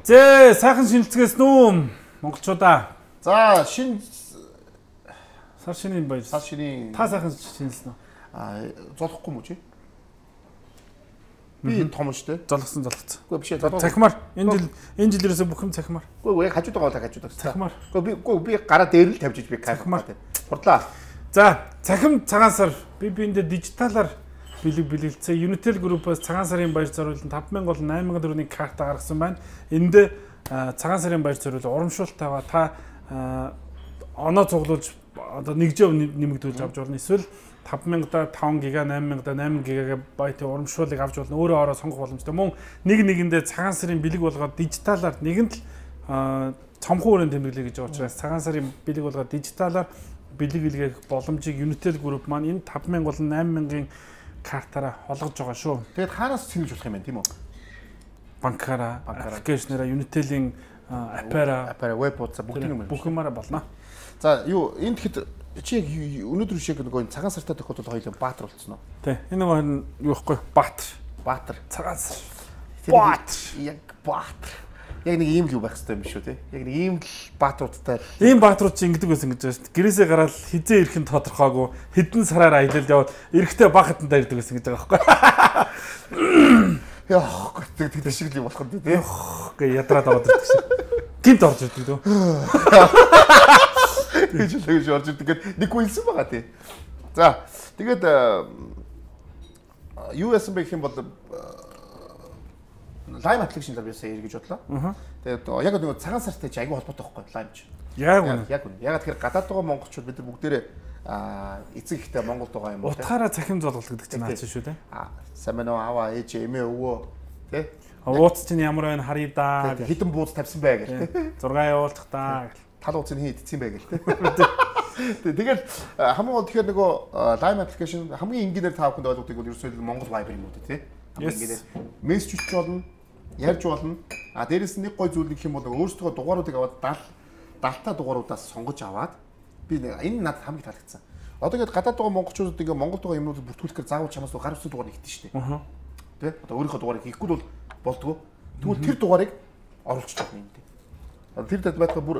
Зээ сайхан шинэлцгээс нүү монголчуудаа. За сар шинийн баяр. Сар шинийн та сайхан шинэлсэн үү? Золохгүй мүү чи? Би том штэ. Золгосон. Үгүй биш ээ. Цахимаар энэ жил ерөөсө бүх юм цахимаар. Үгүй яг хажууд байгаа хажууд. Цахимаар. Үгүй би гараа дээр л тавьж би цахимаар. Хурдлаа. За цахим цагаан сар би эндээ дижиталаар бэлгэлцээ. Unitel Group-аас цагаан сарын баяр зориулсан 5000 бол 8000 төгрөгийн карта гаргасан байна. Энд цагаан сарын баяр зориул урамшуултайгаа та оноо цуглуулж одоо 1 жив нэмэгдүүлж авч болно. Эсвэл 5000-да 5 ГБ, 8000-да 8 ГБ урамшуулыг авч болно. Өөрөө ороо сонгох боломжтой. Мөн нэгэндээ цагаан сарын бэлэг болгоод дижиталаар нэгэнт цомхон өрөөнд тэмдэглэе гэж байгаа учраас цагаан сарын бэлэг болгоод дижиталаар бэлэг илгээх боломжийг Unitel Group маань энэ 5000 бол 8000-ийн картаараа олгож байгаа шүү. Тэгээд хаанаас цэнгэлж болох юм бэ, тийм үү? Банкаараа, аппликейшнаараа, Unitel-ийн аппаараа, веб хуудас бүгд юмараа болно. За юу энэ тэгэхэд чи өнөөдөр шиг нөгөө цагаан сартай тохиолдол хоёул баатар болцсон уу? Тий. Энэ маань юу ихгүй баатар. Цагаан сар. Яг баатар. Яг нэг ийм л юу байх хэрэгтэй юм шүү те. Яг нэг ийм л баатруудтай. Ийм баатрууд чи ингэдэг байсан гэж байна шүү дээ. Гэрээсээ гараад хизээ ирэх нь тодорхойгүй хэдэн сараар аялал яваад эрэхтэй баг хатантаа ирдэг байсан гэж байгаа байхгүй. Яах гэдэг шиг л юм болох нь те. Гэ ядраад аваад ирдэг шиг. Гинт орж ирдэг дөө. Гэж орж ирдэг гэд нэг хүлсэн байгаа тий. За тэгээд юу яасан бэ гэх юм бол Lime application дээр яасан гэж бодлоо. Тэгээд яг нэг цагаан сартай чи аягүй холбоотой байхгүй Lime чи. Яг үнэ. Яг тэгэхээр гадаад байгаа монголчууд бид нар бүгдээрээ эцэг ихтэй Монголд байгаа юм уу те. Утгаараа цахим золголт гэдэг чинь наач шүү те. Сайн мэн аваа ээж эмээ өвөө те. Ууц чинь ямар байна харъя да. Хитэн бууз тавьсан бай гэх те. 6 явуулчих да. Тал ууцыг хин идсэн бай гэл те. Тэгээд хамгийн гол тэгэхээр нөгөө Lime application хамгийн энгийнээр та бүхэнд ойлгохыг бол ерөөсөө Монгол Viber юм уу те. Хамгийн энгийнээр мессеж хийх болно. Ярьж болно. Дээрээс нь нэг гой зүйл гэх юм бол өөрсдөө дугааруудыг аваад 70 дугааруудаас сонгож аваад би энэ надад хамгийн таалагдсан. Одоо ингээд гадаад байгаа монголчуудад ингээд Монголд байгаа юмнуудыг бүртгүүлэхээр заавал чамаас гар үсэг дугаар нэгтэн шүү дээ. Тэ? Одоо өөрийнхөө дугаарыг хийхгүй бол болдгоо. Тэгвэл тэр дугаарыг оруулчих жоох юм дээ. Тэр дэд байтга бүр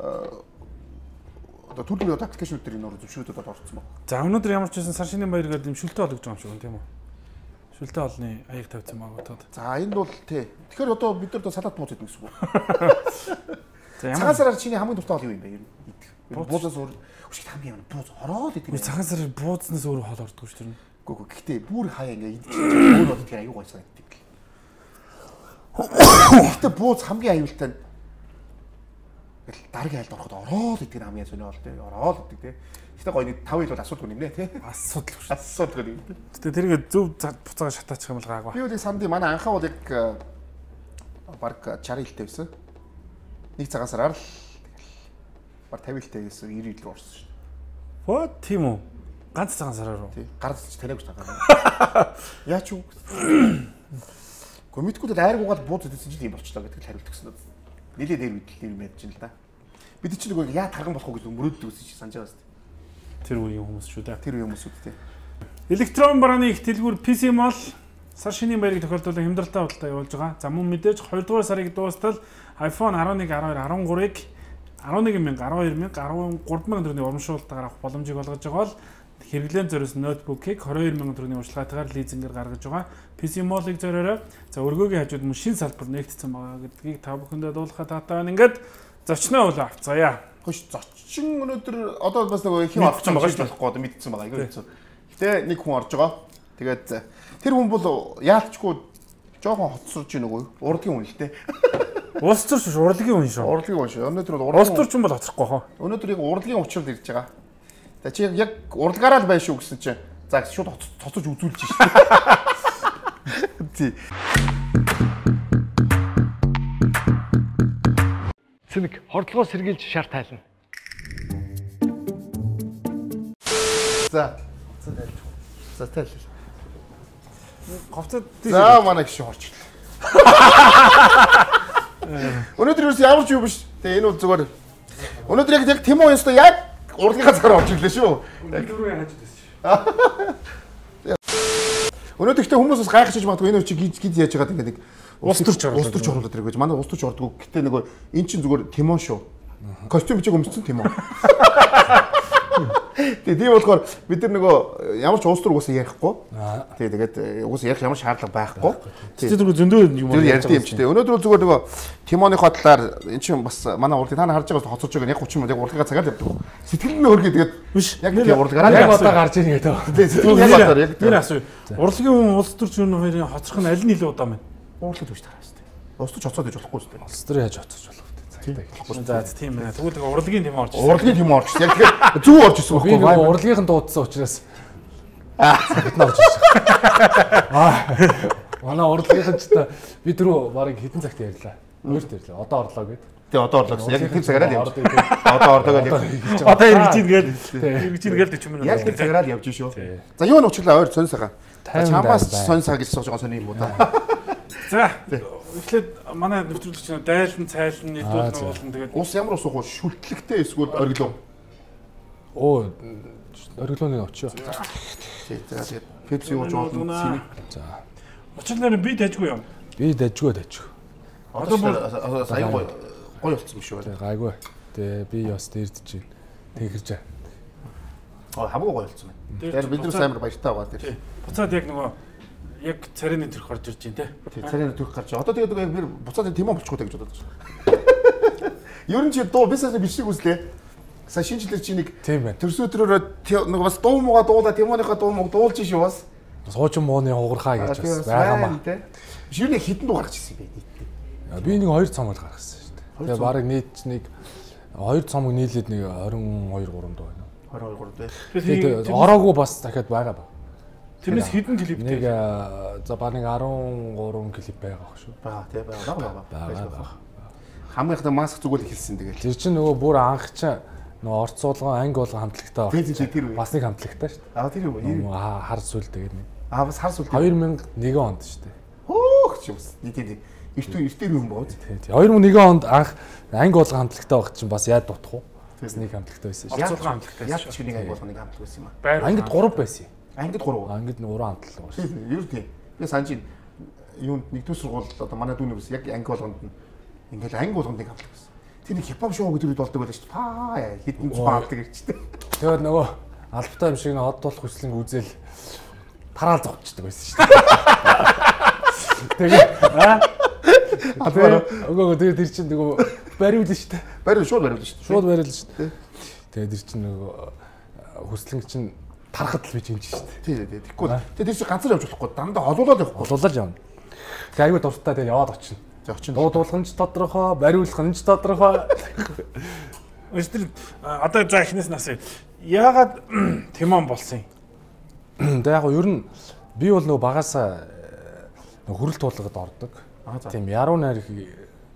одоо түрүүний аппликейшнүүд дээр энэ зөвшөөрлөд орсон байна. За өнөөдөр ямар ч байсан сар шинийн баяр гэдэг юм шүлтээ олгож байгаа юм шиг байна тийм үү? Шүлтээ олны аяг тавьсан магадад. За энд бол тий. Тэгэхээр одоо бид нар салат бууз идэх гэсэн үг. За ямар цагаан сараар чиний хамгийн дуртай хол юу юм бэ? Буузаас өөр өшигт хамгийн ямар бууз ороод идэв. Цагаан сараар буузнаас өөр хол ордог шүү дээ. Үгүй гэхдээ бүр хаяа ингээ идчих өөр бол тэгэхээр аюу гой санагддаг. Гэхдээ бууз хамгийн аюултай нь дараагийн айлд ороход ороод идэг хамгийн сонио бол тий. Ороод идэг тий. Гэхдээ гоё нэг 5 ил бол асуудалгүй нэмнэ тий. Асуудалгүй юм. Тэгээ тэрийг зөв буцаага шатаачих юм бол гаагүй. Би үгүй санд манай анхаа бол яг баг 60 илтэй байсан. Нэг цагаан сараар л баг 50 илтэй гэсэн 90 ил рүү орсон шүү дээ. Оо тийм үү. Ганц цагаан сараар уу? Тий. Гарч таниагч тагаа. Яач юу? Комитгүүд айргуугаад бууз идсэн чинь юм болчлоо гэдэг л хариулт өгсөн. Нилээ дээр мэдэж ин л да. Бид чинь нөгөө яа тарган болох уу гэж мөрөөддөг гэсэн чинь санаж байгаа шүү дээ. Тэр үеийн хүмүүс шүү дээ. Тэр үеийн хүмүүсүүд тий. Электрон барааны их дэлгүүр PC Mall сар шинийн баярыг тохиолдуулан хямдралтай худалдаа явуулж байгаа. За мөн мэдээж 2 дугаар сарыг дуустал iPhone 11, 12, 13-ыг 11000, 12000, 13000 төгрөгийн урамшуулалтаар авах боломжийг олгож байгаа бол хэрэглэн зориулсан ноутбукийг 22000 төгрөгийн урьдчилгаатайгаар лизингээр гаргаж байгаа. PC Mall-ыг зориорой. За өргөөгийн хажууд мөн шинэ салбар нэгтсэн байгаа гэдгийг та бүхэндээ дуулахад таатай байна. Ингээд зочноо өглөө авцгаая. Хөөш зочин өнөөдөр одоо бас нөгөө их юм авах гэж болохгүй одоо мэдсэн байгаа айгүй хэцүү. Гэтэ нэг хүн орж байгаа. Тэгээд тэр хүн бол яалтчгүй жоохон хоцсорж ийн нөгөө урлагийн хүн л дээ. Улс төрч биш урлагийн хүн шүү. Урлагийн хүн шүү. Өнөөдөр улс төрчин бол хоцрохгүй хаа. Өнөөдөр яг урлагийн учрал ирж байгаа. За чи яг урлагаараа л байна шүү гэсэн чинь за шууд цоцож үзүүлж шүү. Тий. Цэник хордлогоо сэргийлж шар тайлна. За тайл. Говцод за манай гişи орч ирлээ. Өнөөдөр юус ямар ч юу биш. Тэгээ энэ бол зүгээр. Өнөөдөр яг Тимо ёстой яг урлагийнхаа цагаар орж ирлээ шүү. Дөрвөн хажууд байсан шүү. Өнөөдөр ихтэй хүмүүс бас гайхаж магадгүй энэ чи гид яаж байгаа гэдэг Улс төрч орлоо. Улс төрч орлоо тэр гэж. Манай улс төрч ордог. Гэтэ нөгөө эн чинь зүгээр Тимон шүү. Костюм бичиг өмссөн Тимон. Тийм болохоор бид нар нөгөө ямар ч улс төр уусаа ярихгүй. Тэгээд уусаа ярих ямар шаардлага байхгүй. Тэр зөндөө юм ярьд юм чи тээ. Өнөөдөр зүгээр нөгөө Тимоныхоо талаар эн чинь бас манай урлагийг та нар харж байгаа хоцорж байгаа яг 30 минут яг урлагаа цагаар явдаг. Сэтгэл нь өөргөө тэгээд биш яг тийм урлагаараа яг одоо гарч ийн гэдэг. Сэтгэл яг одоо яг тэр асуу. Урлагийн улс төрч юу хоёрын хоцрох нь аль нь илүү удаан байна? Уурлах гэж тараа шүү дээ. Улс төрч хоцоод гэж болохгүй шүү дээ. Улс төр яаж хоцорч болох вэ? За тийм ээ. Тэгвэл урлагийн тийм орж ирсэн. Урлагийн тийм орж ирсэн. Яг тэгэхээр зөв орж ирсэн байхгүй. Би урлагийнхан дуудсан учраас цагт нь орж ирсэн. Манай урлагийнхан ч та би түрүү барыг хэдэн цагт ярьлаа. Өөрт ярьлаа. Одоо орлоо гэд. Тэгээ одоо орлоо гэсэн. Яг тэр цагаараа явж. Одоо орлоо гэж. Одоо ингэж ийн гээл. Ингэж ийн гээл 40 минут. Яг тэр цагаараа явж шүү. За юу н учлаа ойр сонь сагаа. Чамаас сонь саа гэж сууж байгаа сони юм уу да. За эхлээд манай нэвтрүүлэгч дайлан цайлан нийлдүүлнэ болно тэгээд ус ямар ус уу шүлтлэгтэй эсвэл ориглоо. Оо ориглооны очио. Тий за тэгээд пепси ууж болно. За. Очилнаар би дайжгүй юм. Би дайжгүй. Одоо сая гой болсон биш үү? Гайгүй. Тэгээ би бас дэрдэж байна. Тэгэрж. Хамаагүй гой болсон байна. Тэгэхээр бид нар амар баяртай байгаа тэр. Буцаад яг нөгөө яг царины төрх орж ирж байна те. Тий царины төрх гарч. Одоо тэгээд яг буцаад Тимон болчихгүй гэж бодоод байна. Ер нь чи дуу бисээс бичиг үзлээ. Сая шинжлэр чи нэг төрс өдрөөрөө нэг бас дуу мууга дуулаа Тимоныхаа дуу мууг дуулж шүү бас. Суучин мууны хугархаа гэж бас байгаамаа. Биш юу нэг хитэн дуу гарч ирсэн юм бэ? Би нэг 2 цомог гаргасан шүү дээ. Тэгээ барыг нийт нэг 2 цомог нийлээд нэг 22 3 дуу байна. 22 3 дээ. Тэгээд ороогүй бас дахиад байгаа ба. Тэрнээс хэдэн клип нэг за баг нэг 13 клип байгаа шүү. Бага тий байгаа. Хамгийн их маск зүгэл хэлсэн тэгээд. Тэр чинь нөгөө бүр анх чинь нөгөө орц суулган анги болгон хамтлагтай байна. Бас нэг хамтлагтай шүү дээ. Тэр юу? Хар сүл тэгээд нэг. Бас хар сүл 2001 онд шүү дээ. Хөөх ч юм. Нийт эртээр юм боо. Тий. 2001 онд анх анги болгон хамтлагтай байх чинь бас яад дутах уу? Бас нэг хамтлагтай байсан шүү. Орц суулган хамтлагтай. Яг ч нэг анги болгоныг хамтлаг байсан юм аа. Ангид 3 байсан юм. Ангид 3. Ангид 3 хамтлаг байна шүү. Юу тийм. Би санаж юунд нэгдүгээр сургууль одоо манай дүүний ус яг анги болгонд ингээл анги болгонд нэг хамтлаг байсан. Тэр нэг хипхоп шоу гэдэг үед болдог байлаа шүү. Паа хитэн цаадаг ирчтэй. Тэгээд нөгөө албатай юм шиг нэг од болох хүслэн үзэл тараал зогчдөг байсан шүү дээ. Тэгээд тэгээд тэр чинь нөгөө бариулна шүү дээ. Шууд бариулна шүү. Шууд бариулна шүү дээ. Тэгээд тэр чинь нөгөө хүслэн чинь тарахад л би хэмжиж шүү дээ. Тий. Тэгэхгүй. Тэгээд тэр чинь ганцаар явж болохгүй. Дандаа олуулаад явахгүй. Олуулаад явна. Тэгээд аюу дуртай тэгээд яваад очино. Дуудуулах нь ч тодорхой, бариулах нь ч тодорхой. Өстөр одоо за ихнээс насаа яагаад Тимон болсон юм? Тэгээ яг ер нь би бол нөгөө багасаа хөрөлт туулгад ордог. Тийм яруу найргийн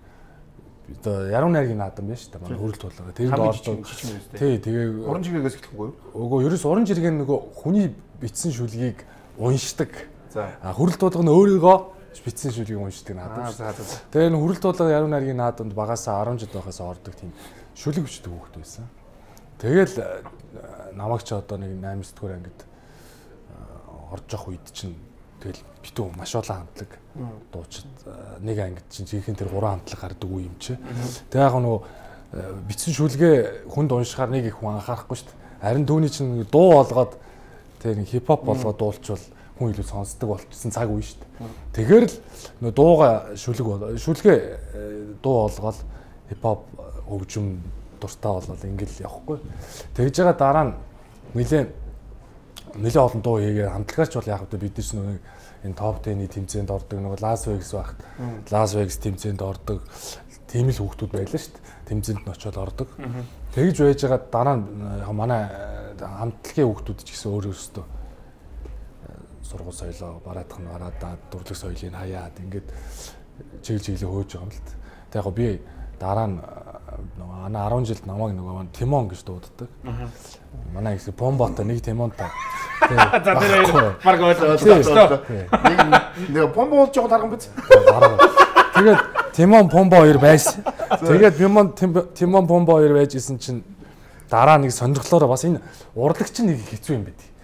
наадам байна шүү дээ. Манай хөрөлт туулга. Тэрэнд ордог. Тий, тэгээ уран жиргээс эхлэхгүй юу? Үгүй ерөөс уран жиргэн нөгөө хүний бичсэн шүлгийг уншдаг. За хөрөлт туулга нь өөрийгөө бичсэн шүлгийг уншдаг наадам шүү. Тэгээ энэ хөрөлт туулга яруу найргийн наадамд багасаа 10 жил байхаас ордог тийм шүлэг бичдэг хүүхэд байсан. Тэгэл намайг ч одоо нэг 8 9-р ангид орж явах үед чинь тэгэл битүү маш олон хамтлаг дуучид нэг ангид чинь жинхэнэ тэр 3 хамтлаг гардаг үе юм чи. Тэгээ яг нөгөө бичсэн шүлгээ хүнд уншихаар нэг их хүн анхаарахгүй шүү дээ. Харин түүний чинь дуу болгоод тэр нэг хипхоп болгоод дуулчвал хүн илүү сонсдог болчихсон цаг үе шүү дээ. Тэгэхээр л нөгөө дууга шүлгээ дуу болгоод хипхоп хөгжим дуртай болол ингээл явахгүй. Тэгж байгаа дараа нь нэлээ олон дуу хийгээ хамтлагаарч бол яг бид нар ч нэг энэ топ 10-ийн тэмцээнд ордог нэг Лас Вегас багт Лас Вегас тэмцээнд ордог тийм л хүүхдүүд байлаа шүү дээ. Тэмцээнд нь очиод ордог. Тэгж байж байгаа дараа нь манай хамтлагийн хүүхдүүд ч гэсэн өөрөөсөө сургууль соёлоо бараадах нь бараадаад дурлаг соёлыг хаяад ингээд чиглэлээ хөөж байгаа юм л та. Тэг яг би дараа нь манай 10 жилд намайг нөгөө Тимон гэж дууддаг. Манай их Помбота нэг Тимонтай. За тэр баг ойлоо. Нэг Помбо болж байгаа тарган биз. Тэгээд Тимон Помбо хоёр байсан. Тэгээд Тимон Помбо хоёр байж исэн чинь дараа нэг сонирхлоороо бас энэ урлагч нэг хэцүү юм байд.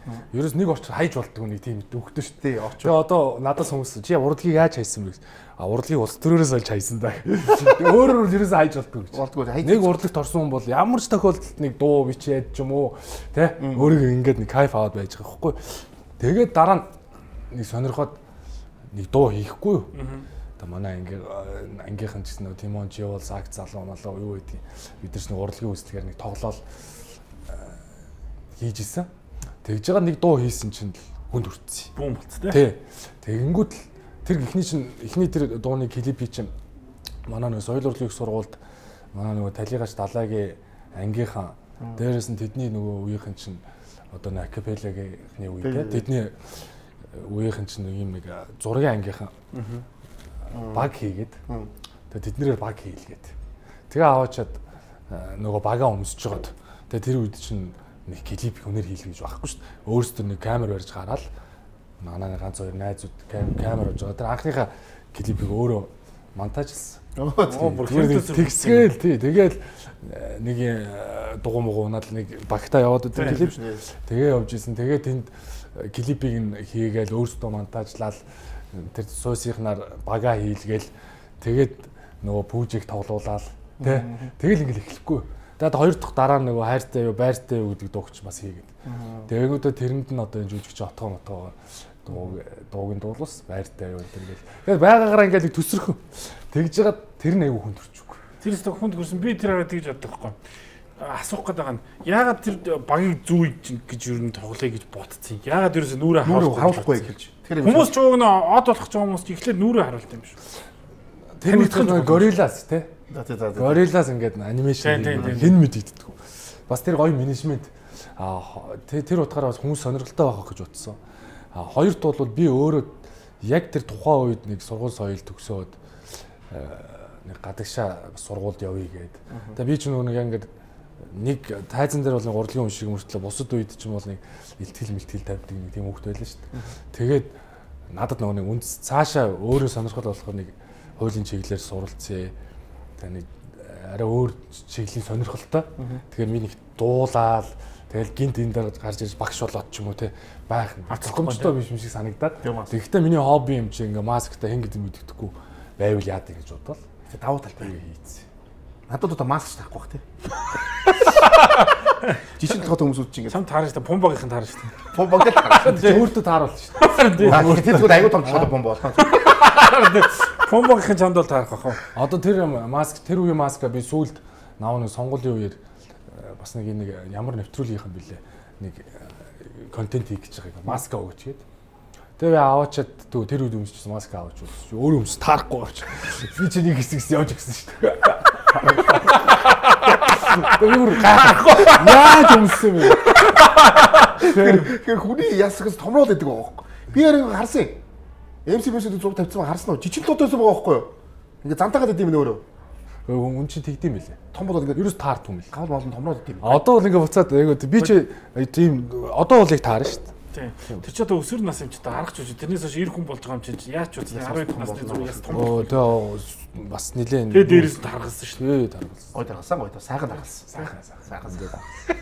Ерөөс нэг орчил хайж болдгоо нэг тийм өгдөө шүү. Тий, Тэгээ одоо надаас хүмүүс чи урдгийг яаж хайсан бэ? Урдгийг улс төрөөс олж хайсан даа. Өөрөөр ерөөс хайж болдгоо гэж. Болдгоо нэг урдлагт орсон хүн бол ямар ч тохиолдолд нэг дуу бичээд ч юм уу тий өөрийгөө ингээд нэг кайф аваад байж байгаа байхгүй. Тэгээд дараа нь нэг сонирхоод нэг дуу хийхгүй юу? Одоо манай ангийнхан ч гэсэн Тимон Живол Сакт залуу малаа юу гэдэг бид нар ч нэг урлагийн үзлэгээр нэг тоглоал хийж исэн. Тэгж байгаа нэг дуу хийсэн чинь хүнд хүртсэн. Бүүн болц тий. Тэгэнгүүт л тэр эхний тэр дууны клипийг чинь манай нэг соёл урлагийн сургуульд манай нэг талигаач далайгийн ангийнхан дээрээс нь тэдний нөгөө үеийнхэн чинь одоо нэг акапелагийн үедээ тэдний үеийнхэн чинь ийм нэг зургийн ангийнхан баг хийгээд тэгээ тэднэрээр баг хийлгээд тэгээ аваачаад нөгөө багаа өмсөж жоод тэгээ тэр үед чинь нэг клип хүнээр хийлгэж гэж байхгүй шүү дээ. Өөрөөсөө нэг камер барьж гараад манай ганц хоёр найзууд камер авч байгаа. Тэр анхныхаа клипийг өөрөө монтажлсан. Тэгсгээл тий. Тэгэл нэг дугуй мууг унаад нэг багтаа яваад тэр клип шүү. Тэгээ явж исэн. Тэгээ тэнд клипийг нь хийгээл өөрөөсөө монтажлал тэр суусийнхнаар багаа хийлгээл тэгээд нөгөө пүүжийг тоглуулаад тий. Тэгэл ингээл эхлэхгүй. Тэгээд хоёр дахь дараа нөгөө хайртай юу байртай юу гэдэг дуугч бас хийгээд. Тэгэнгүүтээ тэрэнд нь одоо энэ жүжигч отгоо дуугийн дуулус байртай юу гэдэг. Тэгээд байгаагаараа ингээл төсрөх. Тэгж жагаад тэр нь айгүй хүнд төрчихгүй. Тэрс хүнд хүрсэн би тэр хараад тэгж боддог байхгүй. Асуух гээд байгаа нь яагаад тэр багийг зүүж гэж юу н тоглоё гэж ботцсон. Яагаад ерөөсөө нүрээ харуулахгүй эхэлж. Хүмүүс ч угнаа од болох ч хүмүүс ихлээр нүрээ харуулт юм шүү. Тэр нэг гориллас тий. Гориллас ингээд анимашн хэн мэдэгддэг. Бас тэр гоё менежмент. Тэр утгаараа бас хүмүүс сонирхолтой байхах гэж утсан. Хоёрт бол би өөрөө яг тэр тухайн үед нэг сургууль соёл төгсөөд нэг гадагшаа сургуульд явъя гээд. Тэгээ би ч нэг ингээд нэг тайзан дээр бол урлагийн хүн шиг мөртлөө бусад үед ч юм бол нэг илтгэл тавьдаг нэг тийм хүүхд байлаа шүү дээ. Тэгээд надад нэг үнс цаашаа өөрөө сонирхол болохоор нэг хуулийн чиглэлээр суралцъя. Тэгээ нэг арай өөр чиглэлийн сонирхолтой. Тэгэхээр миний дуулаад тэгэл гинт энэ дээр гарч ирж багш болоод ч юм уу те байх гомжтой биш юм шиг санагдаад. Тэгэхдээ миний хобби юм чи ингээ масктай хэн гэдэг мэддэхгүй байвал яадаг гэж бодвол давуу талтай хийцээ. Надад одоо маск таахгүй бах те. Жишээ толгой хүмүүс үуч ингээ сам таарч та помбогийнх нь таарч та. Помбог дээр таарч. Өөртөө тааруулж шүү дээ. Тэр зүгээр аюу том толгой помбо болох. Помбогийнх нь чамд бол таарах واخ. Одоо тэр маск тэр үеийн маска би сүүлд наав нэг сонгуулийн үеэр бас нэг ямар нэвтрүүлгийнх юм бэлээ. Нэг контент хийх гэж байгаа маска өгч гээд. Тэгээ аваачаад тэр үед өмсчихсэн маска аваач үзсэн. Өөрөө өмс таарахгүй авч. Би чи нэг хэсэгс явж гисэн шүү дээ. Тэр гайхахгүй. Яаж өмссөн бэ? Тэр хүний ясгаас томроод идэг байгаа байхгүй. Би яриг харсан. MCB-д зур тавьсан харсан уу? Жижиг лотойсон байгаа байхгүй юу? Ингээ зантаагаад идэм нэ өөрөө. Үн чи тэгдэм билээ. Том болоод ингээ ерөөс таарт юм бил. Гал болон томроод идэм. Одоо бол ингээ буцаад би чи тийм одоо бол яг таарна шүү дээ. Тэр ч одоо өсвөр нас юм чи та харах ч үгүй. Тэрнээс хойш 90 хүн болж байгаа юм чи яаж ч үгүй 12 насны зүг яс том. Тэгээ бас нилээн. Тэгээ дээрээс нь таргалсан шүү дээ. Таргалсан. Гой таргалсан гой та сайхан таргалсан. Сайхан дээ.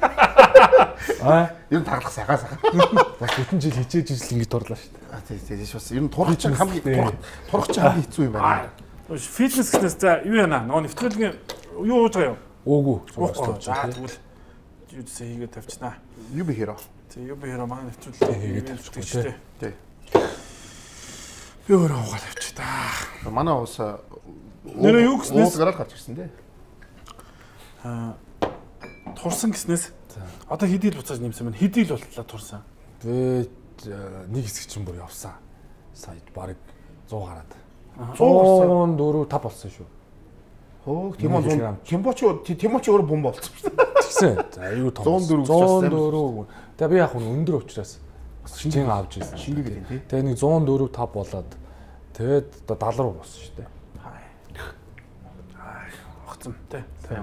Ер нь таргалах сайхан. Бас хэдэн жил хичээж ижил ингэ дурлаа шүү дээ. Тийм бас ер нь турах чинь хамгийн хэцүү юм байна. Фитнес гэснээс за юу яана? Нөгөө нэвтрүүлгийн юу ууж байгаа юм? Уугүй. За тэгвэл юусэн хийгээд тавьчихнаа. Юу би хэрэг. Юу би хэрэг маань нэвтрүүлгээ хийгээд тавьчих шүү дээ. Тий. Би өөрөө уугаад тавьчих та. Манай уус нэрээ юу гэснээс гараад гарч ирсэн дээ. Турсан гэснээс одоо хэдий л буцааж нэмсэн байна. Хэдий л болтлоо турсан. Тэгээд нэг хэсэг чинь бүр явсан. Сая бараг 100 гараад. 104 5 болсон шүү. Хөөх Тимоч өөрөө бомб болсон шүү дээ. Тэгсэн. За аюу том. 104. Тэгээ би яг өндөр учраас шинжийн авч ирсэн. Шингээд тий. Тэгээ нэг 104 5 болоод тэгээд одоо 70 руу болсон шүү дээ. Огцом тий.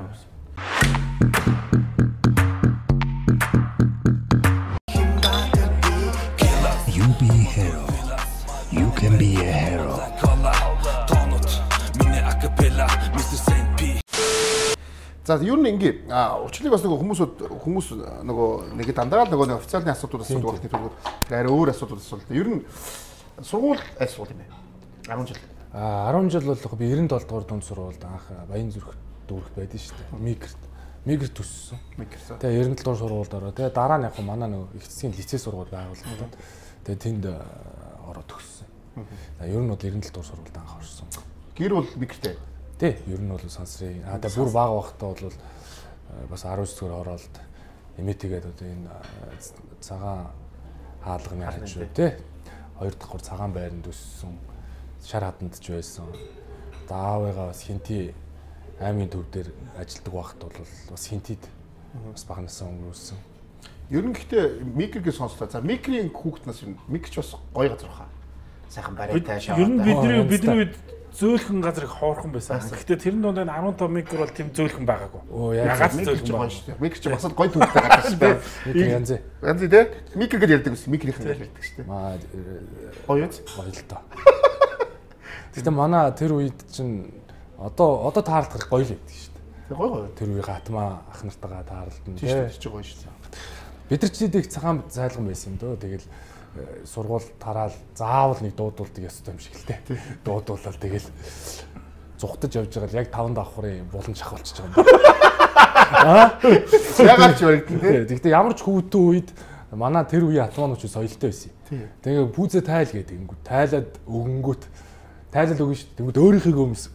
You be a hero. You can be a hero. За ер нь ингээ урчлыг бас нөгөө хүмүүс нөгөө нэг дандаа л нөгөө официалны асуудлууд асуудаг багтны төлөвлөгөө арай өөр асуудлууд асуудал. Ер нь сургууль аль сургууль юм бэ? 10 жил. 10 жил болох би 97 дугаар дунд сургуульд анх Баян зүрх дүүрэх байдсан шүү дээ. Мигр төссөн. Тэгээ 97 дугаар сургуульд ороо. Тэгээ дараа нь яг манай нөгөө их засгийн лицей сургууль байгуулагдаад тэгээ тэнд ороод төгссөн. Ер нь бол 97 дугаар сургуульд анх орсон. Гэр бол мигртэй. Тий, ер нь бол сансрын. Тэгээ бүр бага багтаа бол бас 19 дугаар ороод эмээтэйгээд одоо энэ цагаан хаалганы хажуу тий. 2 дахь цагаан байранд өссөн. Шар хатанд ч байсан. Даавыгаа бас хинти аймгийн төв дээр ажилладаг багт бол бас хинтид бас багнасаа өнгөрүүлсэн. Ер нь гэхдээ микрийг сонслоо. За микрийн хүүхднаас юм. Микч бас гоё газар баха. Сайхан барайтай шаваа. Ер нь бидний үед зөөлхөн газар их хоорхон байсан. Гэхдээ тэрэн дунд 15 микр бол тийм зөөлхөн байгаагүй. Ягаад зөөлхөн байгаа шүү дээ. Микч бас гоё төвтэй газар шүү дээ. Янз тий. Микр гэж ярьдаг ус. Микрийнхэн ярьдаг шүү дээ. Гоё л тоо. Гэхдээ манай тэр үед чинь одоо таарлах гоё л байдаг шүү дээ. Гоё. Тэр үеийн гатмаа ах нартайгаа таарлалт тийм шүү дээ. Гоё шүү дээ. Бид нар ч нэг цагаан зайлган байсан юм дөө. Тэгэл сургууль тараал заавал нэг дуудуулдаг ёстой юм шиг л дээ. Дуудуулаад тэгэл зүхтаж явж байгаа л яг 5 давхрын булан шахуулчих байгаа юм. Ягаад ч баригдсан тий. Гэхдээ ямар ч хүүтэн үед манай тэр үеийн атманууч соёлтой байсан. Тэгээ пүүзэ тайл гэдэг юм. Тайлаад өгөнгүүт тайлал өгнө шүү дээ. Тэнгүүд өөрийнхөө өмс.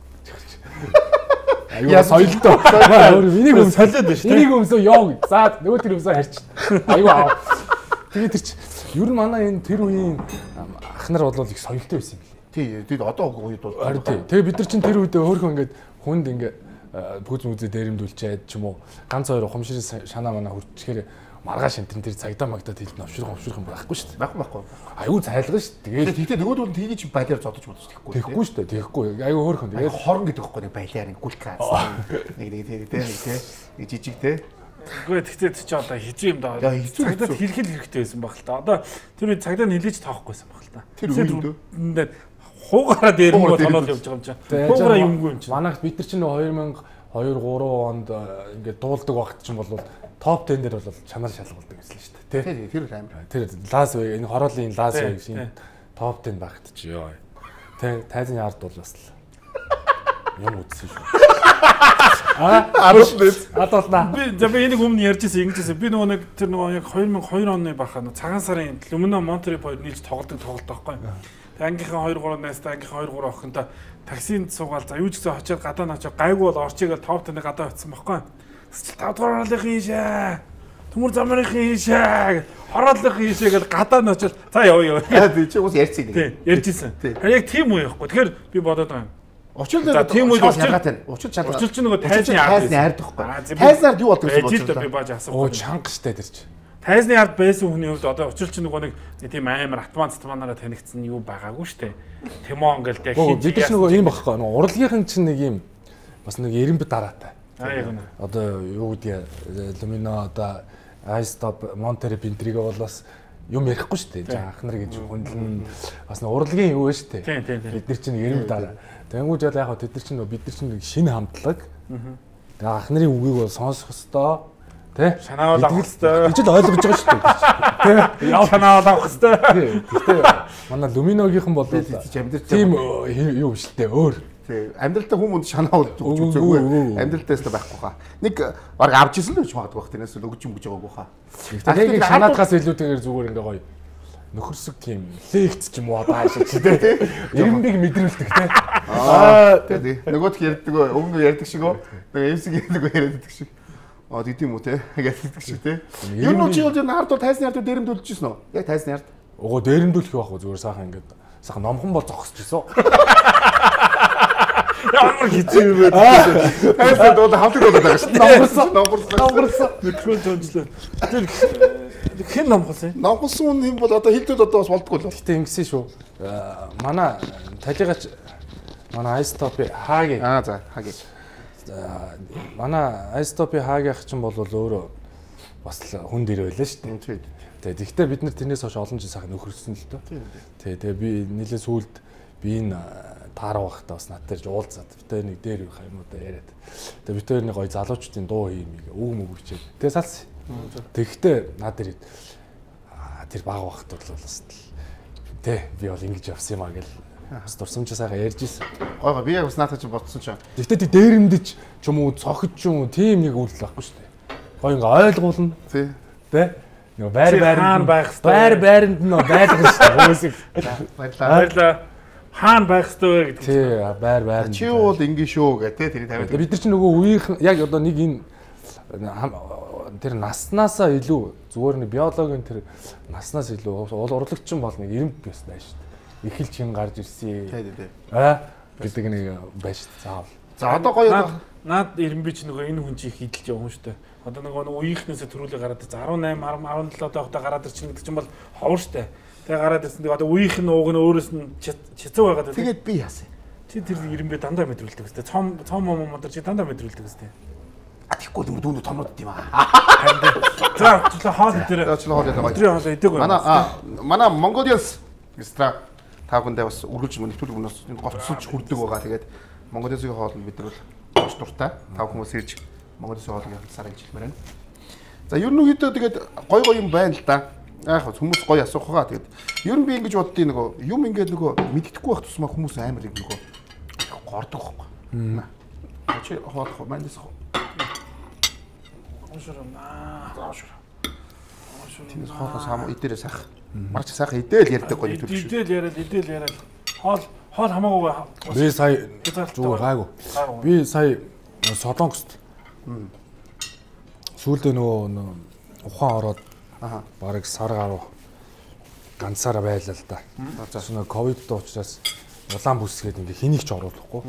Аюу соёлтой. Энийг өмс солиод байна шүү дээ. Энийг өмсөө ёо. За нөгөө тэр өмсөө харчих. Аюу аа. Тэгээ тэр чи ер нь манай энэ тэр үеийн ах нар бол их соёлтой байсан юм билээ. Тий. Тэгэд одоо үед бол тэгээ бид нар чинь тэр үедээ өөрхөн ингээд хүнд ингээд пүүз мүзэ дээрэмдүүлчихэд ч юм уу ганц хоёр ухамширын шанаа манаа хүрчихээр маргааш энэ тэр цагдаа магдаад хэлд навшрах юм байхгүй шүү дээ. Байхгүй. Аюу цайлган шүү дээ. Тэгээд нөгөөд бол тгийж балиар зодож бодож тэгэхгүй шүү дээ. Тэгэхгүй. Аюу хөөрхөн. Тэгээд хорон гэдэг байхгүй нэг балиар нэг гүлкаас нэг жижиг те. Гэхдээ тэгтээ чи одоо хизээ юм даа. Цагдаад хэрхэл хэрэгтэй байсан баг л та. Одоо тэр үед цагдаа нэлээж тоохгүй байсан баг л та. Тэр үед хуугаараа дээр нь тоолол явж байгаа юм чинь. Хуугаараа юмгүй юм чинь. Манайх бид нар чинь 2002-3 онд ингээд дуулдаг багт чинь бол топ 10 дээр бол чанар шалгалдаг гэсэн шүү дээ. Тий. Тэр амар. Тэр Лас Вег энэ хороолын Лас Вег шинэ топ 10 багт чи ёо. Тэ тайзны ард бол бас юм үзсэн шүү. Адуулна. Би энийг өмнө ярьжсэн ингэжсэн. Би нөгөө нэг тэр нөгөө яг 2002 оны баха цагаан сарын Lumino Monterey хоёр нийлж тоглолт байхгүй. Тэг ангийнхаа 2 3 найстай ангийнхаа 2 3 охинтой таксинд суугаал за юу ч гэсэн очиод гадаа нь очиод гайгүй бол орчигээл топ 10-ны гадаа очсон байхгүй. 5 дугаар хоолойхын хийшээ. Төмөр замрын хийшээ. Хорооллын хийшээ гэж гадаа нь очиод за яв. Би чи ус ярьсан юм. Тий, ярьжсэн. Яг тийм үе байхгүй. Тэгэхээр би бодоод байгаа юм. Учир нь тийм үе ялгаатай. Учир чинь нөгөө тайзны ард байхгүй. Тайзны ард юу болдог вэ? Жилдээ би бааж асуух. Оо чанга штэ тэр чи. Тайзны ард байсан хүний хувьд одоо учир чинь нөгөө нэг тийм амар атманаараа танигдсан юу байгаагүй штэ. Тэмон ингээл яг хийж. Бид ч нөгөө юм багхгүй. Нөгөө урлагийнхан чинь нэг юм бас нэг эренб дараатай. Яг нь. Одоо юу гэдэг Lumino одоо iStop Monterey Bintригээ бол бас юм ярихгүй шүү дээ. Анх нар гэж хүндлэн бас нэг урлагийн юу вэ шүү дээ. Бид нар чинь эренб дараа. Тэнгүүд жаа яг бид нар чинь бид нар чинь нэг шинэ хамтлаг. Тэгээ анх нарын үгийг бол сонсох хэвээр тий. Шанаавал авах хэвээр. Ижил ойлгож байгаа шүү дээ. Тий. Шанаавал авах хэвээр. Тий. Гэхдээ манай Lumino-гийнхан бол тийм юу биш л дээ өөр. Тий. Амьдралтай хүмүүнд шанаа өгч үзээгүй. Амьдралтайс л байхгүй хаа. Нэг баг авч ирсэн л гэж магадгүй бах тэрнээс өгч юм гэж байгаагүй хаа. Тэгээд шанаадгаас илүүтэйгээр зүгээр ингээ гоё нөхөрсөг тийм лекц ч юм уу одоо хаашаа чи тий. Эренбиг мэдрүүлдэг тий. Тий. Нөгөөх ярьдаг өнгө ярьдаг шиг өө. Тэгээ эмсэг ярьдаг ярьдаг шиг. Тийм үү те. Гэдэг шиг те. Юу нь чи бол ард бол тайзны ард дээрэмдүүлж ирсэн үү? Яг тайзны ард. Ого дээрэмдүүлэх байхгүй зүгээр сайхан ингээд сайхан номхон бол зогсчихсон. Ямар хэцүү юм бэ? Тайзны бол хавтаг болоод байгаа шүү. Номгорсон. Микрофон тонжлоо. Тэр хэн номголсон? Номголсон юм бол одоо хилдүүд одоо бас болдгоо л. Гэтэ ингэсэн шүү. Манай талигач манай iStop хаагийн. За хаагийн. Манай iStop хаагийнх чинь бол өөрөө бас хүнд ирвэлээ шүү дээ. Тэгэхдээ бид нар тэрнээс хойш олон жил сайхан нөхөрсөн л дөө. Тэгээ би нэлээд сүүлд би энэ таарах байхдаа бас над дээр уулзаад бид хоёр нэг дээр явах юм уу да яриад. Тэгээ бид хоёр нэг гоё залуучдын дуу хиймийг үг мөгчээд. Тэгээ салсан. Тэгэхдээ над дээр тэр баг багт бол бас тэ би бол ингэж явсан юм аа гэл бас дурсамжаа сайхан ярьж ирсэн. Гой би яг бас наатах чинь бодсон ч. Гэхдээ тий дээрэмдэж ч юм уу цохиж ч юм уу тийм нэг үйлдэл байхгүй шүү дээ. Гоё ингээ ойлгуулна. Тий. Тэ? Нөгөө байр байранд нь байлгах шүү дээ хүмүүсийг. Баярлаа. Хаана байх ёстой вэ гэдэг. Тий, байр байранд. Чи бол ингэ шүү гэх тэ тэрийг тавиад. Бид нар чинь нөгөө үеийнх яг одоо нэг энэ тэр наснаасаа илүү зүгээр нэг биологийн тэр наснаас илүү урлагчин бол нэг 90 бис байж шүү дээ. Эхэлж хин гарч ирсэн. Тий. Гэдэг нэг байж заавал. За одоо гоё наад 90 би ч нөгөө энэ хүн чи хидэлж явна шүү дээ. Одоо нөгөө үеийнхнээсээ төрүүлээ гараад 18 17 таахта гараад ирчихнэ гэдэг чинь бол ховор шүү дээ. Тэгээ гараад ирсэн. Тэгээ одоо үеийнх нь ууг нь өөрөөс нь чицүү байгаад. Тэгээд би яасан. Чи тэр 90 би дандаа мэдрүүлдэг өстэй. Цом модор чи дандаа мэдрүүлдэг өстэй. Тэгэхгүй дүүнүүд томнууд юм аа. За хоол дээр. Хоол дээр. Өдрийн хоол идэг байна. Манай Mongolians экстра та бүхэндээ бас үргэлж нэвтрүүлэг өнөөс гоцсолж хүрдэг байгаа. Тэгээд Mongolians-ийн хоол нь бид нар бол маш дуртай. Та хүмүүс ирж Mongolians-ийн хоолыг ялсараа гэж хэлмээр байна. За ер нь үедээ тэгээд гой юм байна л да. Яг хүмүүс гоё асуух байгаа. Тэгээд ер нь би ингэж боддیں۔ Нөгөө юм ингээд нөгөө мэддэхгүй байх тусмаа хүмүүс амар юм нөгөө гордог байхгүй. Чи хоолох мандис. Тинээс хоолоо сам идээрээ сайх. Марч сайхан идээл ярьдаг гоё төлөв. Идээл яриад. Хоол хамаагүй. Би сая зүгээр гайгүй. Би сая Солонгост сүүлдээ нөгөө ухаан ороод бараг сар гаруй ганцаараа байлаа л да. За нөгөө ковидтой учраас улаан бүсгээд ингээ хэнийг ч оруулахгүй.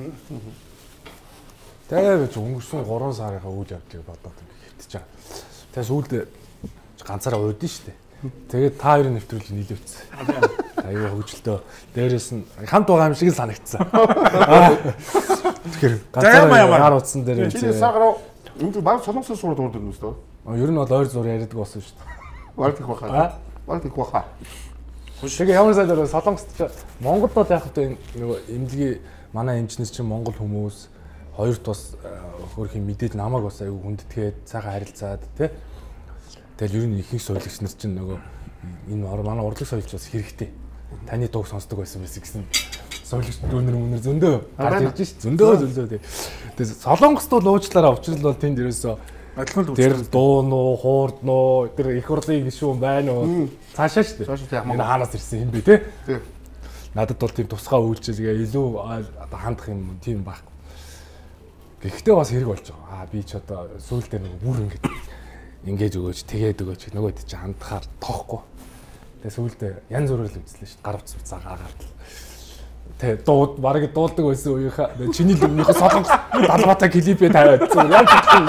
Тэгээд өнгөрсөн 3 сарынхаа үйл явдлыг бодоод ингээ хэвтэж байгаа. Тэгээд сүүлдээ ганцаараа уудсан шүү дээ. Тэгээд та хоёрын нэвтрүүлэг нийлүүлсэн. Аюу хөвгөлтөө дээрээс нь хамт байгаа юм шиг л санагдсан. Тэгэхээр ганцаараа гар утсан дээр чи сар гаруй энэ баг Солонгосоос сураад урд юм өстөө. Ер нь бол ойр зур яриад болсон шүү дээ. Барт их баха. Барт их баха. Тэгээ ямар сайдаар Солонгост ч Монголд бол яг хөтэ нөгөө эмнэлгийн манай эмчнээс чинь монгол хүмүүс хоёрт бас хөрхийн мэдээд намайг бас аюу хүндэтгээд цаахан харилцаад тий. Тэгэл ер нь ихэнх соёлогч нар чинь нөгөө энэ манай урлаг соёлч бас хэрэгтэй. Таны дууг сонсдог байсан гэсэн соёлогч дүүнэр зөндөө гарч ирж ш. Зөндөө тий. Тэгээ Солонгост бол уучлаараа учрал бол тэнд ерөөсөө тэр дуунуу, хуурднуу, тэр их хурлын гишүүн байна уу? Цаашаа шүү дээ. Цаашаа яг хаанаас ирсэн юм бэ те? Надад бол тийм тусгай үйлчилгээ илүү одоо хандах юм тийм байхгүй. Гэхдээ бас хэрэг болж байгаа. Би ч одоо сүүлдээ нэг бүр ингэж өгөөч, тэгээд өгөөч нөгөөд чи хандахаар тоохгүй. Тэгээ сүүлдээ янз бүрээр л үзлээ шүү дээ. Гар утас цагаагаар. Тэ дууд бараг дуулдаг байсан үеийнхаа чиний л өмнөхөө Солонгос Далбатай клипээ тавиад яг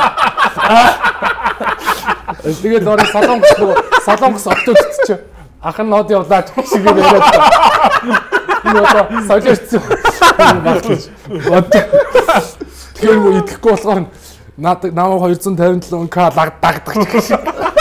тэгээд нөр Солонгос октод ч ах нь нод явлаач шиг юм яриад энэ одоо соёлчсон баг гэж бод. Тэгэхээр муу идэхгүй болохоор намайг 257 к дагдах шиг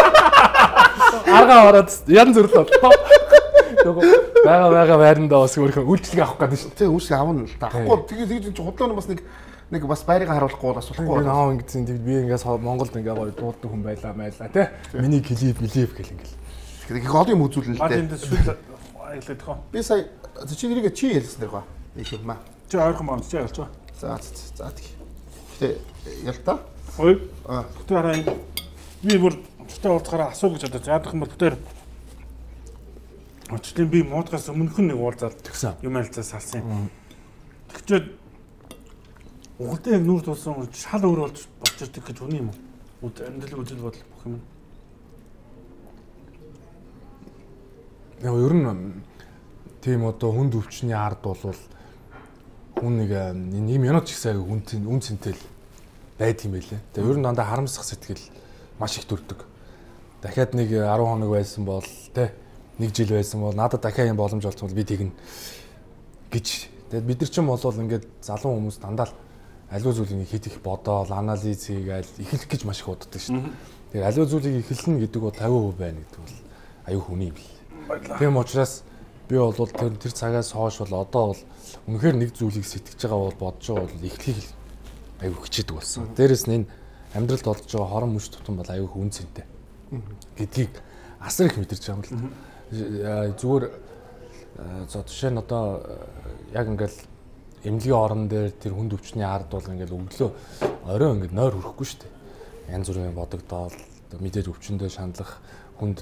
арга ороод янз бүрлээ. Нөгөө бага байрандаа бас өөрийнхөө үйлчлэг авах гэдэг шүү. Тэг үйлчлэг авна л та. Ахгүй тэгээд чи худлаа бас нэг бас байрыг харуулахгүй бас болохгүй. Аа ингэсэн тийм би ингээс Монголд ингээ гоё дууддаг хүн байлаа тий. Миний клип гэл ингээл. Тэгэхээр их олон юм үзүүлнэ л дээ. Энд сүл аялаад хоо. Би сая чи нэрийг чи ярьсан дэр гоо. Их юм аа. Чи ойрхон маань чи ялч ба. За тий. Гэтэ ялта. Ой. Бүтээр хараа. Би бүр бүтээр уулзахаараа асуу гэж бодож яадах юм бол бүтээр Очлын би муудгаас өмнөхөн нэг уулзаад тэгсэн. Юм альцаа салсан юм. Тэгчээд угтаа яг нүүр тулсан шал өөр болж ирдэг гэж үний юм уу? Амьдрал үзэл бодол бүх юм. Яг ер нь тийм одоо хүнд өвчний ард бол хүн нэг минут ч ихсээ үн цэнтэл байд юм байлээ. Тэгээ ер нь дандаа харамсах сэтгэл маш их төрдөг. Дахиад нэг 10 хоног байсан бол тэ нэг жил байсан бол надад дахиад юм боломж олцвол би тэгнэ гэж. Тэгээд бид нар ч юм бол ингээд залуу хүмүүс дандаа аливаа зүйлийг хит их бодоол, анализ хийгээл эхлэх гэж маш их боддог шүү дээ. Тэгээд аливаа зүйлийг эхэлнэ гэдэг бол 50% байна гэдэг бол аюу хүний юм бэл. Тийм учраас би бол тэр цагаас хойш бол одоо бол үнэхээр нэг зүйлийг сэтгэж байгаа бол бодож байгаа бол ихлийг аюу хичээдэг болсон. Дээрээс нь энэ амьдралд олж байгаа хорон мөч тутам бол аюу хүн цэнтэй гэдгийг асар их мэдэрч байгаа юм л. Зүгээр за жишээ нь одоо яг ингээл эмнэлгийн орон дээр тэр хүнд өвчний ард бол ингээл өглөө орой ингээд нойр хүрэхгүй шүү дээ. Янз бүрийн бодогдоол мэдээж өвчнөдөө шаналх хүнд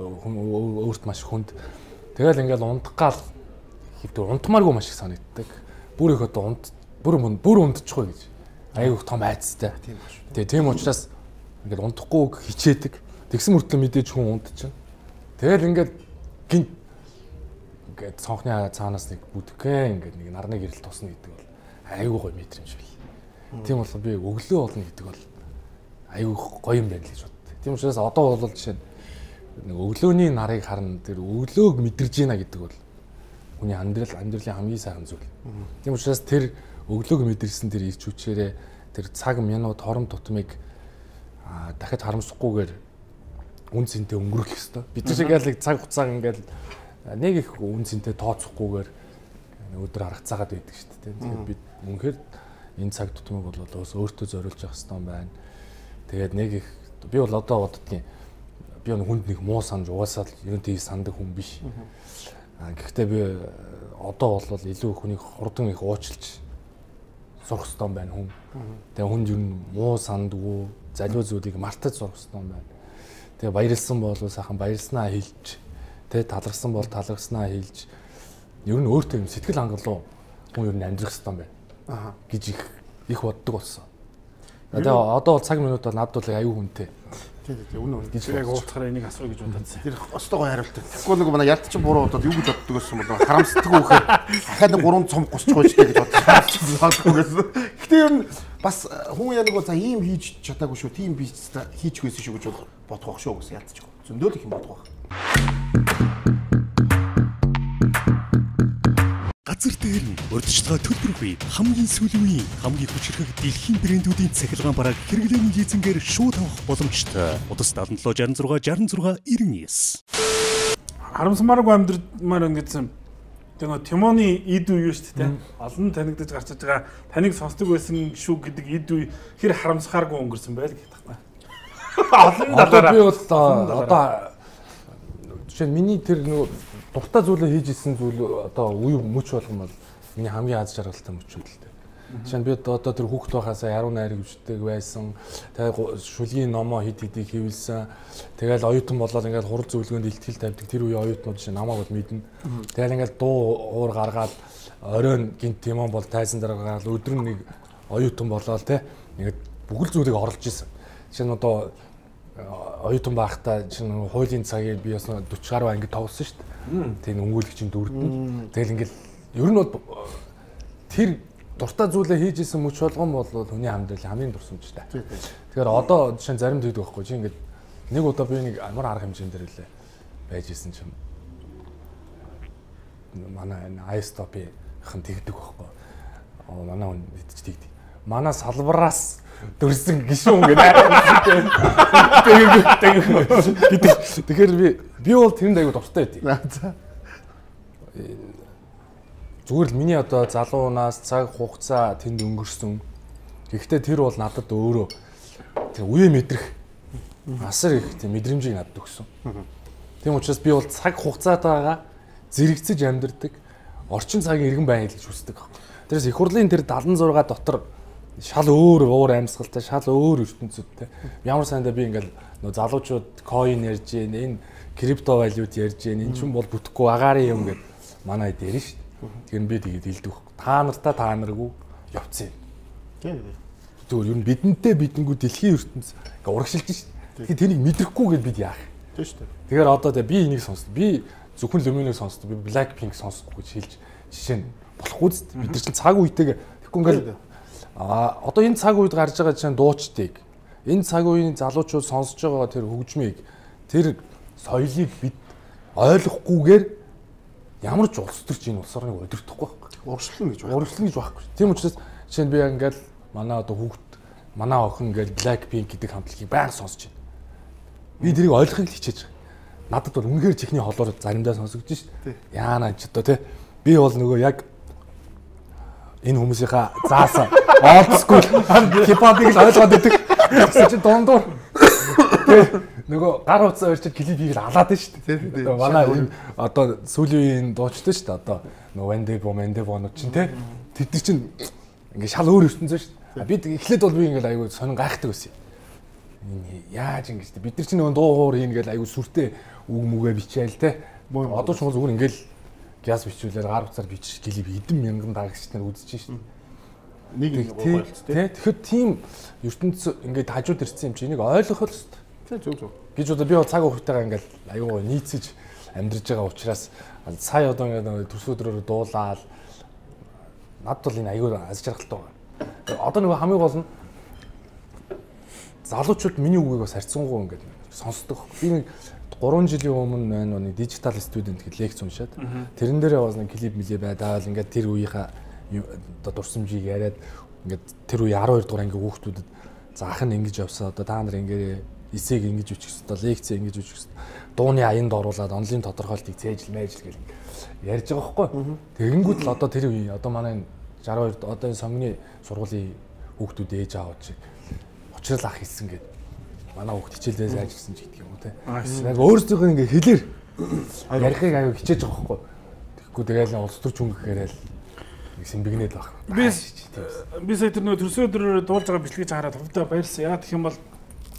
өөрт маш хүнд. Тэгэл ингээл ундах гал хэвдээ унтмааргүй маш их санагддаг. Бүр их одоо бүр унтчихгүй гэж. Аюу том айцтай. Тэгээ тийм учраас ингээл унтахгүй хичээдэг. Тэгсэн мөртлөө мэдээж хүн унтчихна. Тэгэл ингээд гинт ингээд цонхны цаанаас нэг бүдгэн ингээд нэг нарны гэрэл тусна гэдэг бол аюу гоё мэдрэмжвэл. Тийм болохоор би өглөө болно гэдэг бол аюу гоё юм байна л гэж боддог. Тийм учраас одоо бол жишээ нэг өглөөний нарыг харна тэр өглөөг мэдэрж байна гэдэг бол хүний амьдралын хамгийн сайхан зүйл. Тийм учраас тэр өглөөг мэдэрсэн тэр ирч хүчээрээ тэр цаг минут хором тутмыг дахиад харамсахгүйгээр үн цэнтэй өнгөрөх ёстой. Бид шиг яг цаг хугацааг ингээл нэг их үн цэнтэй тооцохгүйгээр өдөр харгацаагаад байдаг шүү дээ. Тэгэхээр бид үнэхээр энэ цаг тутмыг бол өөртөө зориулж явах хэрэгтэй байна. Тэгээд нэг их би бол одоо боддгийн би хүнд нэг муу санаж угаасаа л ер нь тийг сандаг хүн биш. Гэхдээ би одоо бол илүү хүнийг хурдан их уучлж сурах хэрэгтэй байна хүн. Тэгээ хүнд ер нь муу сандгүй залуу зүйлийг мартаж сурах хэрэгтэй байна. Тэгээ баярлсан бол сайхан баярлснаа хэлж, тэгээ талархсан бол талархснаа хэлж ер нь өөртөө юм сэтгэл хангалуун хүн ер нь амьдрах хэрэгтэй байна. Гэж их боддог болсон. Тэгээ одоо бол цаг минут бол надад бол аюу хүнтэй. Тийм үнэн. Яг уутахаар энийг асуу гэж бодсон. Тэр өстой гоё хариулт. Тэгвэл нэг манай ялт чинь буруу бодоод юу гэж боддог гэсэн бол харамсдаг үхээр дахиад нэг 3 цом гусч гоожтэй гэж бодсон. Гэхдээ ер нь бас хүн яг нэг за ийм хийж чадаагүй шүү, тийм хийчихвэсэн шүү гэж бодох байх шүү гэсэн ялтчих. Зөндөө л их юм бодох байх. Газар дээр урьдчилгаа төлбөргүй хамгийн сүүлийн хамгийн хүчрхэг дэлхийн брэндүүдийн цахилгаан бараг хэрэглээний лизингээр шууд авах боломжтой. Удас 77 66 99. Харамсмааргүй амьдрмаар ингэсэн. Тэгээ Тимоны эд үе шүү дээ. Олон танигдаж гарч иж байгаа таныг сонсдог байсан шүү гэдэг эд үе хэр харамсахааргүй өнгөрсөн байл гэдэг байна. Олон талаараа би бол одоо жишээ нь миний тэр нөгөө дуртай зүйлээ хийж исэн зүйл одоо үе мөч болгоом бол миний хамгийн аз жаргалтай мөч үйл дээ. Жишээ нь би одоо тэр хүүхд байхасаа яруу найраг өвчтэйг байсан. Тэгээ шүлгийн номоо хид хидийг хийвэлсэн. Тэгэл оюутан болоод ингээд хурал зөвлөгөөнд илтгэл тавьдаг. Тэр үе оюутнууд жишээ намайг бол мэднэ. Тэгэл ингээд дуу уур гаргаад оройн гинт Тимон бол тайзан дээр гаргаад өдөр нэг оюутан болоод те ингээд бүхэл зүйлийг орлож исэн. Жишээ нь одоо оюутан байхдаа чинь хуулийн цагийг би бас 40 гаруй ангид тоглосон шүү дээ. Тэгээ өнгөлөгчийн дүрдэн. Тэгэл ингээд ер нь бол тэр дуртай зүйлээ хийж исэн мөч болгон бол хүний амьдралын хамгийн дурсамжтай. Тэгэхээр одоо жишээ нь зарим төйд байхгүй чи ингээд нэг удаа би нэг амар арга хэмжээнд дээр лээ байж исэн чинь манай айстопи хэн тэгдэг байхгүй. Манай хүн идэж тэгдэг. Манай салбараас дөрсөн гişүүн гэдэг. Тэгэхээр би бол тэрэнд аягүй дуртай байдیں۔ Зүгээр л миний одоо залуу унаас цаг хугацаа тэнд өнгөрсөн. Гэхдээ тэр бол надад өөрөө тэр үе мэдрэх асар их тийм мэдрэмжийг надад өгсөн. Тийм учраас би бол цаг хугацаатайгаа зэрэгцэж амьдардаг, орчин цагийн иргэн байна гэж үздэг. Тэрээс их хурлын тэр 76 дотор шал өөр амьсгалтай, шал өөр ертөнцүүдтэй. Ямар сайндаа би ингээл нөө залуучууд coin ярьж гин, энэ крипто валют ярьж гин, энэ ч юм бол бүтэхгүй агаарын юм гэд манай хэд ярина шүү. Тэгэхээр би тэгээд илдэх. Та наргүй явцсан. Тийм. Зүгээр ер нь бидэнгүү дэлхийн ертөнц ингээ урагшилж шít. Тэгэхээр тэнийг мэдрэхгүйгээд бид яах. Тийм шүү дээ. Тэгэхээр одоо би энийг сонсдог. Би зөвхөн Luminous сонсдог. Би Blackpink сонсохгүй гэж хэлж жишээ нь болохгүй зү. Бид нар чинь цаг үетэйг тэгэхгүй ингээл одоо энэ цаг үед гарч байгаа чинь дуучдыг энэ цаг үеийн залуучууд сонсож байгаа тэр хөгжмийг тэр соёлыг бид ойлгохгүйгээр ямар ч улс төрч энэ улс орныг удирдахгүй байхгүй. Урагшлан гэж байхгүй. Тийм учраас жишээ нь би ингээл манай одоо хүүхд манай охин ингээл Blackpink гэдэг хамтлагийг байнга сонсож байна. Би тэрийг ойлгохыг л хичээж байгаа. надад бол үнэхээр чихний холоор заримдаа сонсогдож шít. Яана ч одоо тий. Би бол нөгөө яг энэ хүмүүсийнхаа заасан old school хипхопыг л ойлгоод идэг. Тэгсэн чинь дундуур нөгөө гар утсаа өрчөд клипийг л алаад нь шүү дээ. Одоо манай энэ одоо сүүлийн үеийн дуучтай шүү дээ. Одоо нөгөө Вендебонууд чинь те. Тэд нар чинь ингээ шал өөр ертөнцөө шүү дээ. Бид эхлээд бол би ингээл аягүй сонин гайхдаг байсан юм. Яаж ингэж те. Бид нар чинь нөгөө дуу хоор хийн гээл аягүй сүртэй үг мүгэ бичээл те. Одоо ч зүгээр ингээл газ бичүүлээр гар утсаар бичиж клип хэдэн мянган дагагч нар үзэж шүү дээ. Нэг гоолт те. Тэгэхээр тийм ертөнц ингээд хажууд ирсэн юм чи энийг ойлгох л шүү. Зөв. Гэж одоо би цаг хугацаатайгаа ингээл аюу нийцэж амьдрэж байгаа учраас сая одоо ингээд төс өдрөөр дуулаад над бол энэ аюу аз жаргалтай байгаа. Одоо нөгөө хамгийн гол нь залуучууд миний үгийг бас харьцангуй ингээд сонсдог. Би 3 жилийн өмнө байна нэг дижитал студент гэж лекц уншаад тэрэн дээрээ бас нэг клип мэлээ байдаал ингээд тэр үеийнхаа одоо дурсамжийг яриад ингээд тэр үе 12 дугаар ангийн хүүхдүүдэд заах нь ингэж явсаа одоо та нар ингээд эсээг ингэж үчих хэвээр лекц ингэж үчих хэвээр дууны аянд оруулаад онлын тодорхойлтыг цээжл мэйжл гэл ярьж байгаа байхгүй. Тэгэнгүүт л одоо тэр үе одоо манай 62 одоо энэ сонгоны сургуулийн хүүхдүүд ээж аав чи учрал ах хэлсэн гэдэг манай хүүхд хичээлдээ ажилласан ч гэдэг юм уу те. Яг өөрсдөө ингээ хэлээр ярихыг аяа хичээж байгаа байхгүй. Тэгэхгүй тэгээл улс төр чөнгөхээр л симбигнээд баг. Би сая тэр нөө төрсөн өдрөөр дуулж байгаа бичлэгийг хараад хувьдаа баярлсан. Яа гэх юм бол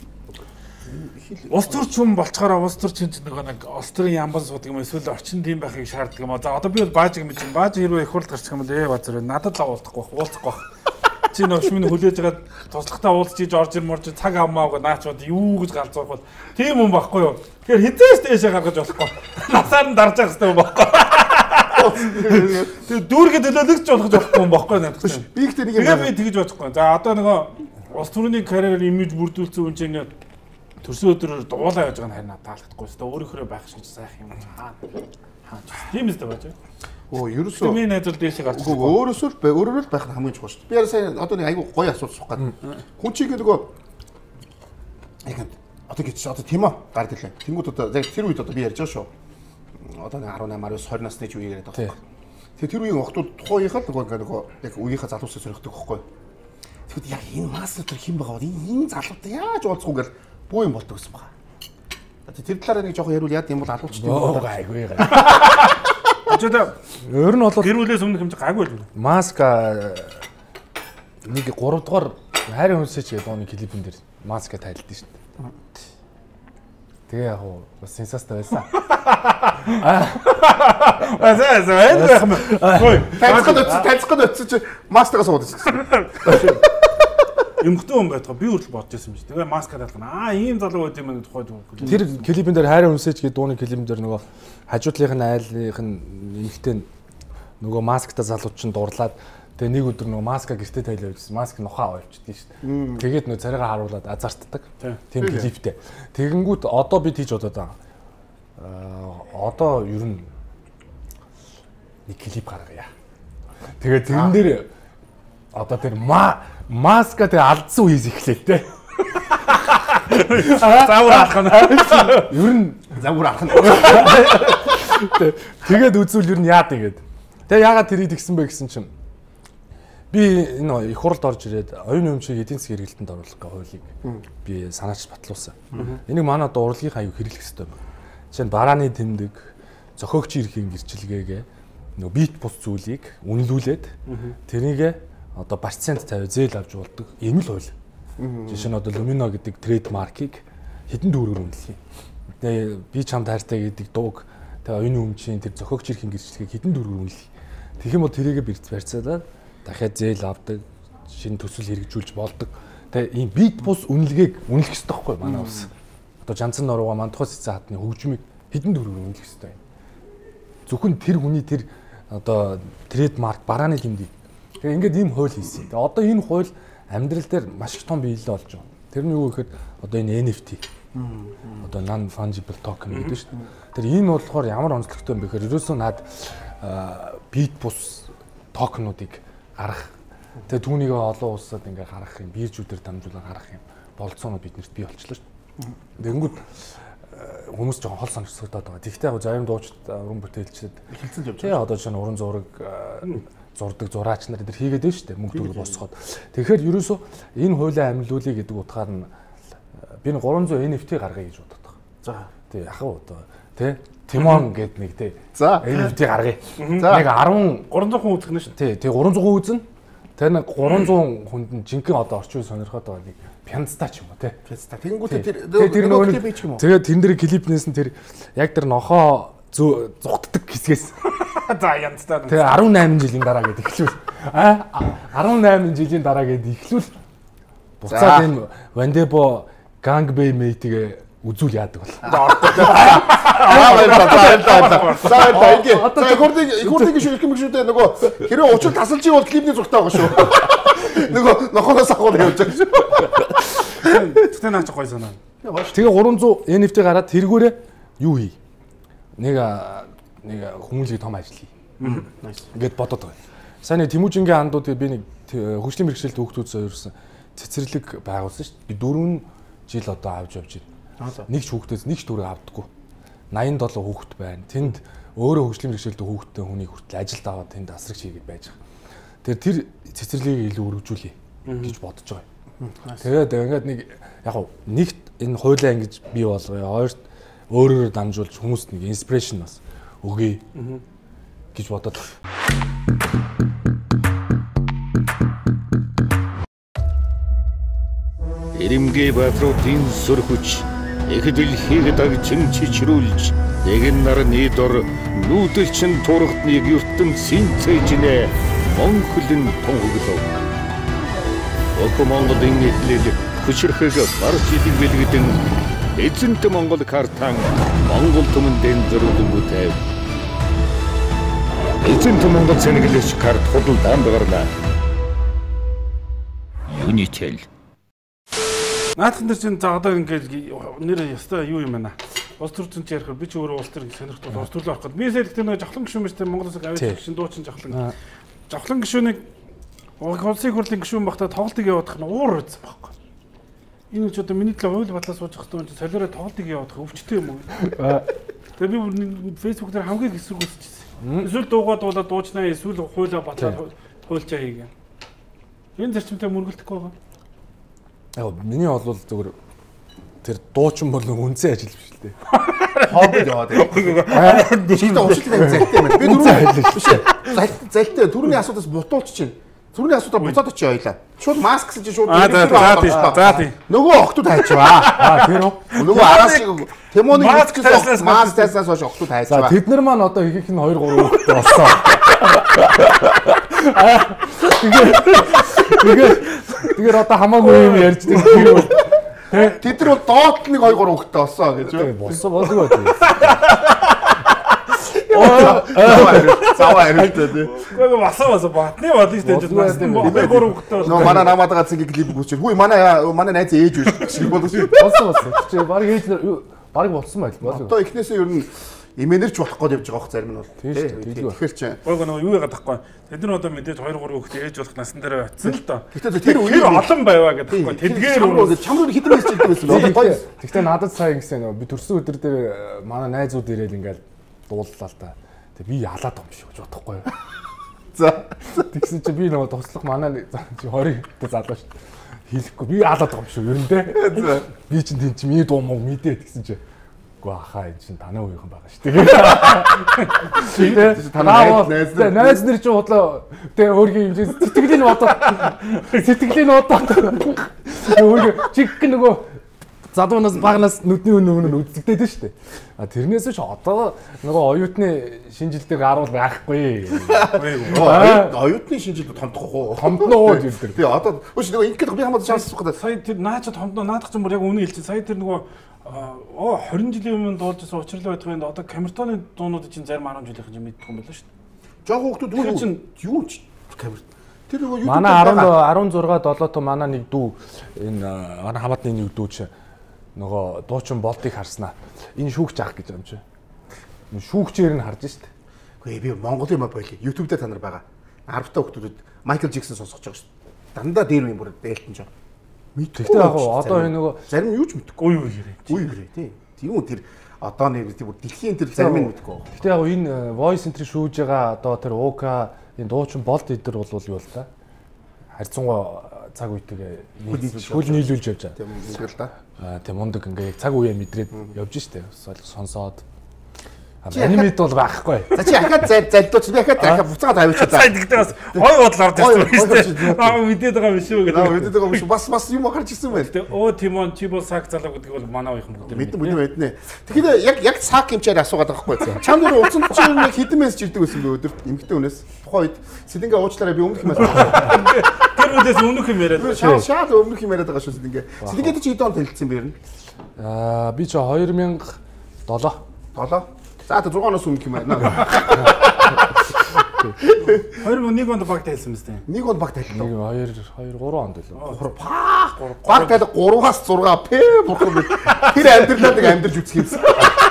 улс төр чүм болцохоор улс төр чинь нэг улс төрийн ямбан суудаг юм эсвэл орчин тийм байхыг шаарддаг юм аа. За одоо би бол баажиг мэдэн бааж хэрвээ их хурд гарчих юм бол базар надад л уулзахгүй. Чи нөөш минь хүлээж байгаа туслахтаа уулзж иж орж ирморж цаг авмаагүй наачууд юу гэж галзуух бол тийм юм байхгүй юу. Тэгэхээр хизээс дэшээ гаргаж болохгүй. Насаар нь дарж явах хэрэгтэй юм байхгүй. Тэгээ дүүргээ төлөөлөгч болгож болохгүй юм байхгүй надад. Би ихтэй нэг юм би тэгж бодохгүй. За одоо нөгөө улс төрийн карьераар имиж бүрдүүлсэн хүн чинь ингээд төрсөн өдрөөр дуулаа яаж байгаа нь харин таалагдахгүй. Өөрөөр өөрөөр байх шиг сайх юм аа. Тийм үстэй байж. Ерөөсөө миний найзууд дэшээ гарч. Өөрөөр л байх нь хамгийн чухал шүү дээ. Би яа сайн одоо нэг айгүй гоё асуулт суух гэдэг. Хүн чинь нөгөө яг одоо гэж одоо тийм аа гард ирлээ. Тэнгүүд одоо тэр үед одоо би ярьж байгаа шүү. Одоо нэг 18, 19, 20 насны ч үе яриад байгаа. Тэгээ тэр үеийн охтууд тухайхад нөгөө яг үеийнхээ залуусаа сөрөгдөг байхгүй. Тэгэхэд яг энэ мастер хэн байгаа вэ? Энэ залуутай яаж уулзах уу гэл буу юм болдог гэсэн байна. Тэр талаараа нэг жоохон яриул яад юм бол алуучдаг юм байна. Айгүй. Өөр нь бол гэрүүлээс өмнөх юм чи гайгүй л. Маска нэг 3 дугаар хайрын хүнсэж гэдэг дууны клипэн дээр маска тайлдсан шүү дээ. Тэгээ яг бас сенсацтай байсан. Тайлцгаад өтсөн чи маскаа суудаж гэсэн. Эмхтэн хүн байдаг. Би хүртэл бодож байсан юм чи. Тэгээ маска тайлгана. Ийм залуу байт юм тухайд. Тэр клипэн дээр хайрын хүнсэж гэдэг дууны клипэн дээр нөгөө хажуудлынх нь айлынх нь эмхтэн нөгөө масктай залууд чинь дурлаад тэгээ нэг өдөр нөгөө маска гэртээ тайлаа гэсэн. Маск нухаа авчихдээ шүү дээ. Тэгээд нөгөө царайгаа харуулад азартдаг. Тийм клиптэй. Тэгэнгүүт одоо би тийж бодоод байгаа. Одоо ер нь нэг клип гаргая. Тэгээд тэрэн дээр одоо тэр маска тэгээ алдсан үеэс эхлэв те. Завар алах нь. Ер нь завар алах нь. Тэгээд үзвэл ер нь яа тэгээд. Тэгээ яагаад тэрийг тэгсэн бэ гэсэн чинь би энэ их хурлд орж ирээд оюуны өмчийг эдийн засгийн хэрэгэлтэнд оруулах гэх хуулийг би санаач батлуулсан. Энийг манай одоо урлагийн аюу хэрэглэх хэрэгтэй байна. Жишээ нь барааны тэмдэг, зохиогчийн эрхийн гэрчилгээгээ нөгөө бит бус зүйлийг үнэлүүлээд тэрийг одоо процент тавь зээл авч болдог ийм л хууль. Жишээ нь одоо Lumino гэдэг трейдмаркийг хэдэн төгрөгөөр үнэлэх юм. Тэгээ би чамд хайртай гэдэг дууг тэгээ оюуны өмчийн тэр зохиогч эрхийн гэрчлэгийг хэдэн төгрөгөөр үнэлэх. Тэгэх юм бол тэрийгэ барьцаалаад дахиад зээл авдаг, шинэ төсөл хэрэгжүүлж болдог. Тэгээ ийм бит бус үнэлгээг үнэлэх хэрэгтэй байхгүй манай улс. Одоо Жанцан нурууга мандахус эцэн хатны хөгжмийг хэдэн төгрөгөөр үнэлэх хэрэгтэй. Зөвхөн тэр хүний тэр одоо трейдмарк барааны тэмдэг. Тэгээ ингээд ийм хууль хийсэн. Тэгээ одоо энэ хууль амьдрал дээр маш их том биелэл болж байгаа. Тэрний юу гэхээр одоо энэ NFT. Одоо non fungible token гэдэг шүү дээ. Тэр энэ болохоор ямар онцлогтой юм бэ гэхээр ерөөсөө над бит бус токенуудыг гаргах. Тэгээ түүнийг олон улсад ингээ гаргах юм, биржүүдээр дамжуулан гаргах юм болцоонууд биднэрт бий болчихлоо шүү дээ. Тэгэнгүүт хүмүүс жоохон хол сонирхолтой байгаа. Тэгвэл яг зарим дуучид уран бүтээлчид хэлцэн явж байгаа. Одоо жишээ нь уран зураг зурдаг зураач нар эдгээр хийгээд байна шүү дээ. Мөнгө төгрөг босгоод. Тэгэхээр ерөөсөө энэ хуулийн амилуулъя гэдэг утгаар нь би 300 NFT гаргая гэж боддог. За. Тий яг одоо тий Тимон гэдэг нэг тий. За. NFT гаргая. Нэг 10 300 хүн үзэх нь шүү. Тий 300 хүн үзнэ. Тэр нэг 300 хүнд нь жинхэнэ одоо орчин үеийн сонирхоод байгаа нэг пянцтай ч юм уу тий. Пянцтай. Тэгэнгүүт тэр нөгөө клип ч юм уу. Тэгээд тэн дээр клипнээс нь тэр яг тэр нохоо зүгтдэг хэсгээс За янзтай. тэгээ 18 жилийн дараа гээд эхлүүл 18 жилийн дараа гээд эхлүүл буцаад энэ Вандебо Gangbei Mate-гээ үзүүл яадаг бол. За ингээ хурдыг шүү гэмшүүтэй нөгөө хэрэв учир тасалж ивэл клипний зургтай байгаа шүү. Нөгөө нохоноос ахуул явж байгаа шүү. Тэгтээ наач гоё санаа. Тэгээ 300 NFT гараад тэргүүрээ юу хий? Нэг хүмүүжлийн том ажил хий. Ингээд бодоод байгаа. Сайн нэг Тэмүүжингийн андууд би нэг хөгжлийн мэргэжилт хүүхдүүд зориулсан цэцэрлэг байгуулсан шүү дээ. Би 4 жил одоо авч явж байна. Нэг ч хүүхдээс нэг ч төгрөг авдаггүй. 87 хүүхэд байна. Тэнд өөрөө хөгжлийн мэргэжилт хүүхдтэй хүний хүртэл ажилд аваад тэнд асрагч хийгээд байж байгаа. Тэр цэцэрлэгийг илүү өргөжүүлье гэж бодож байгаа. Тэгээд ингээд нэг яг нэгт энэ хуулиа ингэж бий болгоё. Хоёрт өөрөөр дамжуулж хүмүүст нэг инспирэшн бас өгье гэж бодоод байна. Ирэмгээ баатруудын сүр хүч их дэлхийг дагчин чичрүүлж нэгэн нарны дор нүүдэлчин турхтныг ертөнцийн цэжнэ Монголын тунхаглав. Монголын эхлэл хүчрхэг барж идэх бэлгэдэн эзэнт Монгол картан Монгол түмэндэн зөрүүлэнгүүтэй. Эзэнт Монгол цэнэглэж карт худалдаанд гарна. Unitel. Наадхан дээр чинь за одоо ингээд нэр ястай юу юм байна. Улс төрчин ч ярих би ч өөрөө улс төрийн сонирхтол улс төрлөө орох гэдэг. Би сэлгтээ нөгөө жавхлан гишүүн биш тийм Монголоос аваад гишүүн дуучин жавхлан. Жавхлан гишүүнийг улсын хурлын гишүүн багтаа тоглолтыг явуулах нь уур үзсэн байхгүй. Энэ ч одоо миний төлөө хууль батлаа сууж хэвээр чинь солиороо тоглолтыг явуулах өвчтэй юм уу? Тэгээ би Facebook дээр хамгийн хэсэг үсчихсэн. Эсвэл дуугаа дуулаад дуучнаа эсвэл хуулиа батлаад хуульчаа хийгээ. Энэ зарчимтай мөргөлдөхгүй байгаа. Яг миний бол зөвхөн тэр дуучин бол үнцэн ажил биш л дээ. Хобби яваад байна. Жишээ уучлалтай залтай байна. Би түрүүний залтай түрүүний асуудаас бутуулч чинь. Түрүүний асуудаа буцаад очиж ойлаа. Шууд маскс чинь шууд за тийм. Нөгөө охтууд хайчваа. Тэр үү? Нөгөө араас Тимоны маскстаас хойш охтууд хайчваа. За тэд нар маань одоо ихэнх нь 2 3 хүүхэдтэй болсон. Тэгэхээр одоо хамаагүй юм ярьж байгаа. Тэд нар бол доод нэг 2 3 хүүхэдтэй болсон гэж байна. Болсон болов уу? Зава хариултаа тий. Гэхдээ масаа батны бодож дээ. Манай гурав хөтөө. Нөө манай намаад байгаа цэгийг клип гүйчих. Хүй манай найз ээж биш шиг болов шүү. Болсон. Чи баг ээж баг болсон байл. Одоо эхнээсээ ер нь имэнэрч болох гээд явж байгаа хөх зарим нь бол. Тэгэхээр чи нөгөө юу яагаад тахгүй. Тэд нар одоо мэдээж 2 3 хүүхдээ ээж болох насан дээр очсон л доо. Гэхдээ тэр үеэр олон байваа гэдэг байхгүй. Тэдгээр чамруу хитрээс чилдэг байсан гоё. Гэхдээ надад сайн гэсэн нөө би төрсөн өдөр дээр манай найзууд ирээл ингээл дууллаа л та. Тэг би ялаад байгаа юм шиг гэж бодохгүй юу. За тэгсэн чи би нөгөө туслах манай чи 20 дэ залуу шүү. Хийлэхгүй би ялаад байгаа юм шиг ер нь те. Би чинь тийм чи миний дуу муу мэдээ тэгсэн чи үгүй ахаа энэ чинь танай уухан байгаа шүү. Тэгээ танай найз нар чи худлаа тэгээ өөргийн хэмжээ сэтгэлийн бодоод өөргөө чиг нөгөө залуунаас багнаас нүдний өнөө үзэгдээд шүү дээ. А тэрнээс ч одоо нөгөө оюутны шинжилтийг гаруул байхгүй. Оюутны шинжилт томдохгүй. Томдноо гэж хэлдэг. Тий одоо өш нөгөө ингээд би хамаад шанс авах гэдэг. Сая тэр наача томдноо наадах ч юм яг үнэ хэлчих. Сая тэр нөгөө 20 жилийн өмнө дуулжсэн учрал байдгийн одоо камертоны дуунууд чинь зарим 10 жилийнхэн юм мэддэг юм байна шүү дээ. Жог хүүхдүүд чинь юу ч камер. Тэр нөгөө YouTube манай 16 7 манай нэг дүү энэ манай хамаатны нэг дүү чи нөгөө дуучин болтыг харснаа. Энэ шүүгч ах гэж юм чи. Шүүгчээр нь харж штт. Үгүй би Монголын маа боли. YouTube дээр та нар байгаа. 10 та хүүхдүүд Майкл Джексон сонсож байгаа штт. Дандаа дээр юм бүр дээлтэн жоо. Тэгтээ яг одоо энэ нөгөө зарим юу ч мэдэхгүй. Үй гэрээ. Үй гэрээ тий. Тийм үү тэр одоо нэг тийм дэлхийн тэр зарим нь мэдгүй. Гэтэ яг энэ voice entry шүүж байгаа одоо тэр уука энэ дуучин болд эдэр бол юу л да. Харьцангуй цаг үетэйгээ хөл нийлүүлж явж байгаа. Тийм үнэхээр л да. Тийм мундаг ингээ цаг үеэ мэдрээд явж штэ. Сонсоод. Анимед бол байхгүй. За чи ахаад залдууч би ахаад буцаад тавьчих за. Сайн тэгтээ бас гой бодол орж ирсэн шүү дээ. Мэдээд байгаа юм шүү гэдэг. Мэдээд байгаа юм шүү. Бас юм гарч ирсэн байна. Тэгээ Тимон Чибол сак залуу гэдэг бол манай уух юм гэдэг. Мэднэ. Тэгэхээр яг сак хэмжээр асуугаад байгаа байхгүй. Чам дээр уцан чинь нэг хэдэн мессеж ирдэг байсан бэ өдөрт эмгтэй хүнээс. Тухайн үед Сэлэнгээ уучлаарай би өмнөх юм аа. Тэр үдээс өмнөх юм яриад. Шаад өмнөх юм яриад байгаа шүү Сэлэнгээ. Сэлэнгээд чи хэд он танилцсан бэ ер нь? Би ч 2007. 7. За та 6 оноос өмнөх юм байна. 2001 онд багт хэлсэн мэт. Нэг он багт хэлсэн. 2 3 онд лөө. Багт хэлээ 3-аас 6 пэ бурхан мэд. Тэр амьдралаа нэг амьдарч үсэх юмсан.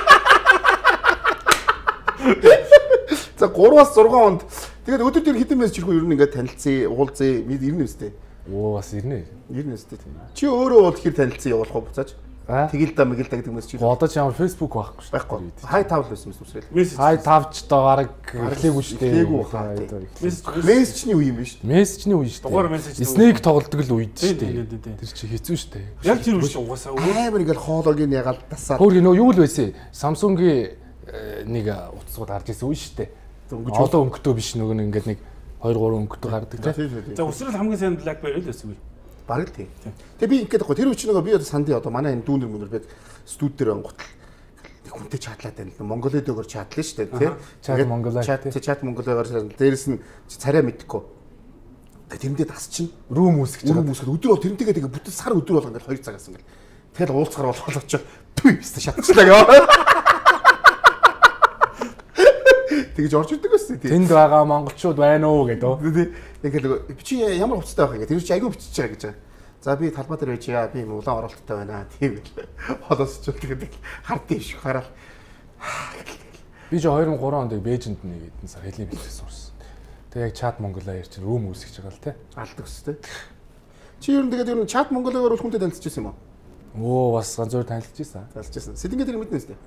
За 3-аас 6 онд тэгээд өдөр дээр хэдэн мессеж ирэх үү ер нь ингээд танилцъя, уулзъя, ирнэ үстэй. Бас ирнэ. Ирнэ үстэй. Чи өөрөө бол тэгэхээр танилцъя явуулах уу буцааж? Тэгэл да мэгэл да гэдэг мессеж ирэх. Одоо ч ямар Facebook байхгүй шүү. Байхгүй. Хай тавл байсан мэт үсрэл. Хай тавч доо бараг эхлэегүй шүү дээ. Мессежний үе юм байна шүү дээ. Мессежний үе шүү дээ. Дугаар мессеж. Снэйк тоглодог л үед шүү дээ. Тэр чи хэцүү шүү дээ. Яг тэр үе чинь угаасаа амар ингээл хоолойг ягаал тасаад. Хөөе нөө юу л байсан. Samsung-ийн нэг утасууд гарч ирсэн үе шүү дээ. Одоо өнгөтэй биш нөгөө нэг ингээд нэг 2 3 өнгөтэй гардаг тийм. За өсрөл хамгийн сайн BlackBerry л байсан үе. Бараг тийм. Тэгээ би ингээд байхгүй. Тэр үчиг нөгөө би одоо санд одоо манай энэ дүүнер мөнөр би студ дээр ангуутал хүнтэй чатлаад байна. Монголын дөөгөр чатлаа шүү дээ тий. Чат монголоор чат монголоор дээрэс нь царай мэдхгүй. Тэгээ тэрэндээ тасчин рүүм үсгэж байгаа. Өдөр бол тэрнтэйгээ тэгээ бүтэн сар өдөр бол ингээд 2 цагаас ингээд. Тэгэл уулзгаар болоод очоо түй өстө шатчлаа. Тэгэж орж ирдэг байсан тий. Тэнд байгаа монголчууд байна уу гэдэг. Ингээд чи ямар хувцастай байх юм. Тэр чи аягүй бичиж байгаа гэж байгаа. За би талбай дээр байж яа би улаан оролттой байна. Тийм л. Холоос ч тэгээд хардсан шүү хараад. Би ч 2003 онд Бээжинд нэг хэдэн сар хэлний бэлтгэл сурсан. Тэгээ яг чат монголоор ярьж рүүм үсгэж байгаа л тий. Алдаг өстэй. Чи ер нь тэгээд ер нь чат монголоор хүнтэй танилцчихсан юм уу? Оо бас ганц зөөр танилцж ийсэн. Танилцчихсан. Сэлэнгээ тэр мэднэ үстэй.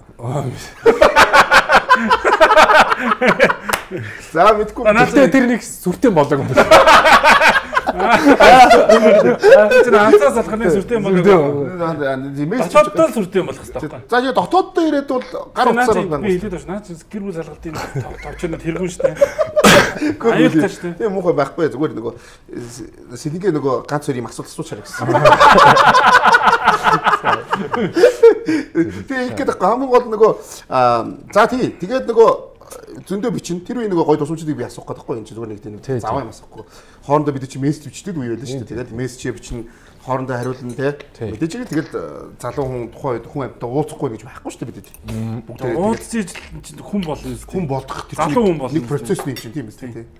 За мэдгүй. Тэр нэг сүртэн болоог юм байна. Тэр анцаас алханы сүртэн болоог. Дотооддоо сүртэн болох хэрэгтэй байхгүй. За яг дотооддоо ирээд бол гар утсаар байна. Би хэлээд байна. Наач гэр бүл алгалтын товчнод тэргүүн штэ. Аюултай штэ. Тийм муухай байхгүй зүгээр нөгөө Сэлэнгээ нөгөө ганц хоёр юм асуулт асуучаар гэсэн. Тэгээ ихэд хамгийн гол нөгөө за тий тэгээд нөгөө зөндөө бичин тэр үе нөгөө гой тусламжуудыг би асуух гэдэг байхгүй энэ чи зүгээр нэг тийм заваа юм асуухгүй хоорондоо бид чи мессеж бичдэг үе байлаа шүү дээ тэгээд мессеж бичин хоорондоо хариулна тий мэдээж яг тэгэл залуу хүн тухайн үед хүн амьтаа уулзахгүй гэж байхгүй шүү дээ бид бүгд уулзчих хүн болно хүн болдох тэр залуу хүн болно нэг процесс юм чинь тийм үстэй тий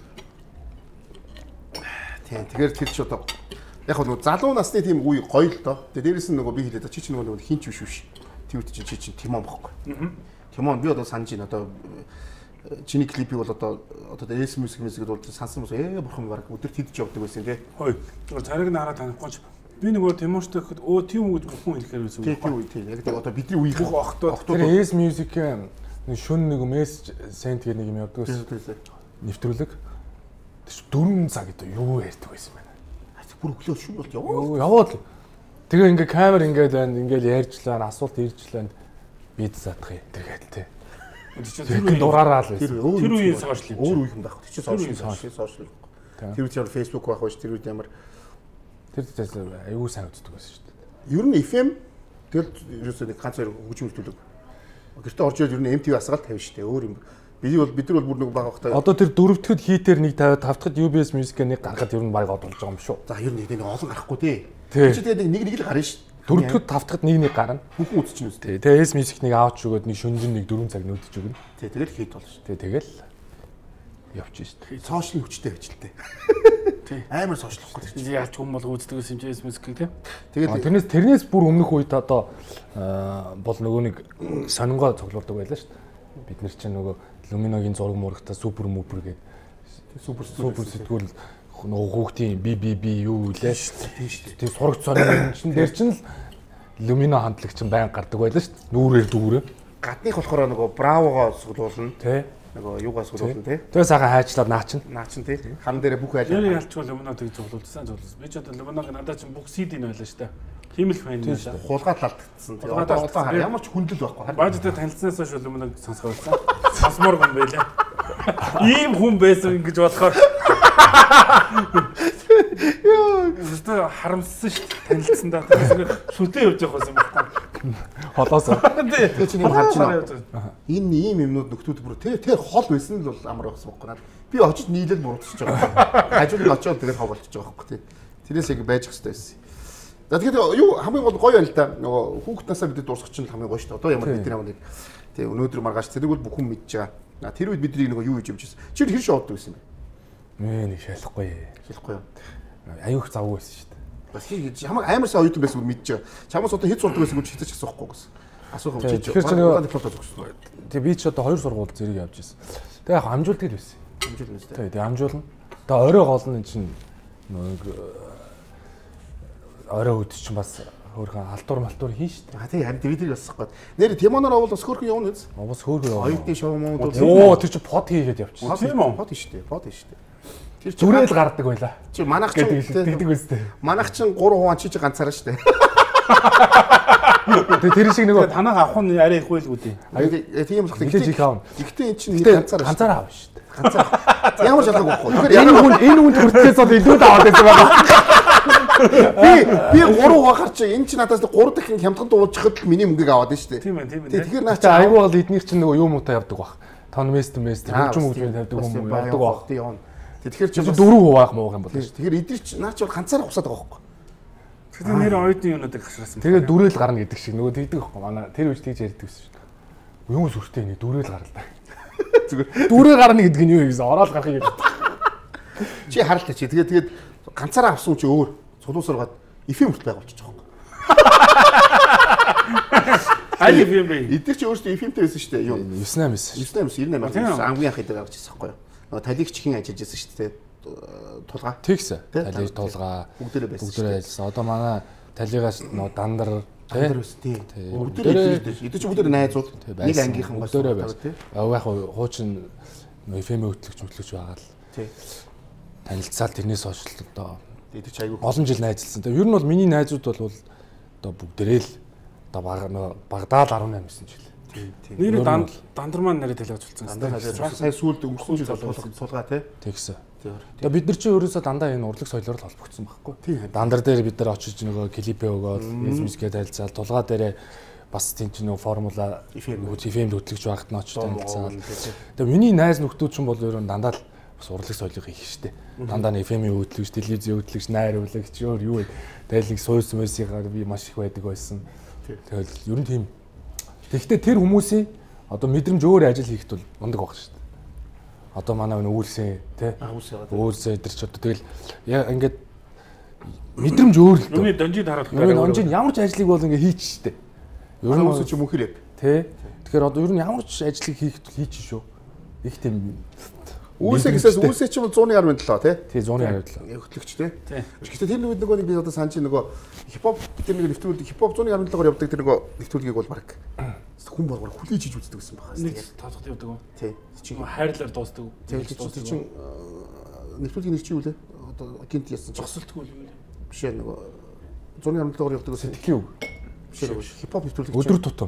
тэгэхээр тэр чи одоо яг нөгөө залуу насны тийм үе гоё л доо тэгээд дээрэс нь нөгөө би хэлээд чи чи нөгөө хинч биш тийм үт чи Тимон бохгүй Тимон би одоо санаж ин одоо чиний клипийг бол одоо эс мьюзик бол сансан мөс бурхан баг өдөр тэдж явдаг байсан тий. Хой. Цариг нараа танихгүй ч би нөгөө Тимоштой гэхэд тийм үг бүхэн хэлэхээр байсан. Тийм яг одоо бидний үе бүх охтоо тэр эс мьюзик нэг шүн нэг мессеж сент гэх нэг юм явдаг байсан. Нэвтрүүлэг. Тэр 4 цаг гэдэг юу ярьдаг байсан байна. Бүр өглөө шүн бол яваа. Яваад. Тэгээ ингээ камер ингээд байна. Ингээл ярьжлаа, асуулт иржлаа. Бид задах юм. Тэгээд тий. Тэр дураараа л байсан. Тэр үеийн сошиал юм. Өөр үе юм байхгүй. Тэр чинь сошиал. Тэр үеийн Facebook байх байж тэр үед ямар тэр аюу сайн үздэг байсан шүү дээ. Ер нь FM тэгэл ерөөсөө нэг ганц хоёр хөгжим үйлдвэрлэг. Гэртээ орж ирээд ер нь MTV асгаал тавина шүү дээ. Өөр юм. Бид нар бол бүр нэг баг багтай. Одоо тэр 4-р хийтээр нэг 50 тавтахад UBS Music-ийг нэг гаргахад ер нь баг одолж байгаа юм шүү. За ер нь нэг олон гарахгүй тий. Чи тэгээд нэг л гарна шүү. 4-р тавтахад нэг гарна. Бүхэн үзчихнэ үстэй. Тэгээ S Music нэг авч өгөөд нэг шөнөжин нэг 4 цаг нүүдэж өгнө. Тий тэгэл хийд болно шүү. Тэгэл явчих шүү дээ. Сошиал хүчтэй хэвчлээ. Тий. Амар сошиал байхгүй. Яаж хүм бол үздэг юм чи S Music тий. Тэгээд тэрнээс бүр өмнөх үед одоо бол нөгөө нэг сонингоо цуглуулдаг байлаа шүү дээ. Бид нар чинь нөгөө Luminoгийн зураг мурагта супер мупер гэдэг супер сэтгүүл нөгөө хүүхдийн би юу лээ шүү дээ. Тэр сурагч цорын чинь дээр чинь Lumino хамтлагч чинь байн гардаг байлаа шүү дээ. Нүүрээр дүүрээ. гадных болохоор нөгөө бравогоо суулуулна. Тэ. Нөгөө юугаас суулуулна тий. Тэгээ сайхан хайчлаад наачин. Наачин тий. Хан дээр бүх айл. Яг ялчгүй Лимоног тийг зуглуулсан зуглуулсан. Би ч одоо Лимоног надад чинь бүх CD-н байлаа шүү дээ. Химэл фэн байлаа. Хулгай талдсан. Одоо ямар ч хүндэл байхгүй. Баажтай танилцсанаас хойш Лимоног сонсгоолсан. Сонсмор гом байлаа. Ийм хүн байсан гэж болохоор Яа, харамссан шүү дээ. Танилцсан даа. Шүтээ явж явах байсан байна. Холоосоо. Тэгээ чинь юм харж байна. Энэ ийм юмнууд нөхдүүд бүр тэр хол байсан л бол амар байсан байхгүй надад. Би очиж нийлэл мурдчихж байгаа. Хажууд очоод тэгээд хов болчихж байгаа байхгүй тий. Тэрээс яг байж хэвчтэй байсан. За тэгэхээр юу хамгийн гол гоё байл та нөгөө хүүхэд насаа бидэд дуусах чинь хамгийн гоё шүү дээ. Одоо ямар бидний амныг тий өнөөдөр маргааш тэрийг бол бүх хүн мэдж байгаа. Тэр үед бидний нөгөө юу хийж явж байсан. Чи хэр шоуддаг байсан бэ? Нэг шалахгүй. Шалахгүй юу? Аюух завгүй байсан шүү дээ. Бас хамаг амар сайн оюутан байсан бүр мэдж байгаа. Чамаас одоо хэд сурдаг байсан гэж хитэж асуухгүй гэсэн. Асуух юм чи. Тэгээ би ч одоо 2 сургууль зэрэг явж байсан. Тэгээ яг хамжуулдаг л байсан. Хамжуулна шүү дээ. Тэгээ хамжуулна. Тэгээ орой гол нь чинь нэг орой өд чинь бас хөөрхөн алтуур хийн шүү дээ. Тий харин дивидер ясахгүй. Нэр Тимоноор авал бас хөөрхөн явна үз. Бас хөөрхөн явна. Оюутны шоу мууд. Оо тэр чинь под хийгээд явчихсан. Тийм үү? Под шүү дээ. Под шүү дээ. Тэр зүрээл гардаг байла. Чи манайх ч тэгдэг үстэй. Манайх ч 3 хуваа чи ганцаараа шүү дээ. Тэр шиг нөгөө танаа авах нь арай их байлгүй дээ. Тийм болох. Гэхдээ эн чинь ганцаараа авна шүү дээ. Ганцаараа. Ямар жалгаагүй байхгүй. Тэгэхээр энэ хүн хүртээс бол илүү даваад байсан байгаа. Би 3 хуваа гарч энэ чи надаас 3 дахин хямдхан дуулчихад миний мөнгөийг аваад шүү дээ. Тийм ээ. Тэгэхээр наа чи айгүй бол эднийх чинь нөгөө юу муутай явдаг баг. Тон местер хөгжим тавьдаг хүмүүс явдаг баг. Тэгэхээр чи 4 хуваах муух юм болно шүү. Тэгэхээр эдгээр чи наа чи бол ганцаараа хусаад байгаа байхгүй. Тэгэхээр нэр оюутны юунуудыг хашраасан. Тэгээ дүрээл гарна гэдэг шиг нөгөө тэгдэг байхгүй. Манай тэр үеч тэгж ярьдаг гэсэн шүү. Юм сүртэй нэг дүрээл гаралтай. Зүгээр дүрээ гарна гэдэг нь юу юм гэсэн ороод гарахыг ярьдаг. Чи харалтай чи тэгээд ганцаараа авсан чи өөр цулуусаар гад FM хүртэл байгуулчих жоох. Аль FM бэ? Эдгээр чи өөрсдөө FM-тэй байсан шүү дээ. Юу? 98 ангийн анх дээр гарч ирсэн байхгүй юу? Нөгөө талиг чихэн ажиллаж байсан шүү дээ. Тулгаа. Тэгс. Талиг тулгаа. Бүгдээрээ байсан. Одоо манай талигаас нөгөө дандар тий. Бүгдээрээ эдгээр чи бүгдээрээ найзууд. Нэг ангийнхан бас бүгдээрээ байсан. Яг хуучин FM хөтлөгч байгаа л. Тий. Танилцаад тэрнээс хойш одоо эдгээр чи айгүй олон жил найзлсан. Ер нь бол миний найзууд бол одоо бүгдээрээ л одоо багадаа л 18 гэсэн жил. Тийм. Нэр дандар маань нарыг талиаж болсон. Дандар сая сүүлд өнгөрсөн жил тулгаа тий. Тэгсэн. Тэгээ бид нар чи өөрөөсөө дандаа энэ урлаг соёлоор л холбогдсон байхгүй. Дандар дээр бид нар очиж нөгөө клипээ өгөөд эсмисгээ танилцаад тулгаа дээрээ бас тийм ч нөгөө формула FM хөтлөгч байхад нь очиж танилцаад. Тэгээ миний найз нөхдүүд ч юм бол ер нь дандаа л бас урлаг соёлыг хийх штеп. Дандаа нь FM-ийн хөтлөгч, телевизийн хөтлөгч, найр хөтлөгч өөр юу вэ? Тэгэл нэг сууйс мэсигаар би маш их байдаг байсан. Тэгэл ер нь тийм. Тэгэхдээ тэр хүмүүсийн одоо мэдрэмж өөр ажил хийхэд бол мундаг баг шүү дээ. Одоо манай үүлсэн тий. Үүлсэн тэр ч одоо тэгэл яг ингээд мэдрэмж өөр л дээ. Юуны донжид харуулах гэдэг. Донжид ямар ч ажлыг бол ингээд хийч штэ. Ер нь үүлсэн ч мөнхөр яг. Тий. Тэгэхээр одоо ер нь ямар ч ажлыг хийч шүү. Их тийм үүлсэн гэсээс үүлсэн ч бол 117 тий. Тий 117. Хөтлөгч тий. Гэхдээ тэр нөгөө нэг би одоо санаж нөгөө хипхоп тэр нэг нэвтрүүлэг хипхоп 117-оор явдаг тэр нөгөө нэвтрүүлгийг бол баг хүн болгоор хүлээж иж үздэг гэсэн байна. Нэг тоцоход явдаг уу? Тий. Чи хайрлаар дуустдаг. Тий чинь нэвтрүүлгийн нэр чи юу лээ? Одоо гинт яасан зогсолтгүй юм лээ. Биш ээ нөгөө 117-оор явдаг гэсэн сэтгэв. Биш ээ хипхоп нэвтрүүлэг. Өдөр тутам.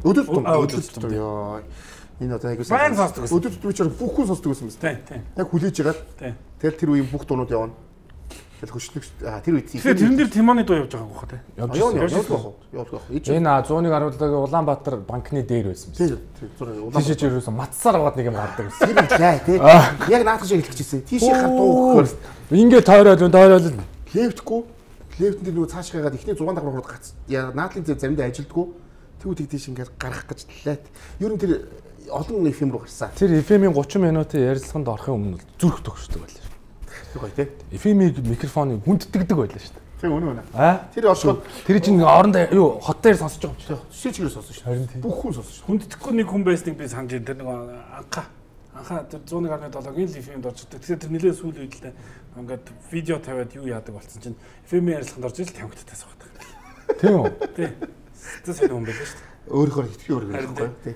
Яа. Энэ одоо айгуу сайн сонсдог. Өдөр тутмын чаар бүх хүн сонсдог гэсэн мэт. Тий. Яг хүлээж байгаа. Тэгэл тэр үеийн бүх дуунууд явна. Тэгэл хөшлөг тэр үед тэгэхээр тэрэн дээр Тимоны дуу явж байгаа юм байна те. Явж. Энэ 111-ийн Улаанбаатар банкны дээр байсан юм. Тийш ерөөсөн матсаар аваад нэг юм гардаг байсан. Тэр лай те. Яг наадах шиг хэлчихсэн. Тийшээ хар дуу өгөхөөр ингээ тойрол левтгүй. Левтэн дээр нөгөө цааш гаагаад ихний 6 давхар гарц. Яа наадлын зэ заримдаа ажилдгүү. Тэгвэл тийш ингээ гарах гэж лайт. Ер нь тэр олон FM руу гарсан. Тэр FM-ийн 30 минутын ярилцлаганд орохын өмнө зүрх төгсдөг байлаа. Гоё тий. FM-ийн микрофоныг хүнддэгдэг байлаа шүү дээ. Тийм үнэ. Тэр оршиход тэр чинь орондоо юу хот дээр сонсож байгаа юм шиг. Шилжгээр сонсож шүү. Бүх хүн сонсож шүү. Хүнддэхгүй нэг хүн байсныг би санаж байна. Тэр нэг анхаа тэр 101.7-гийн л FM-д орж ирдэг. Тэгэхээр тэр нэлээд сүүл үед л ингээд видео тавиад юу яадаг болсон чинь FM-ийн ярилцлаганд орж ил тамхиттай суудаг. Тийм үү? Тий. Тэ сайн хүн байлаа шүү дээ. Өөрөөр итгэх өөр байхгүй тий.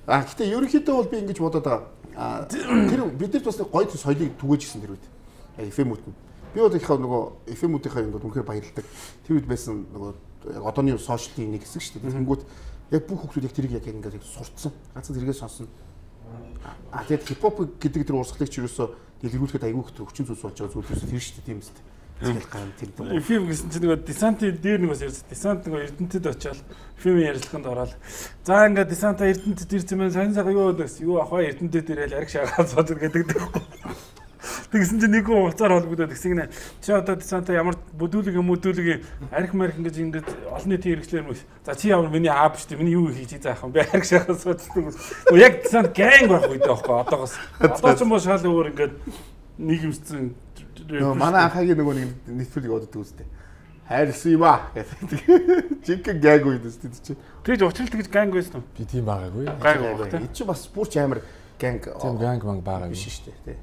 Гэтэ ерөнхийдөө бол би ингэж бодоод байгаа. Тэр бид нар бас гоё соёлыг түгэж гисэн тэр үед. FM-үүд нь. Би бол их нөгөө FM-үүдийнхээ ингээд үнэхээр баярлдаг. Тэр үед байсан нөгөө одооны сошиалын нэг хэсэг шүү дээ. Тэнгүүд яг бүх хүмүүс яг тэрийг яг ингээд сурцсан. Ганцхан зэрэгээ сонсон. Тэгээд хипхоп гэдэг тэр урсгалыг ч ерөөсөө дэлгэрүүлэхэд аягүй их өчн зүйлс болж байгаа зүйлс тэр шүү дээ тийм үстэй. Тэгэл ган тэр дүү. FM гэсэн чинь нөгөө десантын дээр нэг бас ярьсан. Десант нөгөө Эрдэнэтэд очиад FM ярилцлаганд ороод за ингээд десанта Эрдэнэтэд ирсэн мэн сайн сайхан юу гэсэн юу ахаа Эрдэнэтэд ирэл ариг шаагаад сууд гэдэг тэгэхгүй. Тэгсэн чинь нэг хүн уцаар холбогдоод тэгсэн гинэ. Чи одоо десанта ямар бүдүүлэг арих марих ингээд олон нийтийн хэрэгслэр мөс. За чи ямар миний аав шүү дээ. Миний юу хийж заах юм бэ? Арих шахаад сууддаг. Яг десант гэнг байх үед байхгүй одоогоос. Одоо ч юм уу шал өөр ингээд нийгэмсэн. Манай анхаагийн нөгөө нэг нэвтрүүлэг одод үзтээ. Хайрлсан юм аа гэдэг. Жинхэнэ гэг үед үстэй чи. Тэгж учрал тэгж ганг байсан уу? Би тийм байгаагүй. Ганг байх тийм. Энд чи бас бүр ч амар ганг. Тийм ганг манг байгаагүй биш шүү дээ.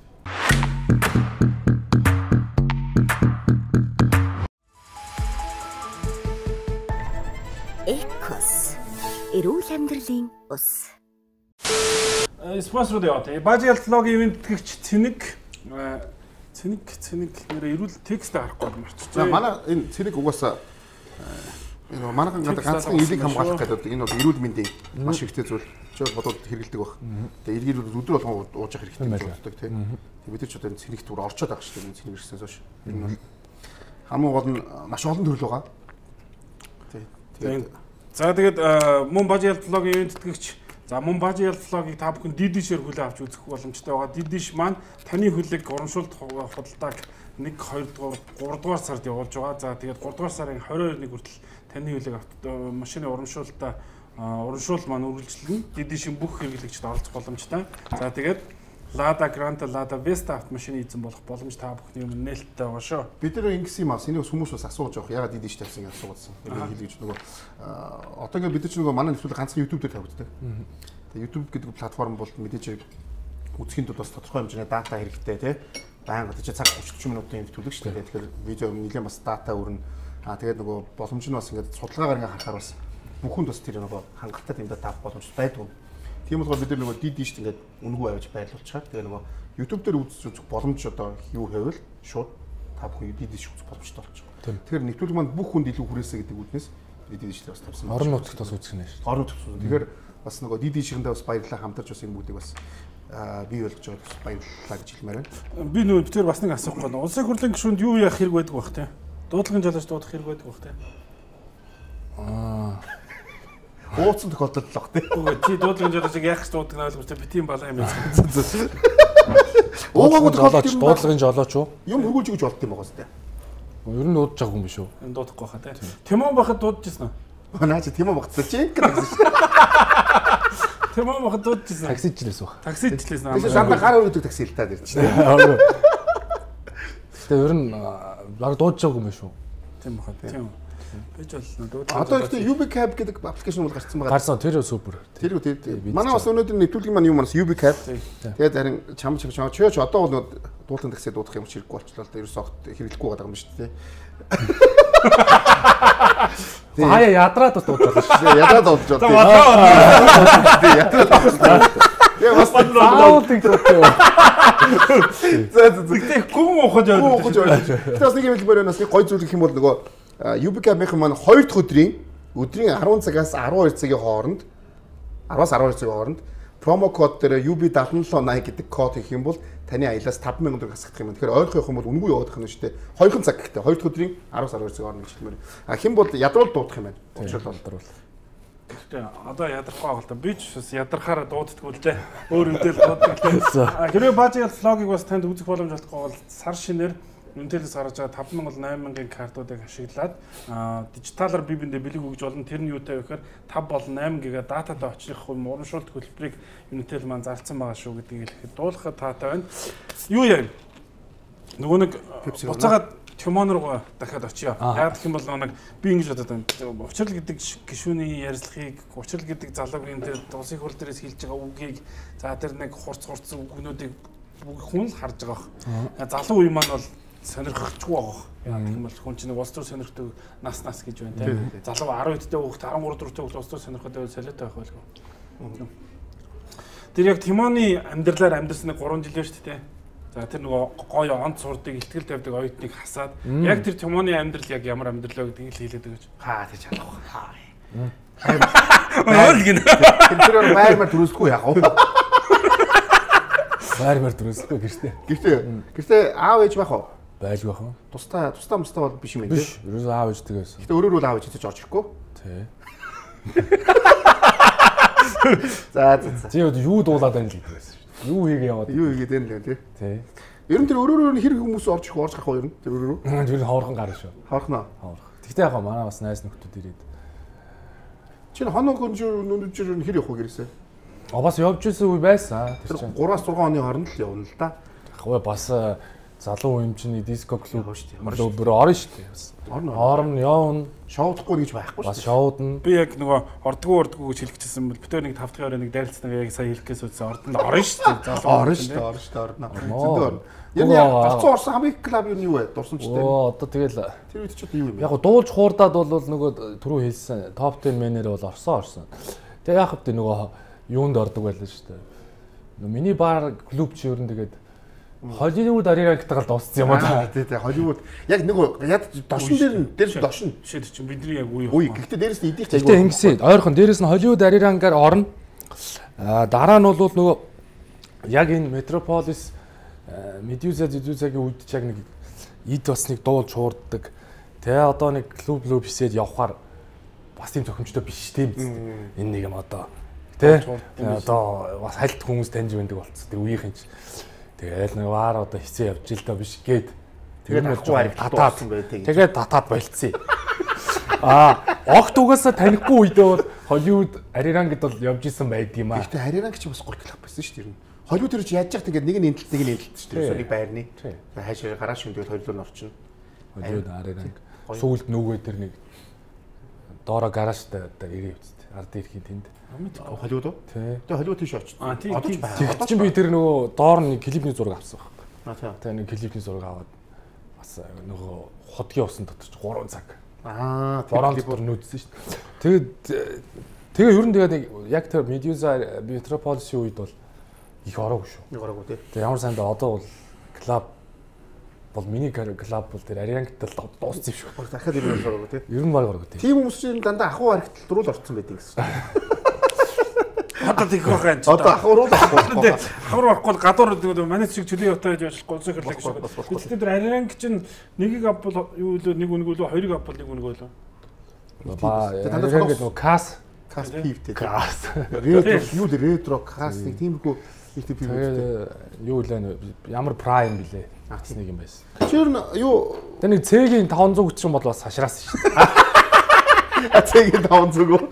Экос эрүүл амьдралын ус. Спонсор уу яа. Бажил логийн ивент тэгч цэник нэр эрүүл текст харахгүй марч. За манай энэ цэник угаасаа энэ манайхан ганцхан илийг хамгаалах гэдэг энэ бол эрүүл мэндийн маш ихтэй зүйл. Чи бодоод хэрэгэлдэг баг. Тэгээ эргээр өдөр болгон ууж явах хэрэгтэй болдог тийм. Бид нар ч одоо энэ цэнэгт бүр орчоод байгаа шүү дээ. Энэ цэнэг ирсэнээс хойш. Энэ бол хамгийн гол нь маш олон төрөл байгаа. Тийм. За тэгээд мөн бажил логийн ивент тэгч за мөн бажил логийг та бүхэн дидишээр хүлээн авч үзэх боломжтой байгаа. Дидиш маань таны хөлөг урамшуулт худалдааг 1, 2 дугаар 3 дугаар сард явуулж байгаа. За тэгээд 3 дугаар сарын 22-ны хүртэл таны хөлөг машины урамшуулалтаа урамшуул маань үргэлжлэнэ. Дидишийн бүх хэрэглэгчид оролцох боломжтой. За тэгээд Lada Granta, Lada Vesta автомашины эзэн болох боломж та бүхний өмнө нээлттэй байгаа шүү. Бид нэр ингэсэн юм аас энийг хүмүүс бас асууж явах. Ягаад дидиш тавьсан гэж асуусан. Хэлгэж нөгөө одоо ингээд бид нар манай нэвтрүүлэг ганцхан YouTube дээр тавьдаг. Тэгээ YouTube гэдэг платформ бол мэдээж үзэхийн тулд бас тодорхой хэмжээний дата хэрэгтэй тий. Баян одоо цаг 30 минутын нэвтрүүлэг шүү дээ. Тэгэхээр видео нэлээд бас дата өрнө. Тэгээд нөгөө боломж нь бас ингээд судалгаагаар ингээд харахаар бас бүхэнд бас тэр нөгөө хангалттай юм да таах боломж байдаг. Тийм болохоор бид нөгөө дидишт ингээд үнгүй авч байрлуулчихаар тэгээ нөгөө YouTube дээр үзэх боломж одоо юу хэвэл шууд та бүхэн дидиш үзэх боломжтой болчих. Тэгэхээр нэвтрүүлэг маань бүх хүнд илүү хүрээсэй гэдэг үднээс дидиштэй бас тавьсан. Орон нутагт бас үзэх нэ шүү. Орон нутагт. Тэгэхээр бас нөгөө дидиширэндээ бас баярлалаа хамтарч бас энэ бүгдийг бас бий болгож байгаа бас баярлалаа гэж хэлмээр байна. Би нөгөө тэр бас нэг асуух гоо. Улсын хурлын гишүүнд юу яах хэрэг байдаг бах те? Дуудлагын жолооч дуудах хэрэг байдаг бах те? Ууцсан тохиолдолд л баг тий. Үгүй чи дуудлагын жолоочийг яах гэж дууддаг нь ойлгомжтой би тийм балаа юм байна. Уугаагүй тохиолдолд дуудлагын жолооч уу? Юм хөргүүлж өгч болт юм байгаа сте. Ер нь дуудаж байгаа хүн биш үү? Энэ дуудахгүй хаа тий. Тэмон бахад дуудажсэн үү? Наа чи Тэмон багтсан чи гэсэн шүү. Тэмон бахад дуудажсэн. Таксичлээс баг. Таксичлээс аа. Шанда гар өргөдөг такси л таа дээр чи. Тэгээ ер нь баг дуудаж байгаа хүн биш үү? Тийм бахад тийм. Бич бол дуудлага. Одоо ихтэй UbiCab гэдэг аппликейшн бол гарсан байгаа. Гарсан тэр супер. Тэр манай бас өнөөдөр нэвтрүүлгийн маань юм манаас UbiCab. Тэгээд харин чам ч одоо бол дуулан такси дуудах юм хэрэггүй болчихлоо л да. Ерөөс огт хэрэглэхгүй байгаа юм шүү дээ. Хаяа ядраад дуудаад шүү дээ. Ядраад дуудаж байна. Ядраад дуудаж. Я бас баултыг дуудаа. Тэгтээ гүн ухаж явж. Тэгээс нэг юм хэлбэр өнөөс нэг гой зүйл гэх юм бол нөгөө UbiCab-ийн маань 2 дахь өдрийн 10 цагаас 12 цагийн хооронд 10-аас 12 цагийн хооронд промо код дээр UB7780 гэдэг код хийх юм бол таны аялаас 5,000 төгрөг хасагдах юм. Тэгэхээр ойрхон явах юм бол үнгүй явах нь шүү дээ. 2 цаг гэхдээ 2 дахь өдрийн 10-аас 12 цагийн хооронд гэж хэлмээр. Хэн бол ядруул дуудах юм байна. Учрал болдруул. Гэхдээ одоо ядрахгүй байгаа л да. Би ч бас ядрахаараа дууддаггүй л дээ. Өөр үдэл дууддаг л дээ. Хэрвээ бажил влогийг бас танд үзэх боломж олдохгүй бол сар шинээр Үнэтэлээс гарч байгаа 5,000 бол 8,000-ын картуудыг ашиглаад дижиталар бие биендээ бэлэг өгж болно. Тэр нь юутай вэ гэхээр 5 бол 8 ГБ дататай очих урамшуулт хөтөлбөрийг Үнэтэл маань зарласан байгаа шүү гэдгийг хэлэхэд дуулахад таатай байна. Юу яа? Нөгөө нэг буцаагаад Тимон руу дахиад очиё. Яг гэх юм бол нэг би ингэж бодоод байна. Учрал гэдэг гишүүний ярилцлагыг, учрал гэдэг залуугийн тэр улсын хурл дээрээс хэлж байгаа үгийг за тэр нэг хурц үгнүүдийг хүн л харж байгаа. Залуу үе маань бол сонирхчихгүй байгаа. Яа гэх юм бол хүн чинь улс төр сонирхдаг нас гэж байна тийм. Залуу 10 эдтэй хүүхэд 13 дөрөвтэй хүүхэд улс төр сонирхдаг солиотой байх байлгүй. Тэр яг Тимоны амьдралаар амьдсан 3 жил байна шүү дээ. За тэр нөгөө гоё онц сурдаг, ихтгэл тавьдаг оюутныг хасаад яг тэр Тимоны амьдрал яг ямар амьдрал вэ гэдгийг л хэлээд өгөөч. Хаа тийч ялах. Оол гин. Тэр байрмаар төрөсөхгүй яг уу. Байрмаар төрөсөхгүй гэртээ аав ээж байх уу? Байлгүй бах уу? Тусдаа бол биш юм байна. Биш. Ерөөсөө аав ээжтэй байсан. Гэтэ өөрөөр бол аав ээжтэй орж ирэхгүй. Тий. За. Чи юу дуулаад байна л гэдэг байсан шүү. Юу хийгээ яваад. Юу хийгээд байна лээ тий. Тий. Ер нь тэр өөрөөр хэрэг хүмүүс орж гарах уу ер нь? Тэр өөрөөр. Тэр хоорхон гарна шүү. Хоорхноо. Тэгтээ яг манай бас найз нөхдүүд ирээд. Чи хоног өндөр хэр явах вэ гэрээсээ? Бас явж исэн үе байсан. Тэр 3-6 оны хооронд л явна л да. Яг бас залуу юм чинь диско клуб бүр орно шүү дээ. Орно явна. Шоудахгүй гэж байхгүй шүү. Бас шоудна. Би яг нөгөө ордгоо гэж хэлчихсэн бол битээр нэг 5 дахь орой нэг дайралцсан яг сая хэлэхээс үсэн ордонд орно шүү дээ. Орно шүү дээ. Яг гацуу орсон хамгийн клуб юу вэ? Дурсамжтай. Одоо тэгэл тэр үед ч одоо юу юм бэ? Яг дуулж хуурдаад бол нөгөө түрүү хэлсэн топ 10 мэнээр бол орсон. Тэгээ яг хэвтэ нөгөө юунд ордог байлаа шүү дээ. Миний бар клуб чи ер нь тэгээд Холливуд арирагтайгаар дууссан юм уу та? Тий. Холливуд яг нөгөө яг дошин дээр дошин. Жишээд чинь бидний яг үе. Гэхдээ дээрэс нь идэх цагаа. Гэхдээ ингэсэн. Ойрхон дээрэс нь Холливуд арирангаар орно. Дараа нь бол нөгөө яг энэ Метрополис Медузагийн үед ч яг нэг ид бас нэг дуулж хуурддаг. Тэгээ одоо нэг клуб хийсээд явхаар бас тийм зохимжтой биш тийм биз. Энэ нэг юм одоо тий. Одоо бас хальт хүмүүс таньж байдаг болцсон. Тэр үеийнхэн ч тэгэл нэг ваар одоо хисээ явж ил доо биш гээд тэгээд татаасан байдаг. Тэгээд татаад болцсон. Огт угаасаа танихгүй үедээ бол Холливуд арирангид бол явж исэн байдаг юм аа. Гэхдээ ариранг чи бас гол клуб байсан шүү дээ. Холливуд төрөж яаж яах тэгээд нэг нь энтэлт шүү дээ. Нэг байрны. Хаашаа гараа шүн тэгээд хоёулаа нь орчихно. Холливуд ариранг. Сүүлд нүгэ тэр нэг доороо гараажтай одоо ирээ үсттэй. Ард ирэхийн тэнд. Холливуд уу? Тий. Тэгээ Холливуд тийш очсон. Тийм. Тэгт чинь би тэр нөгөө доор нэг клипний зураг авсан байхгүй. Тэгээ нэг клипний зураг аваад бас нөгөө хотгийн усан дотор 3 цаг. Борон дотор нүдсэн шүү дээ. Тэгээ ер нь тэгээд яг тэр Medusa Metropolis-ийн үед бол их ороогүй шүү. Нэг ороогүй тий. Тэгээ ямар сайн да одоо бол клуб бол миний клуб бол тэр Ариангтай дууссан юм шүү. Дахиад ирэх ороогүй тий. Ер нь баг ороогүй тий. Тийм хүмүүс чинь дандаа ахуй харагтал дөрүүл орцсон байдаг гэсэн. Одоо тийх байх юм. Одоо ахуурууд авахгүй. Ахур авахгүй гадуур манай шиг чөлөө явтаа гэж гол зөвхөрлөг шүү. Гэхдээ тэр ариранг чинь нэгийг авбал юу вэ? Нэг үнэг болов хоёрыг авбал нэг үнэг болов. Ариранг гэдэг нөгөө кас пивтэй. Кас. Ретро кас нэг тиймэрхүү их пив үүдтэй. Юу лээ ямар прайм билээ. Агц нэг юм байсан. Чи ер нь юу тэр нэг цэгийн 500 гүчин бол бас хашраасан шүү дээ. Цэгийн 500 гоо.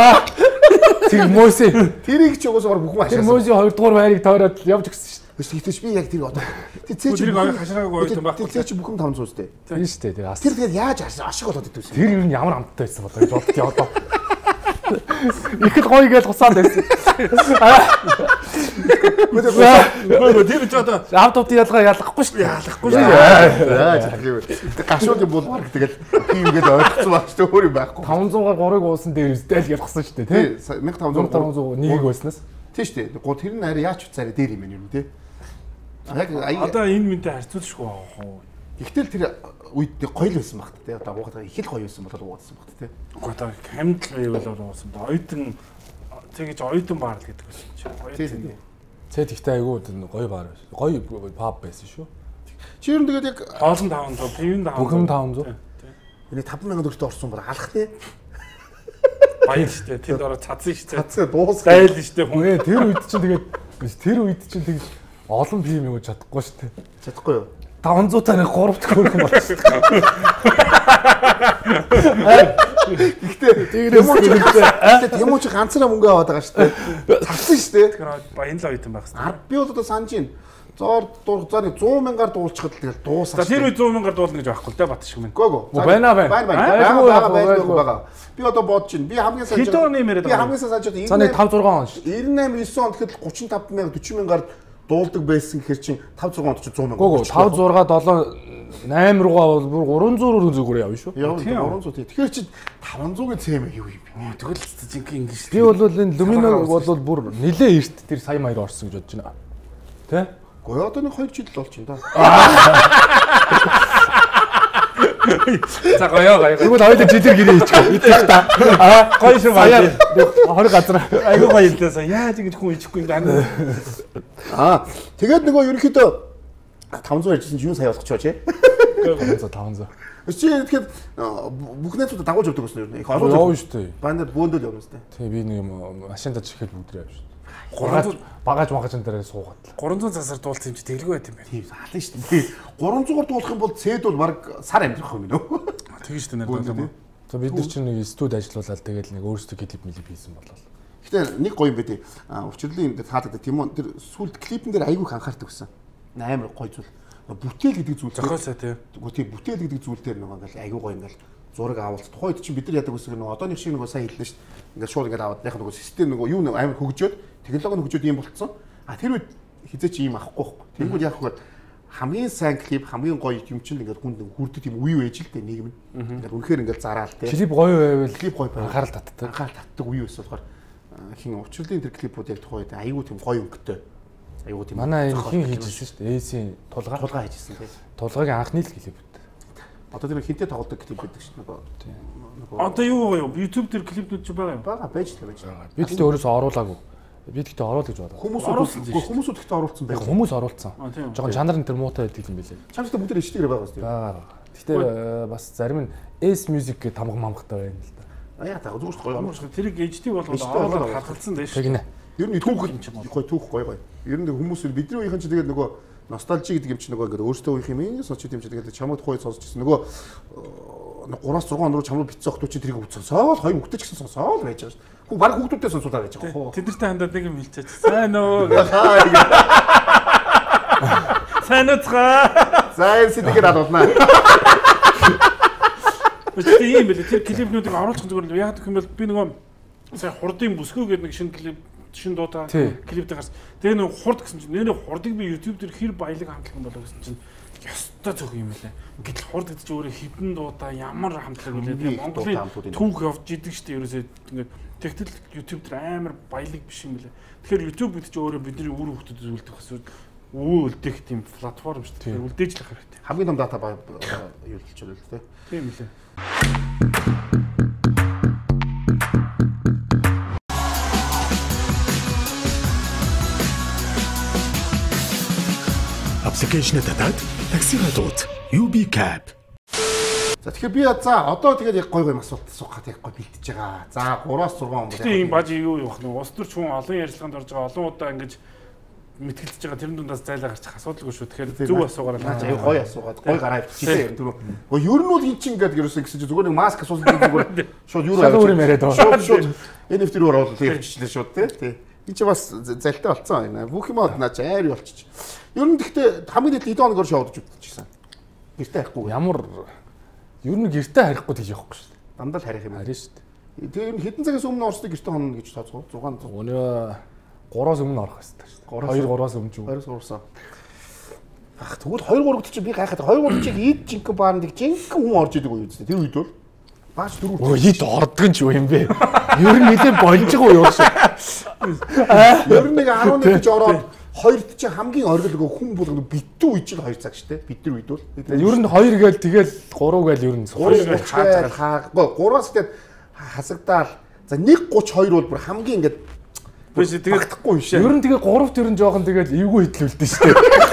Тэр мөсөө тэрийг ч угаасаа бүхэн хашаасан. Тэр мөсөө 2 дугаар байрыг тойроод явж өгсөн шүү дээ. Тэгтээч би яг тэрийг одоо. Тэр цээ чи хашраагүй оюутан байхгүй. Тэр цээ чи бүхэн 500 үстэй. Тийм шүү дээ. Тэр тэгээд яаж ашиг болоод идэв вэ? Тэр ер нь ямар амттай байсан болоо гэж боддоо одоо. Ихэд гоё гэж тусаад байсан. Тэр ч одоо автод ялгахгүй шүү дээ. Ялахгүй шүү. Гашууд бол баг тэгэл хийгээд ойлгоцсон баг шүү дээ. Өөр юм байхгүй. 500-аар 3-ыг уусан дээр үстэл ялгсан шүү дээ тий. 1500 1-ийг байснаас. Тийм шүү дээ. Тэр нь арай яаж уцаараа дээр юм юм тий. Одоо энэ минтэ харьцуулшгүй аа. Гэхдээ тэр үед гоё л байсан багт тий. Одоо уухад их л гоё байсан болоод уудсан багт тий. Одоо хамт байвал уусан. Оюутан тэгэж оюутан баар л гэдэг байсан чи. Оюутан. Цэд ихтэй айгүй гоё баар байсан. Гоё паб байсан шүү. Чи ер нь тэгээд яг хоолн 500, пивэн 500. Бүхэн 500. Энийг 5000 төгрөгт орсон бол алах тий. Баяр штэ. Тэнд ороо цацсан штэ. Цацсан дуус гайл штэ хүн. Тэр үед чинь тэгээд олон пив юм уу чадахгүй штэ. Чадахгүй юу? 500 таны 3 дахь хөрх юм болчихсон. Гэхдээ Тэмүүч ганцаараа мөнгө аваад байгаа шүү дээ. Цацсан шүү дээ. Тэгэхээр баян л оюутан байх хэрэгтэй. Би бол одоо санаж байна. Зоор 100 мянгаар дуулчихад тэгэл дуусах. За тэр үе 100 мянгаар дуулна гэж байхгүй л дээ бат шиг мэн. Гөө. Байна. Би одоо бодож байна. Би хамгийн сайн санаж 98 5 6 он шүү. 98 9 он гэхэд 35 мянга 40 мянгаар дуулдаг байсан гэхэр чинь 5 6 онд чинь 100 мянга. Гөө 5 6 7 8 руугаа бол 300 зүгээр явна шүү. Яа 300 тий. Тэгэхээр чи 500-ийн цэм юу юм бэ? Тэгвэл жинхэнэ ингэ шүү. Би бол энэ Lumino бол бүр нилээ эрт тэр сая маяр орсон гэж бодож байна. Тэ? Гоо одоо нэг 2 жил болж байна да. За гоё. Тэгвэл хоёул жилээр гэрээ хийчих. Идэх та. Гоё шүү баяр. 20 газар. Айгуу гоё л дэсэн. Яаж ингэж хүн ичихгүй юм даа. Тэгээд нөгөө ерөнхийдөө 500 ярьжсэн чи юу сая болгоч чи? 500. Чи тэгэхээр бүх найзуудаа дагуулж явдаг гэсэн юм. Их олон явна шүү дээ. Бандад бөөндөл явна шүү дээ. Тий би нэг юм машинд чихэл бүгд явна шүү. 300 багаж дээр суугаад. 300 цагаар дуулсан юм чи тэглгүй байт юм байна. Тийм хаална шүү дээ. 300-аар дуулах юм бол цэд бол баг сар амьдрах юм нөө. Тэгээ шүү дээ нэр. За бид нар чинь нэг студ ажиллуулаад тэгээд нэг өөрсдөө клип хийсэн болол. Гэтэ нэг гоё юм бэ тий. Учирлын энэ таалагддаг тийм үү? Тэр сүлд клипэн дээр айгүй анхаардаг гэсэн. Амар гоё зүйл. Бүтээл гэдэг зүйл. Зохиолсоо тий. Тий бүтээл гэдэг зүйл дээр нэг ингээл айгүй гоё ингээл зураг авалт. Тухайд чинь бид нар яадаг гэсэн нэг одооных шиг нэг сайн хэллээ шүү дээ. Ингээл шууд ингээл аваад яг нэг систем нэг юу амар хөгжөөд технологи нь хөгжөөд ийм болцсон. Тэр үед хизээч ийм авахгүй байхгүй. Тэнгүүд яг хөө хамгийн сайн клип хамгийн гоё юм чинь ингээд хүнд хүрдэг тийм үе байж л дээ нийгэм. Ингээд үнэхээр ингээд зараал тий. Клип гоё байвал клип гоё анхаарал татдаг. Анхаарал татдаг үе ус болохоор хин учирлын тэр клипүүд яг тухайд айгүй тийм гоё өнгөтэй. Айгүй тийм. Манай хин хийжсэн шүү дээ. Эсийн тулгаа хийжсэн тий. Тулгагийн анхны л клип. Одоо тэр хинтээ тоглодог клип байдаг шүү дээ. Одоо юу юу YouTube дээр клипнүүд ч байгаа юм. Бага байж л. Би тэгтээ өөрөөсөө оруулаагүй. Би тэгтээ оруулах гэж бодоо. Хүмүүс тэгтээ оруулсан байх. Хүмүүс оруулсан. Жогон жанр энэ төр муутай байдаг юм билээ. Чамтай бүгд ичдэгэр байгаа шүү дээ. Бага. Тэгтээ бас зарим нь S Music гэх тамга мамгатай байна л да. Яа та зүгээр шүү гоё. Тэрийг HD болгоод оруулаад хатгалсан дээ шүү. Тэгнэ. Ер нь түүх юм чинь гоё түүх гоё. Ер нь хүмүүс бидний үеийнхэн чинь тэгээд нөгөө ностальжи гэдэг юм чинь нөгөө ингээд өөртөө үеийнх юм ийм сонсч юм чинь тэгээд чамд хой сонсч гэсэн нөгөө 3-6 он руу чамд битсэн охтууд чинь тэрийг сонсоод хоёр хүүхдээ ч гэсэн сонсоод байж байгаа шүү. Хүн баг хүүхдүүдтэй сонсуулаад байж байгаа. Тэдэртэй хандаад нэг юм хэлчихэж. Сайн уу. Сайн уцгаа. За энэ сэтгэл адуулнаа. Өчигдөр ийм байлээ. Тэр клипнүүдийг оруулах зүгээр л яг гэх юм бол би нөгөө сая хурдын бүсгүй гэдэг нэг шинэ клип шин дуудаа клип дээр гарсан. Тэгээ нэг хурд гэсэн чинь нэр хурдыг би YouTube дээр хэр баялаг хамтлаг юм болоо гэсэн чинь ёстой зөв юм лээ. Гэтэл хурд гэдэг чинь өөрөө хідэн дуудаа ямар хамтлаг үлээ. Тэгээ Монголын түүх явж идэг штеп ерөөсөө ингээд тэгтэл YouTube дээр амар баялаг биш юм лээ. Тэгэхээр YouTube гэдэг чинь өөрөө бидний үр хөвгдөд үлдэх хэсүүд үлдэх тийм платформ штеп. Үлдээж л хэрэгтэй. Хамгийн том дата юу хэлж байна л тээ. Тийм лээ. Application татаад таксигаа дууд. UB Cab. За тэгэхээр би одоо тэгээд яг гой асуулт асуухад яг гой бэлтэж байгаа. За 3-6 он бол. Тийм баж юу явах нь улс төрч хүн олон ярилцлаганд орж байгаа олон удаа ингэж мэтгэлдэж байгаа тэр дундаас зайлаа гарчих асуудалгүй шүү. Тэгэхээр зөв асуугаар наач аюу гой асуугаад гой гараа ивчихээ тэр. Гой ер нь бол эн чинь ингээд ерөөсөн гэсэн чинь зүгээр нэг маск асуусан зүгээр шууд юу яриад байгаа. Шууд NFT рүү оруулаад явчихлаа шууд тий. Энд чи бас залтай болцсон байна. Бүх юм наач айр болчих. Ер нь гэхдээ хамгийн дэд 7 хоногор шоудж үтчихсэн. Гэртээ харихгүй. Ямар ер нь гэртээ харихгүй гэж явахгүй шүү дээ. Дандаа л харих юм. Харин шүү дээ. Тэгээ ер нь хэдэн цагаас өмнө орсдог гэртээ хонно гэж тооцоо 6. Өнөө 3-аас өмнө орох хэрэгтэй шүү дээ. 2-3-аас өмнө ч юм. 2-3 орсон. Ах тэгвэл 2-3-д чи би гайхаад 2-3-д чи ийд жинхэнэ баанд жинхэнэ хүн орж идэг үе үстэ. Тэр үед бол бааш 4. Өө ийд ордог нь ч юу юм бэ? Ер нь нэлээд болж байгаа юу шүү. Ер нь нэг 11 ч ороод хоёрт чи хамгийн оргил хүн бол битүү үе чинь 2 цаг штэ. Бид нар үед бол ер нь 2 гээл тэгэл 3 гээл ер нь 3 гээл хаагаа 3-аас тэгээд хасагдаал. За 1:32 бол бүр хамгийн ингээд биш тэгээд багтахгүй шээ. Ер нь тэгээ 3-т ер нь жоохон тэгэл эвгүй хөдлөлдөө штэ.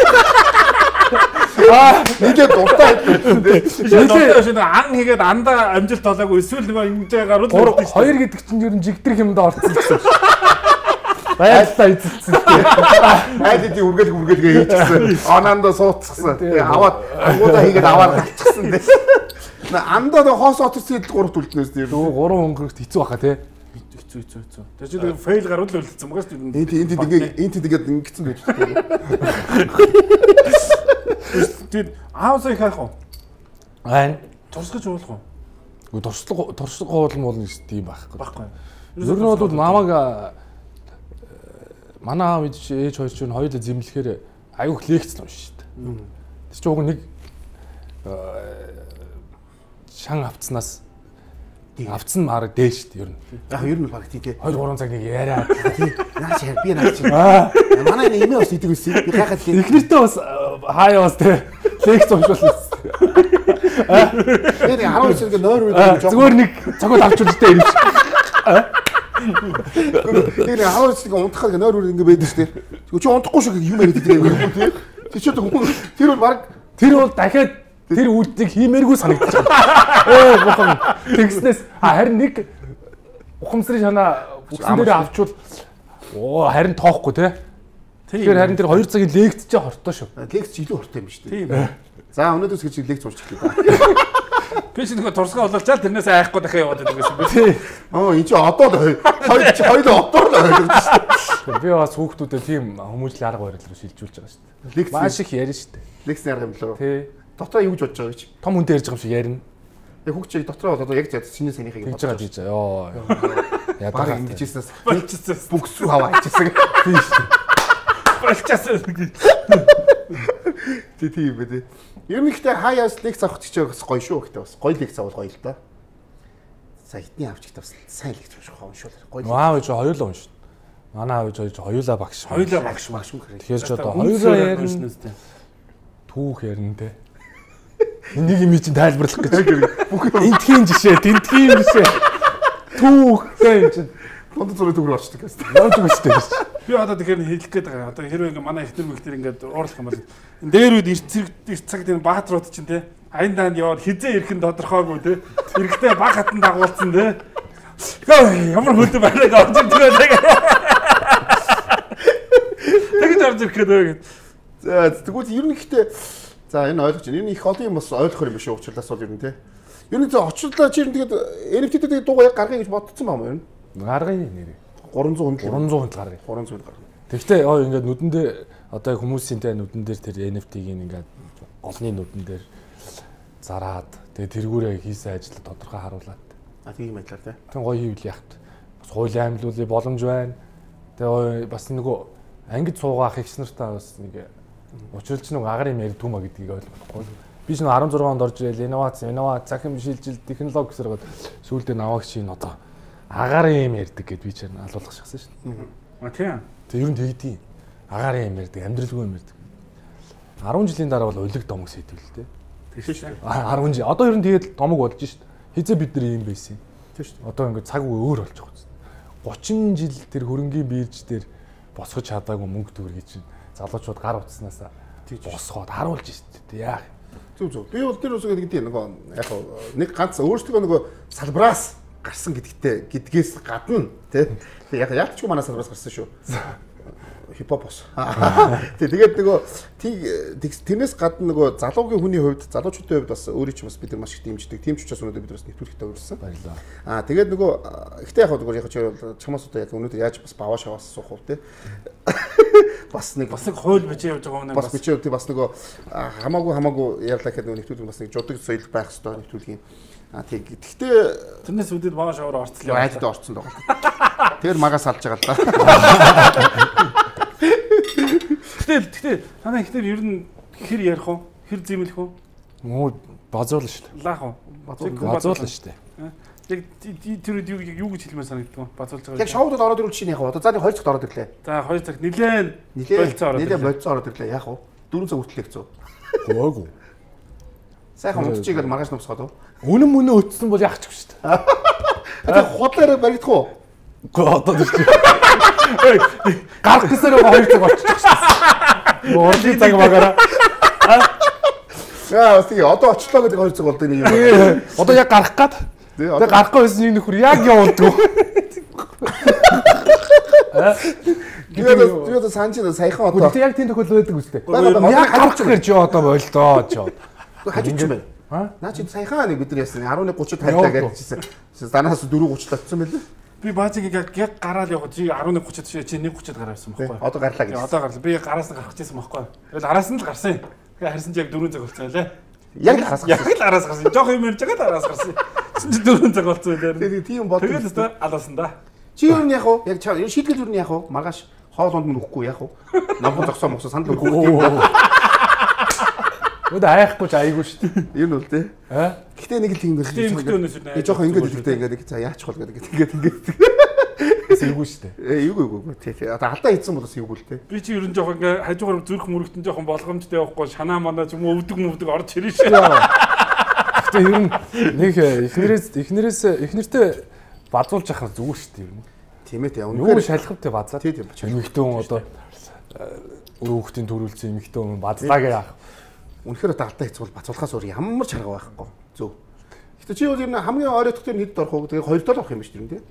Нэгэ дуртай хэлсэн дээ. Нэгэ шинэ ан хийгээд андаа амжилт олоогүй эсвэл нөгөө ингэж гарууд 2 гэдэг чинь ер нь жигдэр хэмдэ орцсон гэсэн. Баярлалаа эзэлсэн. Айдын үргэлгээ хийчихсэн. Онаандаа суудчихсан. Тэгээ аваад ангуудаа хийгээд аваад галчихсан дээ. Андаа хоос оторсон гэдэл 3 төлднөөс дээ. Нөгөө 3 өнгөрөхт хэцүү баха тий. Хэцүү. Тэр чинь фейл гарууд л үлдсэн байгаа шүү дээ. Энд тэгээд ингэсэн байж тээ. Тэгэд аавсаа их хайх уу? Айн. Туршиж уулах уу? Үгүй туршлага уулна болно гэж тийм байхгүй. Баггүй. Ер нь бол намайг манай аав ээж хоёр ч хоёулаа зэмлэхээр аюух лекц уншиж штэ. Тэр чинь уг нэг шан авцснаас авцсан мараг дээш штэ ер нь. Яг ер нь баг тий. 2-3 цаг нэг яриа. Наач яа би наач. Манай нэг имээ бас идэг үсэ. Би хахад тий. Эхнэртээ бас хаяа бас тий. Лекц уншуулсан. Тэр 10 цэцэг нойр үед зүгээр нэг цагууд авч үлдээ ирэх. Тэр 10 цэцэг унтахад нойр үед ингэ байдаг штэ. Чи унтахгүй шүү юм яриад идэг тий. Тэр бол баг тэр бол дахиад тэр үйлдэлийг хиймээргүй санагдаж байна. Бохон тэгснээс харин нэг ухамсарын шанаа бүксэн дээр авчвал харин тоохгүй тий. Тэгэхээр харин тэр 2 цагийн лекц ч хортой шүү. Лекц илүү хортой юм шүү дээ. Тийм. За өнөөдөөс гэж лекц уншчих лээ. Би ч нэг турсгаа олуулчаал тэрнээс айхгүй дахиад яваад байдаг гэсэн би. Тийм. Энэ чи одоо хоёул одоо л ойлгож шүү. Би бас хүүхдүүдэд тийм хүмүүжлийн арга барил руу шилжүүлж байгаа шүү дээ. Лекц маш их ярина шүү дээ. Лекцийн арга юм лөө. Тий. Дотроо юу гэж бодож байгаа гэж. Том хүнтэй ярьж байгаа юм шиг ярина. Яг хүүхчийг дотроо болоод яг чиний санийхыг бодож байгаа гэж. Йоо. Яагаад ингэжсэн болчихсон. Бүгс рүү хаваа хийчихсэн. Тийм шүү. Болчихсон. Тийм бэ. Ер нь ихтэй хаяас лекц авах гэж байгаа гоё шүү гэхдээ бас гоё лекц авах гоё л да. За хитний авч ихтэй бас сайн лекц уншуул. Гоё. Аав ээж хоёулаа уншина. Манай аав ээж хоёулаа багш. Хоёулаа багш юм хэрэг. Тэгэхээр ч одоо хоёулаа ярина. Түүх ярина те. Энийг юм чинь тайлбарлах гэж. Бүх энтхийн жишээ, тентхийн жишээ. Түүх гэх юм чинь. Бонд зураг төгрөг орчдөг гэсэн. Яаж юм шүү дээ. Би одоо тэгэхээр хэлэх гээд байгаа. Одоо хэрвээ ингээ манай ихтер мэгтэр ингээд уурлах юм бол дээр үед эрт цагт энэ баатрууд чинь те аян даанд яваад хизээ ирэх нь тодорхойгүй те. Эрэхтэй баг хатан дагуулсан те. Ямар хөлтөй байгааг орж ирдэг. Тэгэж орж ирэх гээд. За тэгвэл ер нь ихтэй за энэ ойлгож байна. Ер нь их олон юм бас ойлгох юм биш үү? Учирлаас бол ер нь те. Ер нь очлоо чи тэгээд NFT-д дуугаа яг гаргая гэж бодсон баа юм ер нь. Гаргая нэрээ. 300 хүнд гаргая. 300 гаргая. Тэгвэл ингээд нүдэн дээр одоо хүмүүсийн тэ нүдэн дээр тэр NFT-ийг ингээд олны нүдэн дээр зараад тэгээ тэргүүрээ хийсэн ажил тодорхой харуулад. Тийм байдлаар тий. Тэг гоё хийвэл яах вэ? Бас хуулийн аймлуулын боломж байна. Тэгээ бас нөгөө ангид суугаах их нартаа бас нэг учирлж нэг агарын мэри түма гэдгийг ойлгохгүй. Би ч 16 онд орж ирэл инновац, захин шилжил, технологи гэсээр гол сүүлдээ наваагч чинь одоо агарын юм ярьдаг гэд би ч алуулах шахсан шүү дээ. Тийм. Тэг ер нь тэгдий. Агарын юм ярьдаг, амьдралгүй юм ярьдаг. 10 жилийн дараа бол улиг домог сэдвэл л дээ. Тэгш шүү. 10 жил. Одоо ер нь тэгээд домог болж шүү дээ. Хизээ бид нар ийм байсан юм. Тийм шүү. Одоо ингээд цаг үе өөр болж байгаа юм. 30 жил тэр хөрөнгийн биерж дээр босгож чадаагүй мөнгө төгрөгийг чинь залуучууд гар утснасаа босгоод харуулж шүү дээ. Яах. Зүг. Би бол тэр үсэг гэдэг нөгөө яг нэг ганц өөрсдөө нөгөө салбраас гарсан гэдгээс гадна тий. Яг ч манай салбраас гарсан шүү. Хипхоп ус. Тэгээд нөгөө тэрнээс гадна нөгөө залуугийн хүний хувьд залуучуудын хувьд бас өөрийн ч бас бид нар маш их дэмждэг. Тийм ч учраас өнөөдөр бид бас нэвтрүүлэгтээ урьдсан. Баярлалаа. Тэгээд нөгөө ихтэй яг нөгөө чамаас одоо яг өнөөдөр яаж бас баваа шаваас суух уу тий. Бас нэг хууль бичиж явж байгаа юм бас бичээ тий бас нөгөө хамаагүй яарлаа гэхэд нөгөө нэвтрүүлэг бас нэг жудаг соёл байх ёстой нэвтрүүлгийн. Тийм. Гэхдээ тэрнээс үүдээд бага шавар орцлоо. Айлд орцсон байгаа. Тэр магаас салж байгаа л да. Тэгтээ танаа ихтэй ер нь хэр ярих уу? Хэр зэмлэх үү? Муу базуулна шүү дээ. Лаах уу? Базуулна шүү дээ. Яг тэр юу гэж хэлмээр санагддаг вэ? Базуулж байгаа. Яг шоудад ороод ирвэл чинь яах вэ? Одоо за нэг 2 цагт ороод ирлээ. За 2 цаг нилээн болцоо ороод ирлээ. Яах вэ? 4 цаг хүртэл хэцүү. Гөөгүй. Сайхан унтчихгээд маргааш нуусгаад уу? Үнэн мөнөө өтсөн бол яах ч юм шүү дээ. Одоо худлаараа баригдах уу? Гэхдээ одоо тийм. Гарах гэсээр 2 цаг болчихчих шүү дээ. Моорли цаг багаараа. Яа, тийм одоо очлоо гэдэг 2 цаг болдог нэг юм. Одоо яг гарах гад. Тэгээ гарахгүй байсан нэг нөхөр яг явуулдаг. Тэгээд санчаа саяхан одоо. Яг тийм тохиол байдаг үстэй. Яг гарах гэж одоо болдоо ч. Хажууч юм байна. Наа чи саяхан нэг бид нар яасан 11:30 тайлаа гэдчихсэн. Данаас 4:30 татсан байлээ. Би баазыг яг гараал явах чи 11:30 чи 1:30 гараа явсан байхгүй. Одоо гарлаа гэж. Одоо гарлаа. Би араас нь гарах гэсэн байхгүй. Тэгэл араас нь л гарсан. Тэгээ харсан чи яг 4 цаг болцсон байлээ. Яг араас гарсан. Яг л араас гарсан. Жохо юм ярьж байгаа араас гарсан. Чи 4 цаг болцсон байлээ. Тэгээ тийм бод. Тэгэл өстө алаасан да. Чи юу яах вэ? Яг шийдэл юу яах вэ? Маргааш хоол унд нүхгүй яах вэ? Номхон зогсоо мөсө сандал өгөх. Өдөө айхгүй ч айгүй шүү дээ. Энэ бол тий. Гэхдээ нэг л тийм байх. Би жоохон ингэж хэлэхдээ ингээд за яач хол гэдэг ингээд. Эвгүй шүү дээ. Эвгүй. Тий. Одоо алдаа хийсэн бол бас эвгүй л тий. Би чи ерөн жоохон ингээ хажуугаар зүрх мөрөгтөн жоохон болгоомжтой явахгүй шанаа манаа ч юм уу өвдөг орж ирэн шүү. Гэхдээ ер нь нэг эхнэртэй бадуулж яхаар зүгээр шүү дээ ер нь. Тийм ээ тий. Юу шалхавтай базар. Тийм. Эмэгтэй хүн одоо өрөөхтийн төрүүлсэн эмэгтэй хүн базлаа гэж яах. Үнэхээр алдаа хийцвэл бацуулахаас өөр ямар ч арга байхгүй. Зөв. Гэтэ чи бол ер нь хамгийн ойротох төр хэд орох вэ? Тэгээ 2 доллар авах юм биш үү тийм.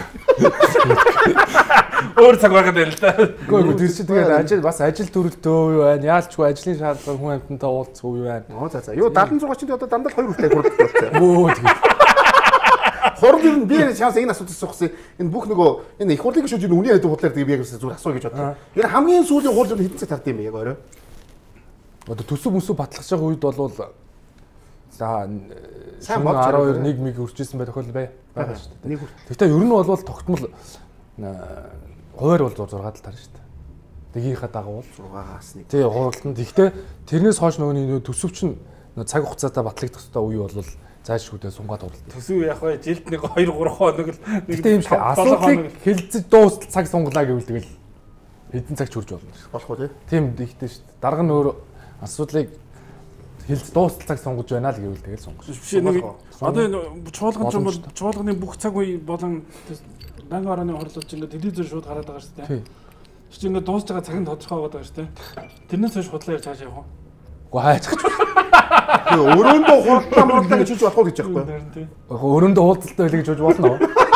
Өөр цаг байгаад байл л да. Үгүй тэр чи тэгээд ажил төрөлтөө юу байна? Яалчгүй ажлын шаардлага хүн амьтантай уулзах уу юу байна? За. Юу 76 чинь одоо дандаа 2 хүртэл хурд болчихсон. Өө тэгээд. Хурд ер нь би шанс энэ асуудал асуусан. Энэ бүх нөгөө энэ их хурлын гишүүд энэ үний хэдэн хутлаар би яг зүгээр асуу гэж бодлоо. Энэ хамгийн сүүлийн хурл хэдэн цаг тардсан юм бэ яг орой? Одоо төсөв мөсөв батлах байгаа үед бол за сайн 12 1 мэг үржижсэн байх тохиол байгаа шүү дээ. Гэхдээ ер нь бол тогтмол хуваар бол 6 тал таар шүү дээ. Дэгийнхаа дагуу 6-аас 1. Тий, хуралданд. Гэхдээ тэрнээс хойш нөгөө төсөв чинь цаг хугацаатай батлагдах ёстой үе бол зайлшгүйдээ сунгаад уралд. Төсөв яг бай жилд нэг 2 3 хоног л нэг тийм асуудлыг хэлцэж дуустал цаг сунгалаа гэвэл тэгэл хэдэн цаг ч хүрч болно. Болох уу тий? Тийм ихтэй шүү дээ. Дарга нь өөр асуудлыг хэлж дуустал цаг сунгаж байна л гэвэл тэгэл сунгаж. Биш нэг одоо энэ чуулган ч юм бол чуулганы бүх цаг үе болон данг орооны хорлолч ингээд телевизээр шууд гараад байгаа шүү дээ. Чи ингээд дуусж байгаа цаг нь тодорхой байгаа даа шүү дээ. Тэрнээс хойш худлаа ярьж хаашаа явах вэ? Уу хайчих. Өрөөндөө хурдлаа гэж хэлж болох уу гэж байхгүй. Өрөөндөө хурдлаа хэлж хэлж болно уу?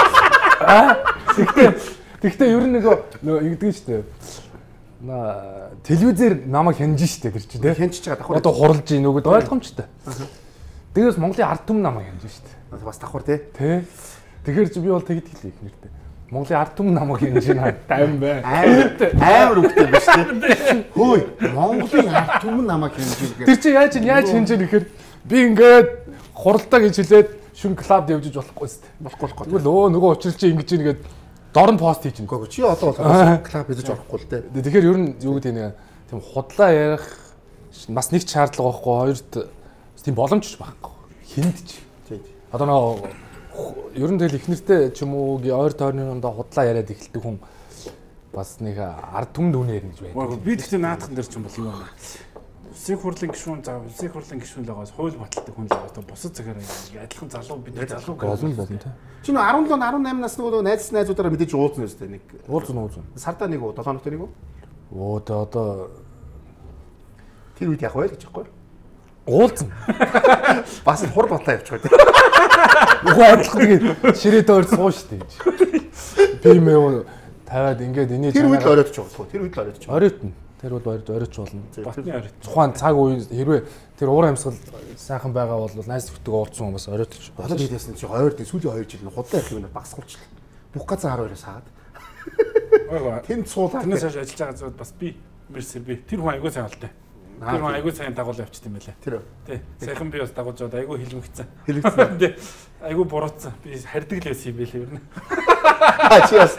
Тэгтээ ер нь нөгөө ингэдэг шүү дээ. Телевизээр намайг хянж штэ тэр чи тий. Хянчиж байгаа давхар. Одоо хуралж ийн нөгөөд ойлгомжтой. Тэгээс Монголын ард түмэн намайг хянж штэ. Бас давхар тий. Тий. Тэгэхээр чи би бол тэгд хэлээ их нэртэй. Монголын ард түмэн намайг хянж байна. Тайван бай. Амар үгтэй биш тий. Хөөе, Монголын ард түмэн намайг хянж байгаа. Тэр чи яаж хянж ийм гэхээр би ингээд хуралдаа гэж хэлээд шүн клубд явж болохгүй штэ. Болохгүй. Тэгвэл нөгөө учрал чи ингэж ингээд дорн пост хийж гэнэ. Чи одоо бол клуб хийж орохгүй л дээ. Тэгэхээр ер нь юу гэдэг нэг тийм худлаа ярих бас нэг шаардлага байхгүй, хоёрт тийм боломж ч байхгүй. Хинд ч. Одоо нөгөө ер нь тэгэл их нэртэй ч юм уу ойр тойрны дондоо худлаа яриад эхэлдэг хүн бас нэг ард түмэнд үнэ ярина гэж байна. Би тэгтээ наадхан дээр ч юм бол юу байна. Улсын хурлын гишүүн улсын хурлын гишүүн л байгаас хууль баталдаг хүн л одоо бусад цагаараа адилхан залуу бид нар залуу болно тий. Чи нөө 17 18 насны нөгөө найзуудаараа мэдээж уулзна үстэй нэг. Уулзна. Сардаа нэг 7 хоногт нэг үү? Оо одоо тэр үед яах вэ гэж байхгүй юу? Уулзна. Бас хур батлаа явчих гэдэг. Угаа адилхан тэгээд ширээдээ орж суу штэ гэж. Би мөө тавиад ингээд энийг тэр үед л оройтч байгаа. Тэр үед л оройтч. Оройтно. Тэр бол оройтч болно. Батны оройт. Тухайн цаг үеийн хэрвээ тэр уур амьсгал сайхан байгаа бол найз нөхдөд уулзсан хүмүүс оройтч. Болоод хийдсэн чи 2 сүүлийн 2 жил худлаа их юм багсгуулчихлаа. Бүх газар 12-оос хаад. Тэнд суулаа. Тэрнээс хойш ажиллаж байгаа зүйл бас би мэрсэр би тэр хүн айгүй сайн болтой. Тэр хүн айгүй сайн дагуул явчихд юм байлаа. Тэр. Тий. Сайхан би бас дагуулж аваад айгүй хилмигцэн. Хилмигцэн. Тий. Айгүй буруутсан. Би хардаг л байсан юм байлаа ер нь. Чи бас.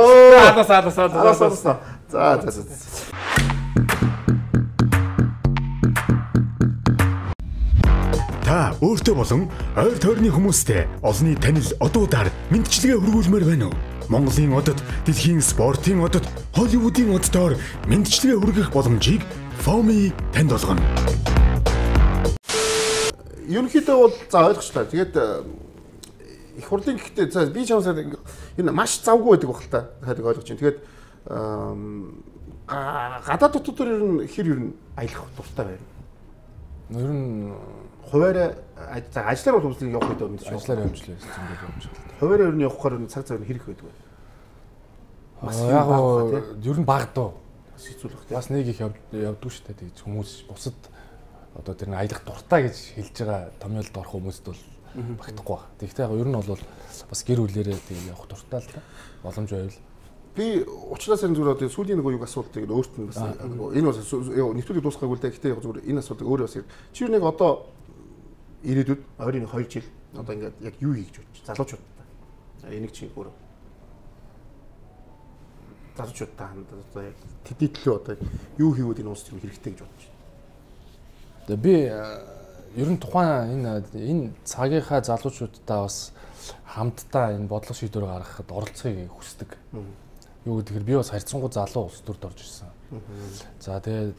Оо. За. Та өөртөө болон ойр тойрны хүмүүстээ олонний танил одуудаар мэдчилгээ хүргүүлмээр байна уу? Монголын одод, дэлхийн спортын одод, Холливуудын оддоор мэдчилгээ хүргэх боломжийг FOMI танд олгоно. Ерөнхийдөө бол за ойлгочлаа. Тэгээд их хурлын гэхдээ за би чамсаа энэ маш завгүй байдаг баг л та. Хайдаг ойлгож байна. Тэгээд гадаад дотор ер нь ер нь аялах дуртай байна. Ер нь хуваараа ажлаар бол хүмүүсийг явах гэдэг юм шиг. Ажлаар явжлаа гэсэн юм. Хуваараа ер нь явахаар цаг зав нь хэрэг байдаг вэ? Бас яг ер нь баг доо. Бас хэцүүлэх тийм. Бас нэг их явдгүй шүү дээ. Тэгж хүмүүс бусад одоо тэр аялах дуртай гэж хэлж байгаа томьёолд орох хүмүүст бол багтахгүй байна. Тэгвэл яг ер нь бол бас гэр бүлээрээ тэг явах дуртай л та. Боломж байвал. Би уучлаарай зүгээр одоо сүүлийн нэг юг асуулт тэгээд өөрт нь бас энэ бас нэвтрүүлэг дуусгаагүй л дээ. Гэхдээ яг зүгээр энэ асуудал өөрөө бас чи нэг одоо ирээдүйд ойрын 2 жил одоо ингээд яг юу хийж бодож залуучуудаа. За энийг чи өөрөө залуучуудтай одоо яг тэдний төлөө одоо юу хийвүүд энэ улс төр хэрэгтэй гэж бодож байна. Тэгээ би ер нь тухайн энэ цагийнхаа залуучуудтай бас хамтдаа энэ бодлого шийдвэр гаргахад оролцохыг хүсдэг. Юу гэхээр би бас харьцангуй залуу улс төрд орж ирсэн. За тэгээд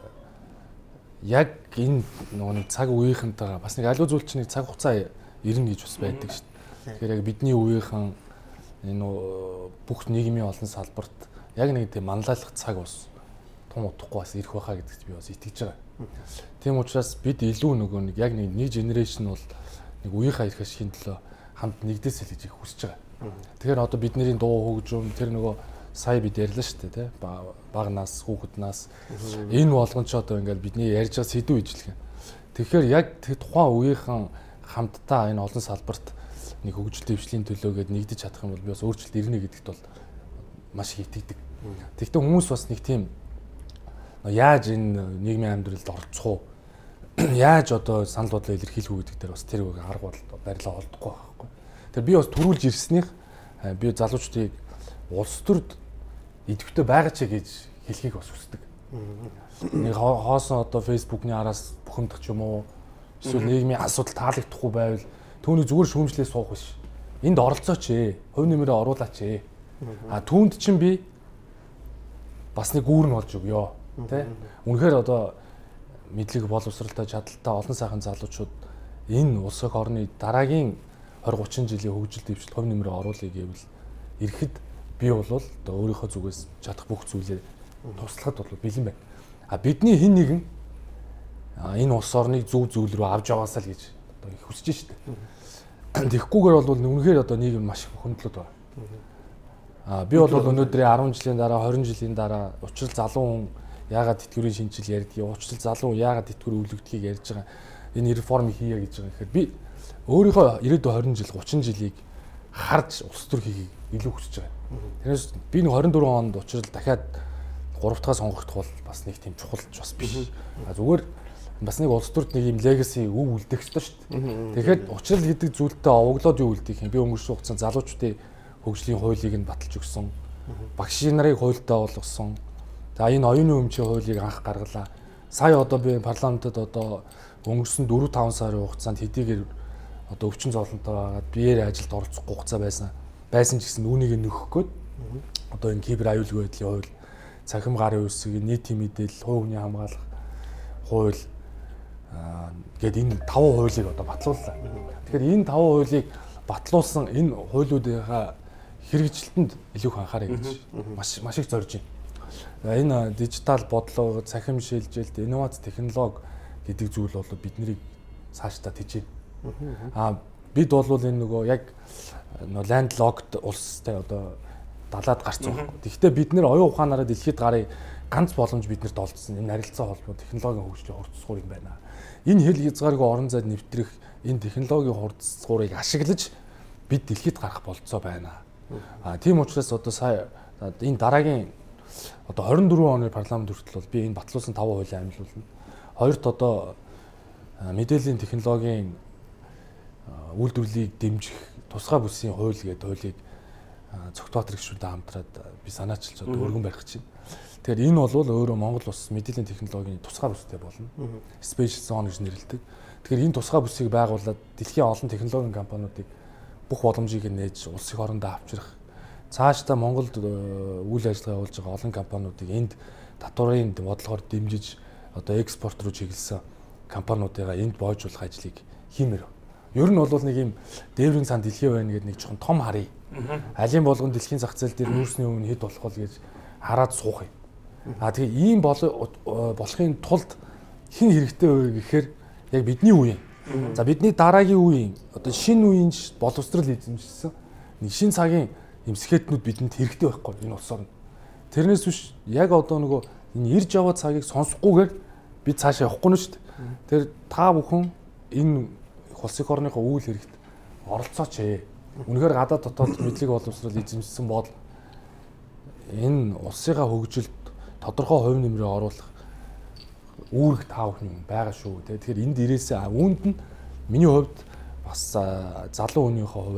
яг энэ нэг цаг үеийнхэнтэйгээ бас нэг аливаа зүйл чинь нэг цаг хугацаа ирнэ гэж бас байдаг шүү дээ. Тэгэхээр яг бидний үеийнхэн энэ бүх нийгмийн олон салбарт яг нэг тийм манлайлах цаг бас том утгагүй бас ирэх байхаа гэдэгт би бас итгэж байгаа. Тийм учраас бид илүү нөгөө нэг яг нэг генерашн бол нэг үеийнхаа эрх ашигын төлөө хамт нэгдээс хэлж их хүсэж байгаа. Тэгэхээр одоо бидний дуу хөгжим тэр нөгөө сая бид ярьлаа шүү дээ, баг нас, хүүхэд нас энэ болгон ч одоо ингээл бидний ярьж байгаа сэдв ижлэх. Тэгэхээр яг тухайн үеийнхэн хамтдаа энэ олон салбарт нэг хөгжил дэвшлийн төлөөгээд нэгдэж чадах юм бол би бас өөрчлөлт ирнэ гэдэгт бол маш их итгэдэг. Тэгэхдээ хүмүүс бас нэг тийм яаж энэ нийгмийн амьдралд орцох уу? Яаж одоо санал бодлоо илэрхийлэх үү гэдэг дээр бас тэр үг арга бодол барилаа олдохгүй байхгүй. Тэр би бас төрүүлж ирснийх би залуучдыг улс төрд идэвхтэй байгаа ч гэж хэлхийг бас хүсдэг. Нэг хоосон одоо фэйсбүүкний араас бухимдах ч юм уу эсвэл нийгмийн асуудал таалагдахгүй байвал түүний зүгээр шүүмжлээ суух биш. Энд оролцооч ээ. Хувь нэмрээ оруулаач ээ. Түүнд чинь би бас нэг гүүрэн болж өгье. Тэ? Үнэхээр одоо мэдлэг боловсралтай чадaltaй олон сайхан залуучууд энэ улс орны дараагийн 20-30 жилийн хөгжил дэвшил хувь нэмрээ оруулъя гэвэл ирэхэд би бол одоо өөрийнхөө зүгээс чадах бүх зүйлээ туслахад бол бэлэн байна. Бидний хэн нэгэн энэ улс орныг зөв зүйл рүү авч яваасаа л гэж одоо их хүсэж штэ. Тэгэхгүйгээр бол үнэхээр одоо нийгэм маш их хөндлөд байна. Би бол өнөөдрийн 10 жилийн дараа 20 жилийн дараа учрал залуу хүн яагаад тэтгэврийн шинжил ярьдгийг, учрал залуу хүн яагаад тэтгэврийн өвлөгдөхийг ярьж байгаа. Энэ реформыг хийе гэж байгаа гэхээр би өөрийнхөө 90 20 жил 30 жилийг харж улс төр хийхийг илүү хүсэж байгаа. Тэрнээс би нэг 24 онд учрал дахиад 3 дахь сонгогдох бол бас нэг тийм чухалч бас биш. Зүгээр бас нэг улс төрд нэг юм легаси өв үлдэх ёстой шүү дээ. Тэгэхээр учрал гэдэг зүйлтэй овоглоод юу үлдэх юм? Би өнгөрсөн хугацаанд залуучуудын хөгжлийн хуулийг нь баталж өгсөн. Багш нарыг хуультай болгосон. За энэ оюуны өмчийн хуулийг анх гаргалаа. Сая одоо би парламентод одоо өнгөрсөн 4-5 сарын хугацаанд хэдийгээр одоо өвчин зовлонтой байгаад биеэр ажилд оролцох хугацаа байсан ч гэсэн үүнийг нөхөх гээд одоо энэ кибер аюулгүй байдлын хууль, цахим гарын үсэг, нийтийн мэдээлэл, хувь хүний хамгаалах хууль гээд энэ 5 хуулийг одоо батлууллаа. Тэгэхээр энэ 5 хуулийг батлуулсан энэ хуулиудынхаа хэрэгжилтэнд илүү их анхаарай гэж маш их зорж байна. Энэ дижитал бодлого, цахим шилжилт, инновац технологи гэдэг зүйл бол биднийг цаашдаа тижээ. Бид бол энэ нөгөө яг лендлогд улстай одоо далаад гарсан байхгүй. Тэгэхдээ бид нэр оюун ухаанаараа дэлхийд гарыг ганц боломж биднэрт олдсон. Энэ харилцаа холбоо технологийн хөгжлийн хурцсгуур юм байна. Энэ хэл хязгааргүй орон зайд нэвтрэх энэ технологийн хурцсгуурыг ашиглаж бид дэлхийд гарах болцоо байна. Тийм учраас одоо сая энэ дараагийн одоо 24 оны парламент хүртэл бол би энэ батлуулсан 5 хуулийн амжилуулна. Хоёрт одоо мэдээллийн технологийн үйлдвэрлэлийг дэмжих тусгай бүсийн хууль гэдэг хуулийг Цогтбаатар гишүүнтэй хамтраад би санаачилж одоо өргөн барих чинь. Тэгэхээр энэ бол өөрөө Монгол улс мэдээллийн технологийн тусгай бүстэй болно. Special Zone гэж нэрлэдэг. Тэгэхээр энэ тусгай бүсийг байгуулад дэлхийн олон технологийн компаниудыг бүх боломжийг нээж улсын хоорондоо авчрах. Цаашдаа Монголд үйл ажиллагаа явуулж байгаа олон компаниудыг энд татварын бодлогоор дэмжиж одоо экспорт руу чиглэсэн компаниудыгаа энд боожуулах ажлыг хиймээр. Ер нь бол нэг юм дээврийн сан дэлхий байна гэдэг нэг жоохон том харъя. Алийн болгон дэлхийн зах зээл дээр нүүрсний өмнө хэд болох вэ гэж хараад суух юм. Тэгээ ийм болохын тулд хэн хэрэгтэй вэ гэхээр яг бидний үеийн. За бидний дараагийн үеийн одоо шинэ үеийн боловсрал эзэмшсэн нэг шинэ цагийн эмсгээтнүүд бидэнд хэрэгтэй байхгүй энэ улс орнд. Тэрнээс биш яг одоо нөгөө энэ ирж яваа цагийг сонсохгүйгээр бид цаашаа явахгүй нь шүү дээ. Тэр та бүхэн энэ улс их орныхоо үйл хэрэгт оролцооч ээ. Үнэхээр гадаад дотоод мэдлэг боловсрал эзэмшсэн бол энэ улсынхаа хөгжилд тодорхой хувь нэмрээ оруулах үүрэг та бүхэн байгаа шүү. Тэгэхээр энд ирээсээ үүнд нь миний хувьд бас залуу хүнийхээ хуваар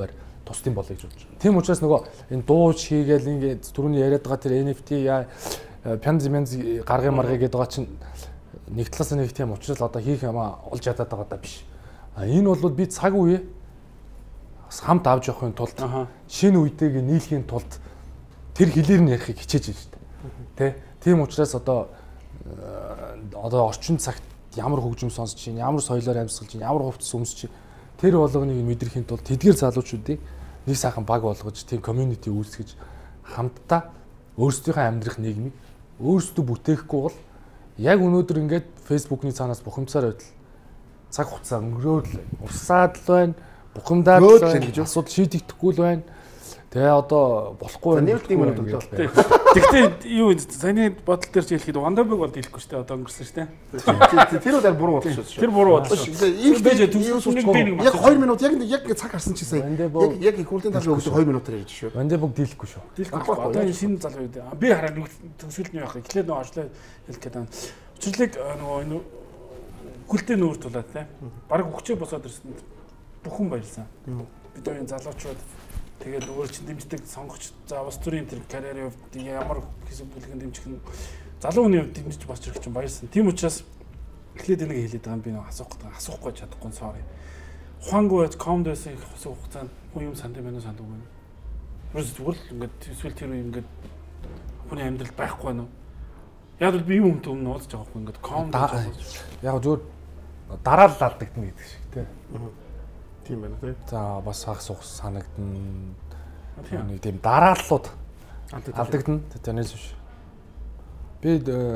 тусдим болоё гэж бодож байна. Тийм учраас нөгөө энэ дуу хийгээл ингээд түрүүний яриад байгаа тэр NFT пянз гаргын маргыг гэдэг байгаа чинь нэг талаас нэг тийм учраас одоо хийх юмаа олж ядаад байгаа даа биш. Энэ бол би цаг үе хамт авч явахын тулд шинэ үетэйг нийлхийн тулд тэр хэлээр нь ярихыг хичээж байна шүү дээ. Тийм учраас одоо орчин цагт ямар хөгжим сонсож чинь, ямар соёлоор амьсгалж чинь, ямар хувцас өмсөж чинь тэр болгоныг мэдрэхийн тулд тэдгээр залуучуудыг нэг сайхан баг болгож тийм community үүсгэж хамтдаа өөрсдийнхөө амьдрах нийгмийг өөрсдөө бүтээхгүй бол яг өнөөдөр ингээд Facebook-ны цаанаас бухимдсаар байтал цаг хугацаа өнгөрөөд урсаад л байна, бухимдаад л байна, асуудал шийдэгдэхгүй л байна. Тэгээ одоо болохгүй юм байна. Тэгтээ юу саяны бодол дээр ч хэлэхэд Вандабыг бол дийлэхгүй шүү дээ. Одоо өнгөрсөн шүү дээ. Тэр бол буруу бодлоо шүү. Тэр буруу бодлоо шүү. Яг 2 минут яг цаг харсан чи сая. Яг их хүрлийн талын өгсөн 2 минутаар ярьж шүү. Вандабыг дийлэхгүй шүү. Дийлэхгүй. Одоо энэ шинэ залуу үү. Би хараа төсөлтний явах. Эхлээд нөгөө орчлоо хэлэх гэдэг. Учирлыг нөгөө энэ гүлтэй нүүр тулаад те. Бараг өгчөө босоод ирсэн. Бүхэн баярлсан. Бид энэ залуучууд тэгээд өөр чинь дэмждэг сонгогч за улс төрийн тэр карьерийн хувьд ямар хэсэг бүлгэн дэмжих нь залуу хүний хувьд дэмжиж босч ирэх чинь баярсан. Тийм учраас эхлээд энийг хэлээд байгаа юм би нэг асуухгүй чадахгүй sorry. Ухаангүй комдоос их асуух хугацаанд юм санд байна уу санд үгүй. Юус зүгээр л ингээд эсвэл тэр үе ингээд хүний амьдрал байхгүй байна уу? Яг л би юм өмтө өмнө уулзж байгаа хгүй ингээд комд яг зүгээр дараал алдагдана гэдэг шиг тий. Тийм байна тий. За бас хагас ухс санагдана. Нэг тийм дарааллууд алдагдана. Тэрнээс биш. Би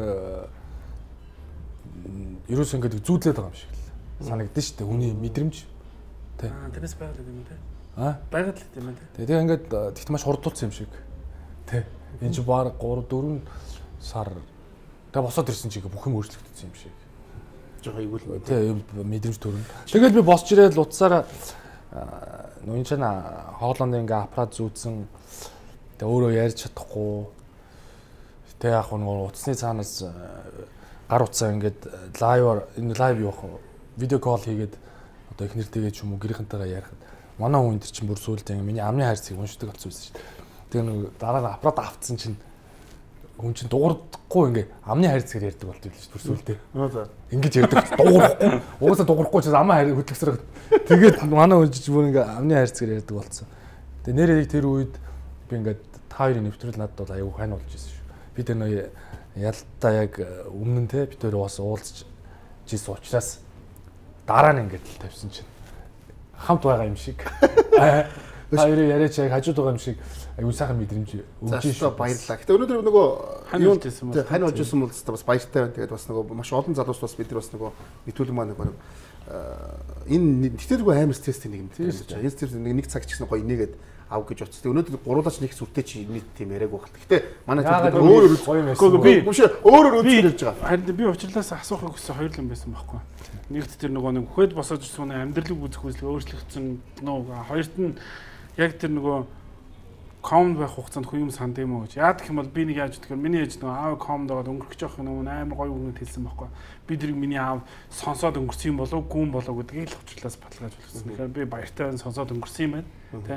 ерөөс ингээд зүүдлээд байгаа юм шиг л санагдсан шүү дээ. Хүний мэдрэмж. Тий. Тэрнээс байгаад юм тий. Байгаад л юм тий. Тэгээ ингээд тэгт маш хурдуулсан юм шиг. Тий. Энэ чи баг 3 4 сар тэгээ босоод ирсэн чиг бүх юм өөрчлөгдсөн юм шиг. Жохоо игүүл тий мэдрэмж төрнө. Тэгэл би босч ирээд утсаараа нүүн чана хоолоонд ингээ аппарат зүүцэн тэгээ өөрөө ярьж чадахгүй. Тэгээ яг нэг утасны цаанаас гар утсаа ингээд лайваар энэ лайв явах видео кол хийгээд одоо их нэртэйгээ ч юм уу гэрийнхэнтэйгээ ярихад манай хүн энэ чинь бүр сүултээ миний амны хайрцгийг уншдаг болсон байсан шүү дээ. Тэгээ нэг дараа нь аппарат авцсан чинь хүн чинь дуурахгүй ингээ амны хайрцгаар ярьдаг болт юм л шүү сүултээ. Ингэж ярьдаг дуурахгүй. Угаасаа дуурахгүй ч амаа хайр хөдлөсрэг. Тэгээд манай хүн чинь бүр ингээ амны хайрцгаар ярьдаг болсон. Тэгээ нэрээ тэр үед би ингээ та хоёрын нэвтрэл надад бол аюу хань болж ирсэн шүү. Би тэр нөө ялтаа яг өмнө нь те бид хоёр бас уулзж жийсэн учраас дараа нь ингээд л тавьсан чинь хамт байгаа юм шиг. Хоёроо яриач яг хажууд байгаа юм шиг аюу сайхан мэдрэмж өгч шүү. Баярлалаа. Гэтэ өнөөдөр нөгөө юу хань болж ирсэн бол бас баяртай байна. Тэгээд бас нөгөө маш олон залуус бас бид нар бас нөгөө нэтүүлэг маань нөгөө энэ тэгтэргүй амар стресстэй нэг юм байна. Энэ стресс нэг цаг ч гэсэн гоё инээгээд ав гэж утсан. Өнөөдөр гуруулаач нэг сүртэй чи нийт тийм яриаг байх. Гэтэ манай төлөв өөр би өөрөөр үзэж байгаа. Харин би уучлаас асуухыг хүссэн хоёр юм байсан байхгүй. Нэгт тэр нөгөө нэг хөөхд босоод ирсэн амьдралыг үзэх үзлэг өөрчлөгдсөн нөгөө хоёрт нь яг тэр нөгөө комд байх хугацаанд хүн юм санд юм уу гэж. Яа гэх юм бол би нэг яаж гэдгээр миний ээж нөгөө аав комд байгаад өнгөрөх жоох юм амар гоё өгнөд хэлсэн байхгүй. Би тэрийг миний аав сонсоод өнгөрсөн юм болов гүн болов гэдгийг л уучлаас баталгааж болсон. Тэгэхээр би баяртай байна сонсоод өнгөрсөн юм байна. Тэ.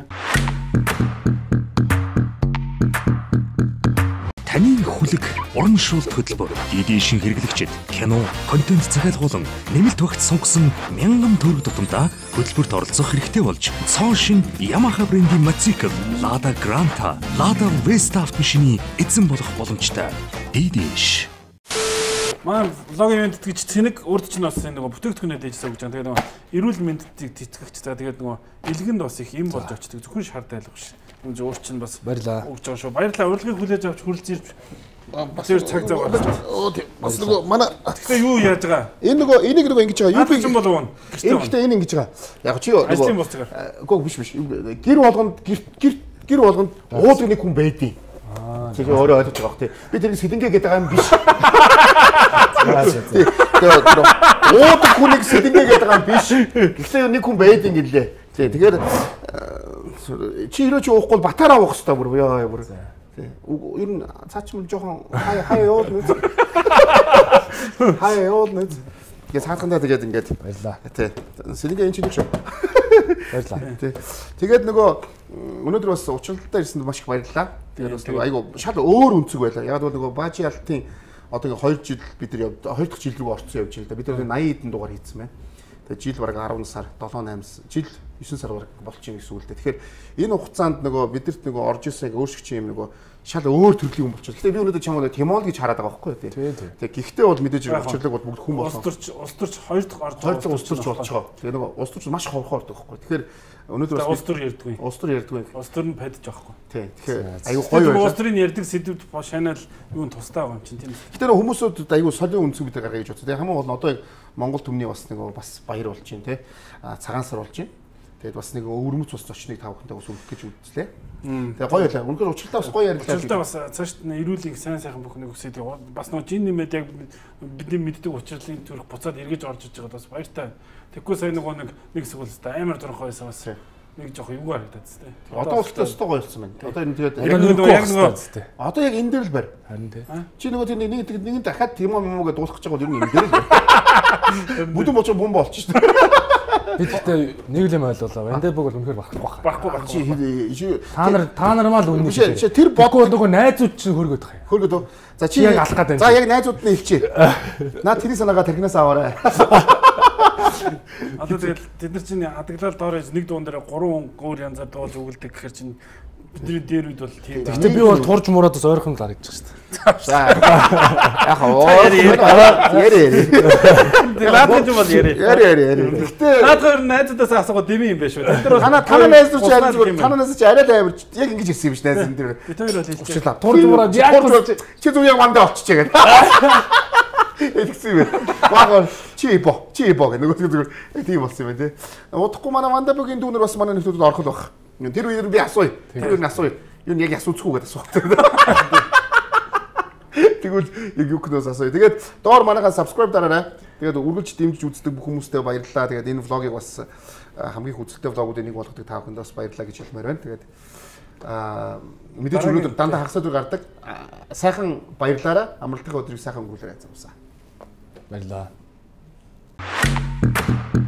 Таны хүлэг уран шуулт хөтөлбөр DD шин хэрэглэгчид кино, контент захиалгуулан нэмэлт багт сонгосон мянган төгрөг тутамдаа хөтөлбөрт оролцох хэрэгтэй болж цоо шин Yamaha брендийн мотоцикл Lada Granta, Lada Vesta автомашины эзэн болох боломжтой. DD. Манай блогийн ивент гэж цэник урд чинь бас нөгөө бүтээгдэхүүнээ дээжсэн гэж байгаа. Тэгээд нөгөө эрүүл мэндэд тэтгэгч за тэгээд нөгөө илгэнд бас их юм болж очдөг. Зөвхөн шаардлагатай биш. Юм зөөр чинь бас баярлаа. Өгж байгаа шүү. Баярлалаа. Урилгыг хүлээж авч хүрэлж ирж бас өөр цаг зав гаргасан. Бас нөгөө манай тэгэхээр юу яаж байгаа? Энэ нөгөө энийг нөгөө ингэж байгаа. Юу юм болов уу? Гэхдээ энэ ингэж байгаа. Яг чи нөгөө үгүй биш. Гэр болгонд уудаг нэг хүн байдیں۔ Тэгээ өөрөө ойлгож байгаа бох тий. Би тэрийг сэлэнгээ гэдэг байгаа юм биш. Тэгээ уудаг хүнийг сэлэнгээ гэдэг байгаа юм биш. Гэхдээ нэг хүн байдیں۔ гэлээ. Тий. Тэгэхээр чи ирээч уухгүй батараа уух хэрэгтэй бүр яа бүр. Тий. Ер нь цаачмал жоохон хаяа явуул нүц. Хаяа явуул нүц. Тэгээ цаатгандаа тэгээд ингээд баярлаа. Тий. Сэлэнгээ энэ чинь шүү. Баярлалаа. Тэгээд нөгөө өнөөдөр бас учралтаа ирсэнд маш их баярлалаа. Тэгээд бас нөгөө айгу шал өөр өнцөг байлаа. Яг нөгөө Баажи алтын одоо ингээ 2 жил бид нар 2 дахь жил рүү орсон явж байна. Бид нар 80 хэдэн дугаар хийсэн байна. Тэгээд жил бараг 10 сар, 7-8 жил 9 сар бараг болчихно гэсэн үг л дээ. Тэгэхээр энэ хугацаанд нөгөө бидэрт нөгөө орж исэн өөрсгч юм нөгөө шал өөр төрлийн хүн болчихлоо. Гэтэ би өнөөдөр чамд Тимон гэж хараад байгаа байхгүй юу? Тэгээ гэхдээ бол мэдээж учрлаг бол бүгд хүн болсон. Улс төрч 2 дахь орж байгаа. 2 дахь улс төрч болчихоо. Тэгээ нөгөө улс төрч маш ховхоор байхгүй. Тэгэхээр өнөөдөр бас улс төр ярьдгүй. Улс төр ярьдгүй. Улс төр нь падж байхгүй. Тий. Тэгэхээр аюу гоё байлаа. Улс төрийн ярьдаг сэдвүүд шанал юунд тустай байгаа юм чинь тийм. Гэтэ нөгөө хүмүүсүүд аюу солио үнцэг бид гаргая гэж бодсон. Тэгээ хамгийн гол нь одоо яг Монгол төмний бас нөгөө бас баяр болж байна те. Цагаан сар болж байна. Тэгээд бас нэг өвөрмөц ус зочныг тав хүнтэй бас үлдэх гэж үзлээ. Тэгээ гоё байлаа. Үнэхээр учралтаа бас гоё ярьлаа. Учралтаа бас цаашд ирүүлийг сайн сайхан бүхнийг хүсээд бас нөгөө жин нэмээд яг бидний мэддэг учрлын төрх буцаад эргэж орж иж байгаад бас баяртай. Тэгэхгүй сая нөгөө нэг хэсэг бол та амар дурхай байсан бас нэг жоох юу харагдаад тест. Одоо устдаа өстой гоё болсон байна. Одоо энэ тэгээд яг нөгөө одоо яг энэ дээр л барь. Харин тий. Чи нөгөө тийм нэг дахиад Тимон мөмөг дуусгах гэж байгаа бол ер нь энэ дээр л барь. Бүдүүн боч бомб болчих шүү дээ. Бид гэхдээ нэг л юм ойлголоо. Эндээ бүгд үнэхээр багхгүй. Та нар маа л үнэн шүү. Тэр бодгоо нөгөө найзууд чинь хөргөд байгаа юм. Хөргөд үү? За чи яг алах гэдэг. За яг найзууд нь хэлчихэ. Наад тэрний санаагаа тархинаас аваарай. Одоо тэгэл тэд нар чинь хадаглал доор нэг дуун дээр 3 хүн өөр янзаар дуулж өгүүлдэг гэхээр чинь бидний дээр үед бол тийм. Гэхдээ би бол турж мураад бас ойрхон л харагдаж шүү дээ. За. Яг яри. Наадах юм бол яри. Яри. Гэхдээ наад хоёр найзуудаас асуугаа дэми юм биш үү? Тэд нар танаа найзууд чи арай зүгээр танаас чи арай амарч яг ингэж ирсэн юм ш найз энэ дээр. Бид хоёр бол хэлчихлээ. Турж мураад яг чи зүг яг мандаа олчихъя гэдэг. Эдгсэн юм. Багаар чи бо гэх нөгөө зүгээр тийм болсон юм тий. Удахгүй манай Мандабогийн дүүнер бас манай нөхдөд орох л баг. Тэр үеэр би асууя. Тэр үеэр нь асууя. Юу нэг яг асууцгүй гэдэг асуух. Тэгвэл яг юу гэнээс асууя. Тэгээд доор манайхаа subscribe дараарай. Тэгээд үргэлж дэмжиж үздэг бүх хүмүүстээ баярлалаа. Тэгээд энэ влогийг бас хамгийн хүчтэй влогуудын нэг болгодог та бүхэнд бас баярлалаа гэж хэлмээр байна. Тэгээд мэдээж өнөөдөр дандаа хагас өдөр гардаг. Сайхан баярлаарай. Амралтын өдрийг сайхан өнгөрүүлээрэй. Баярлалаа.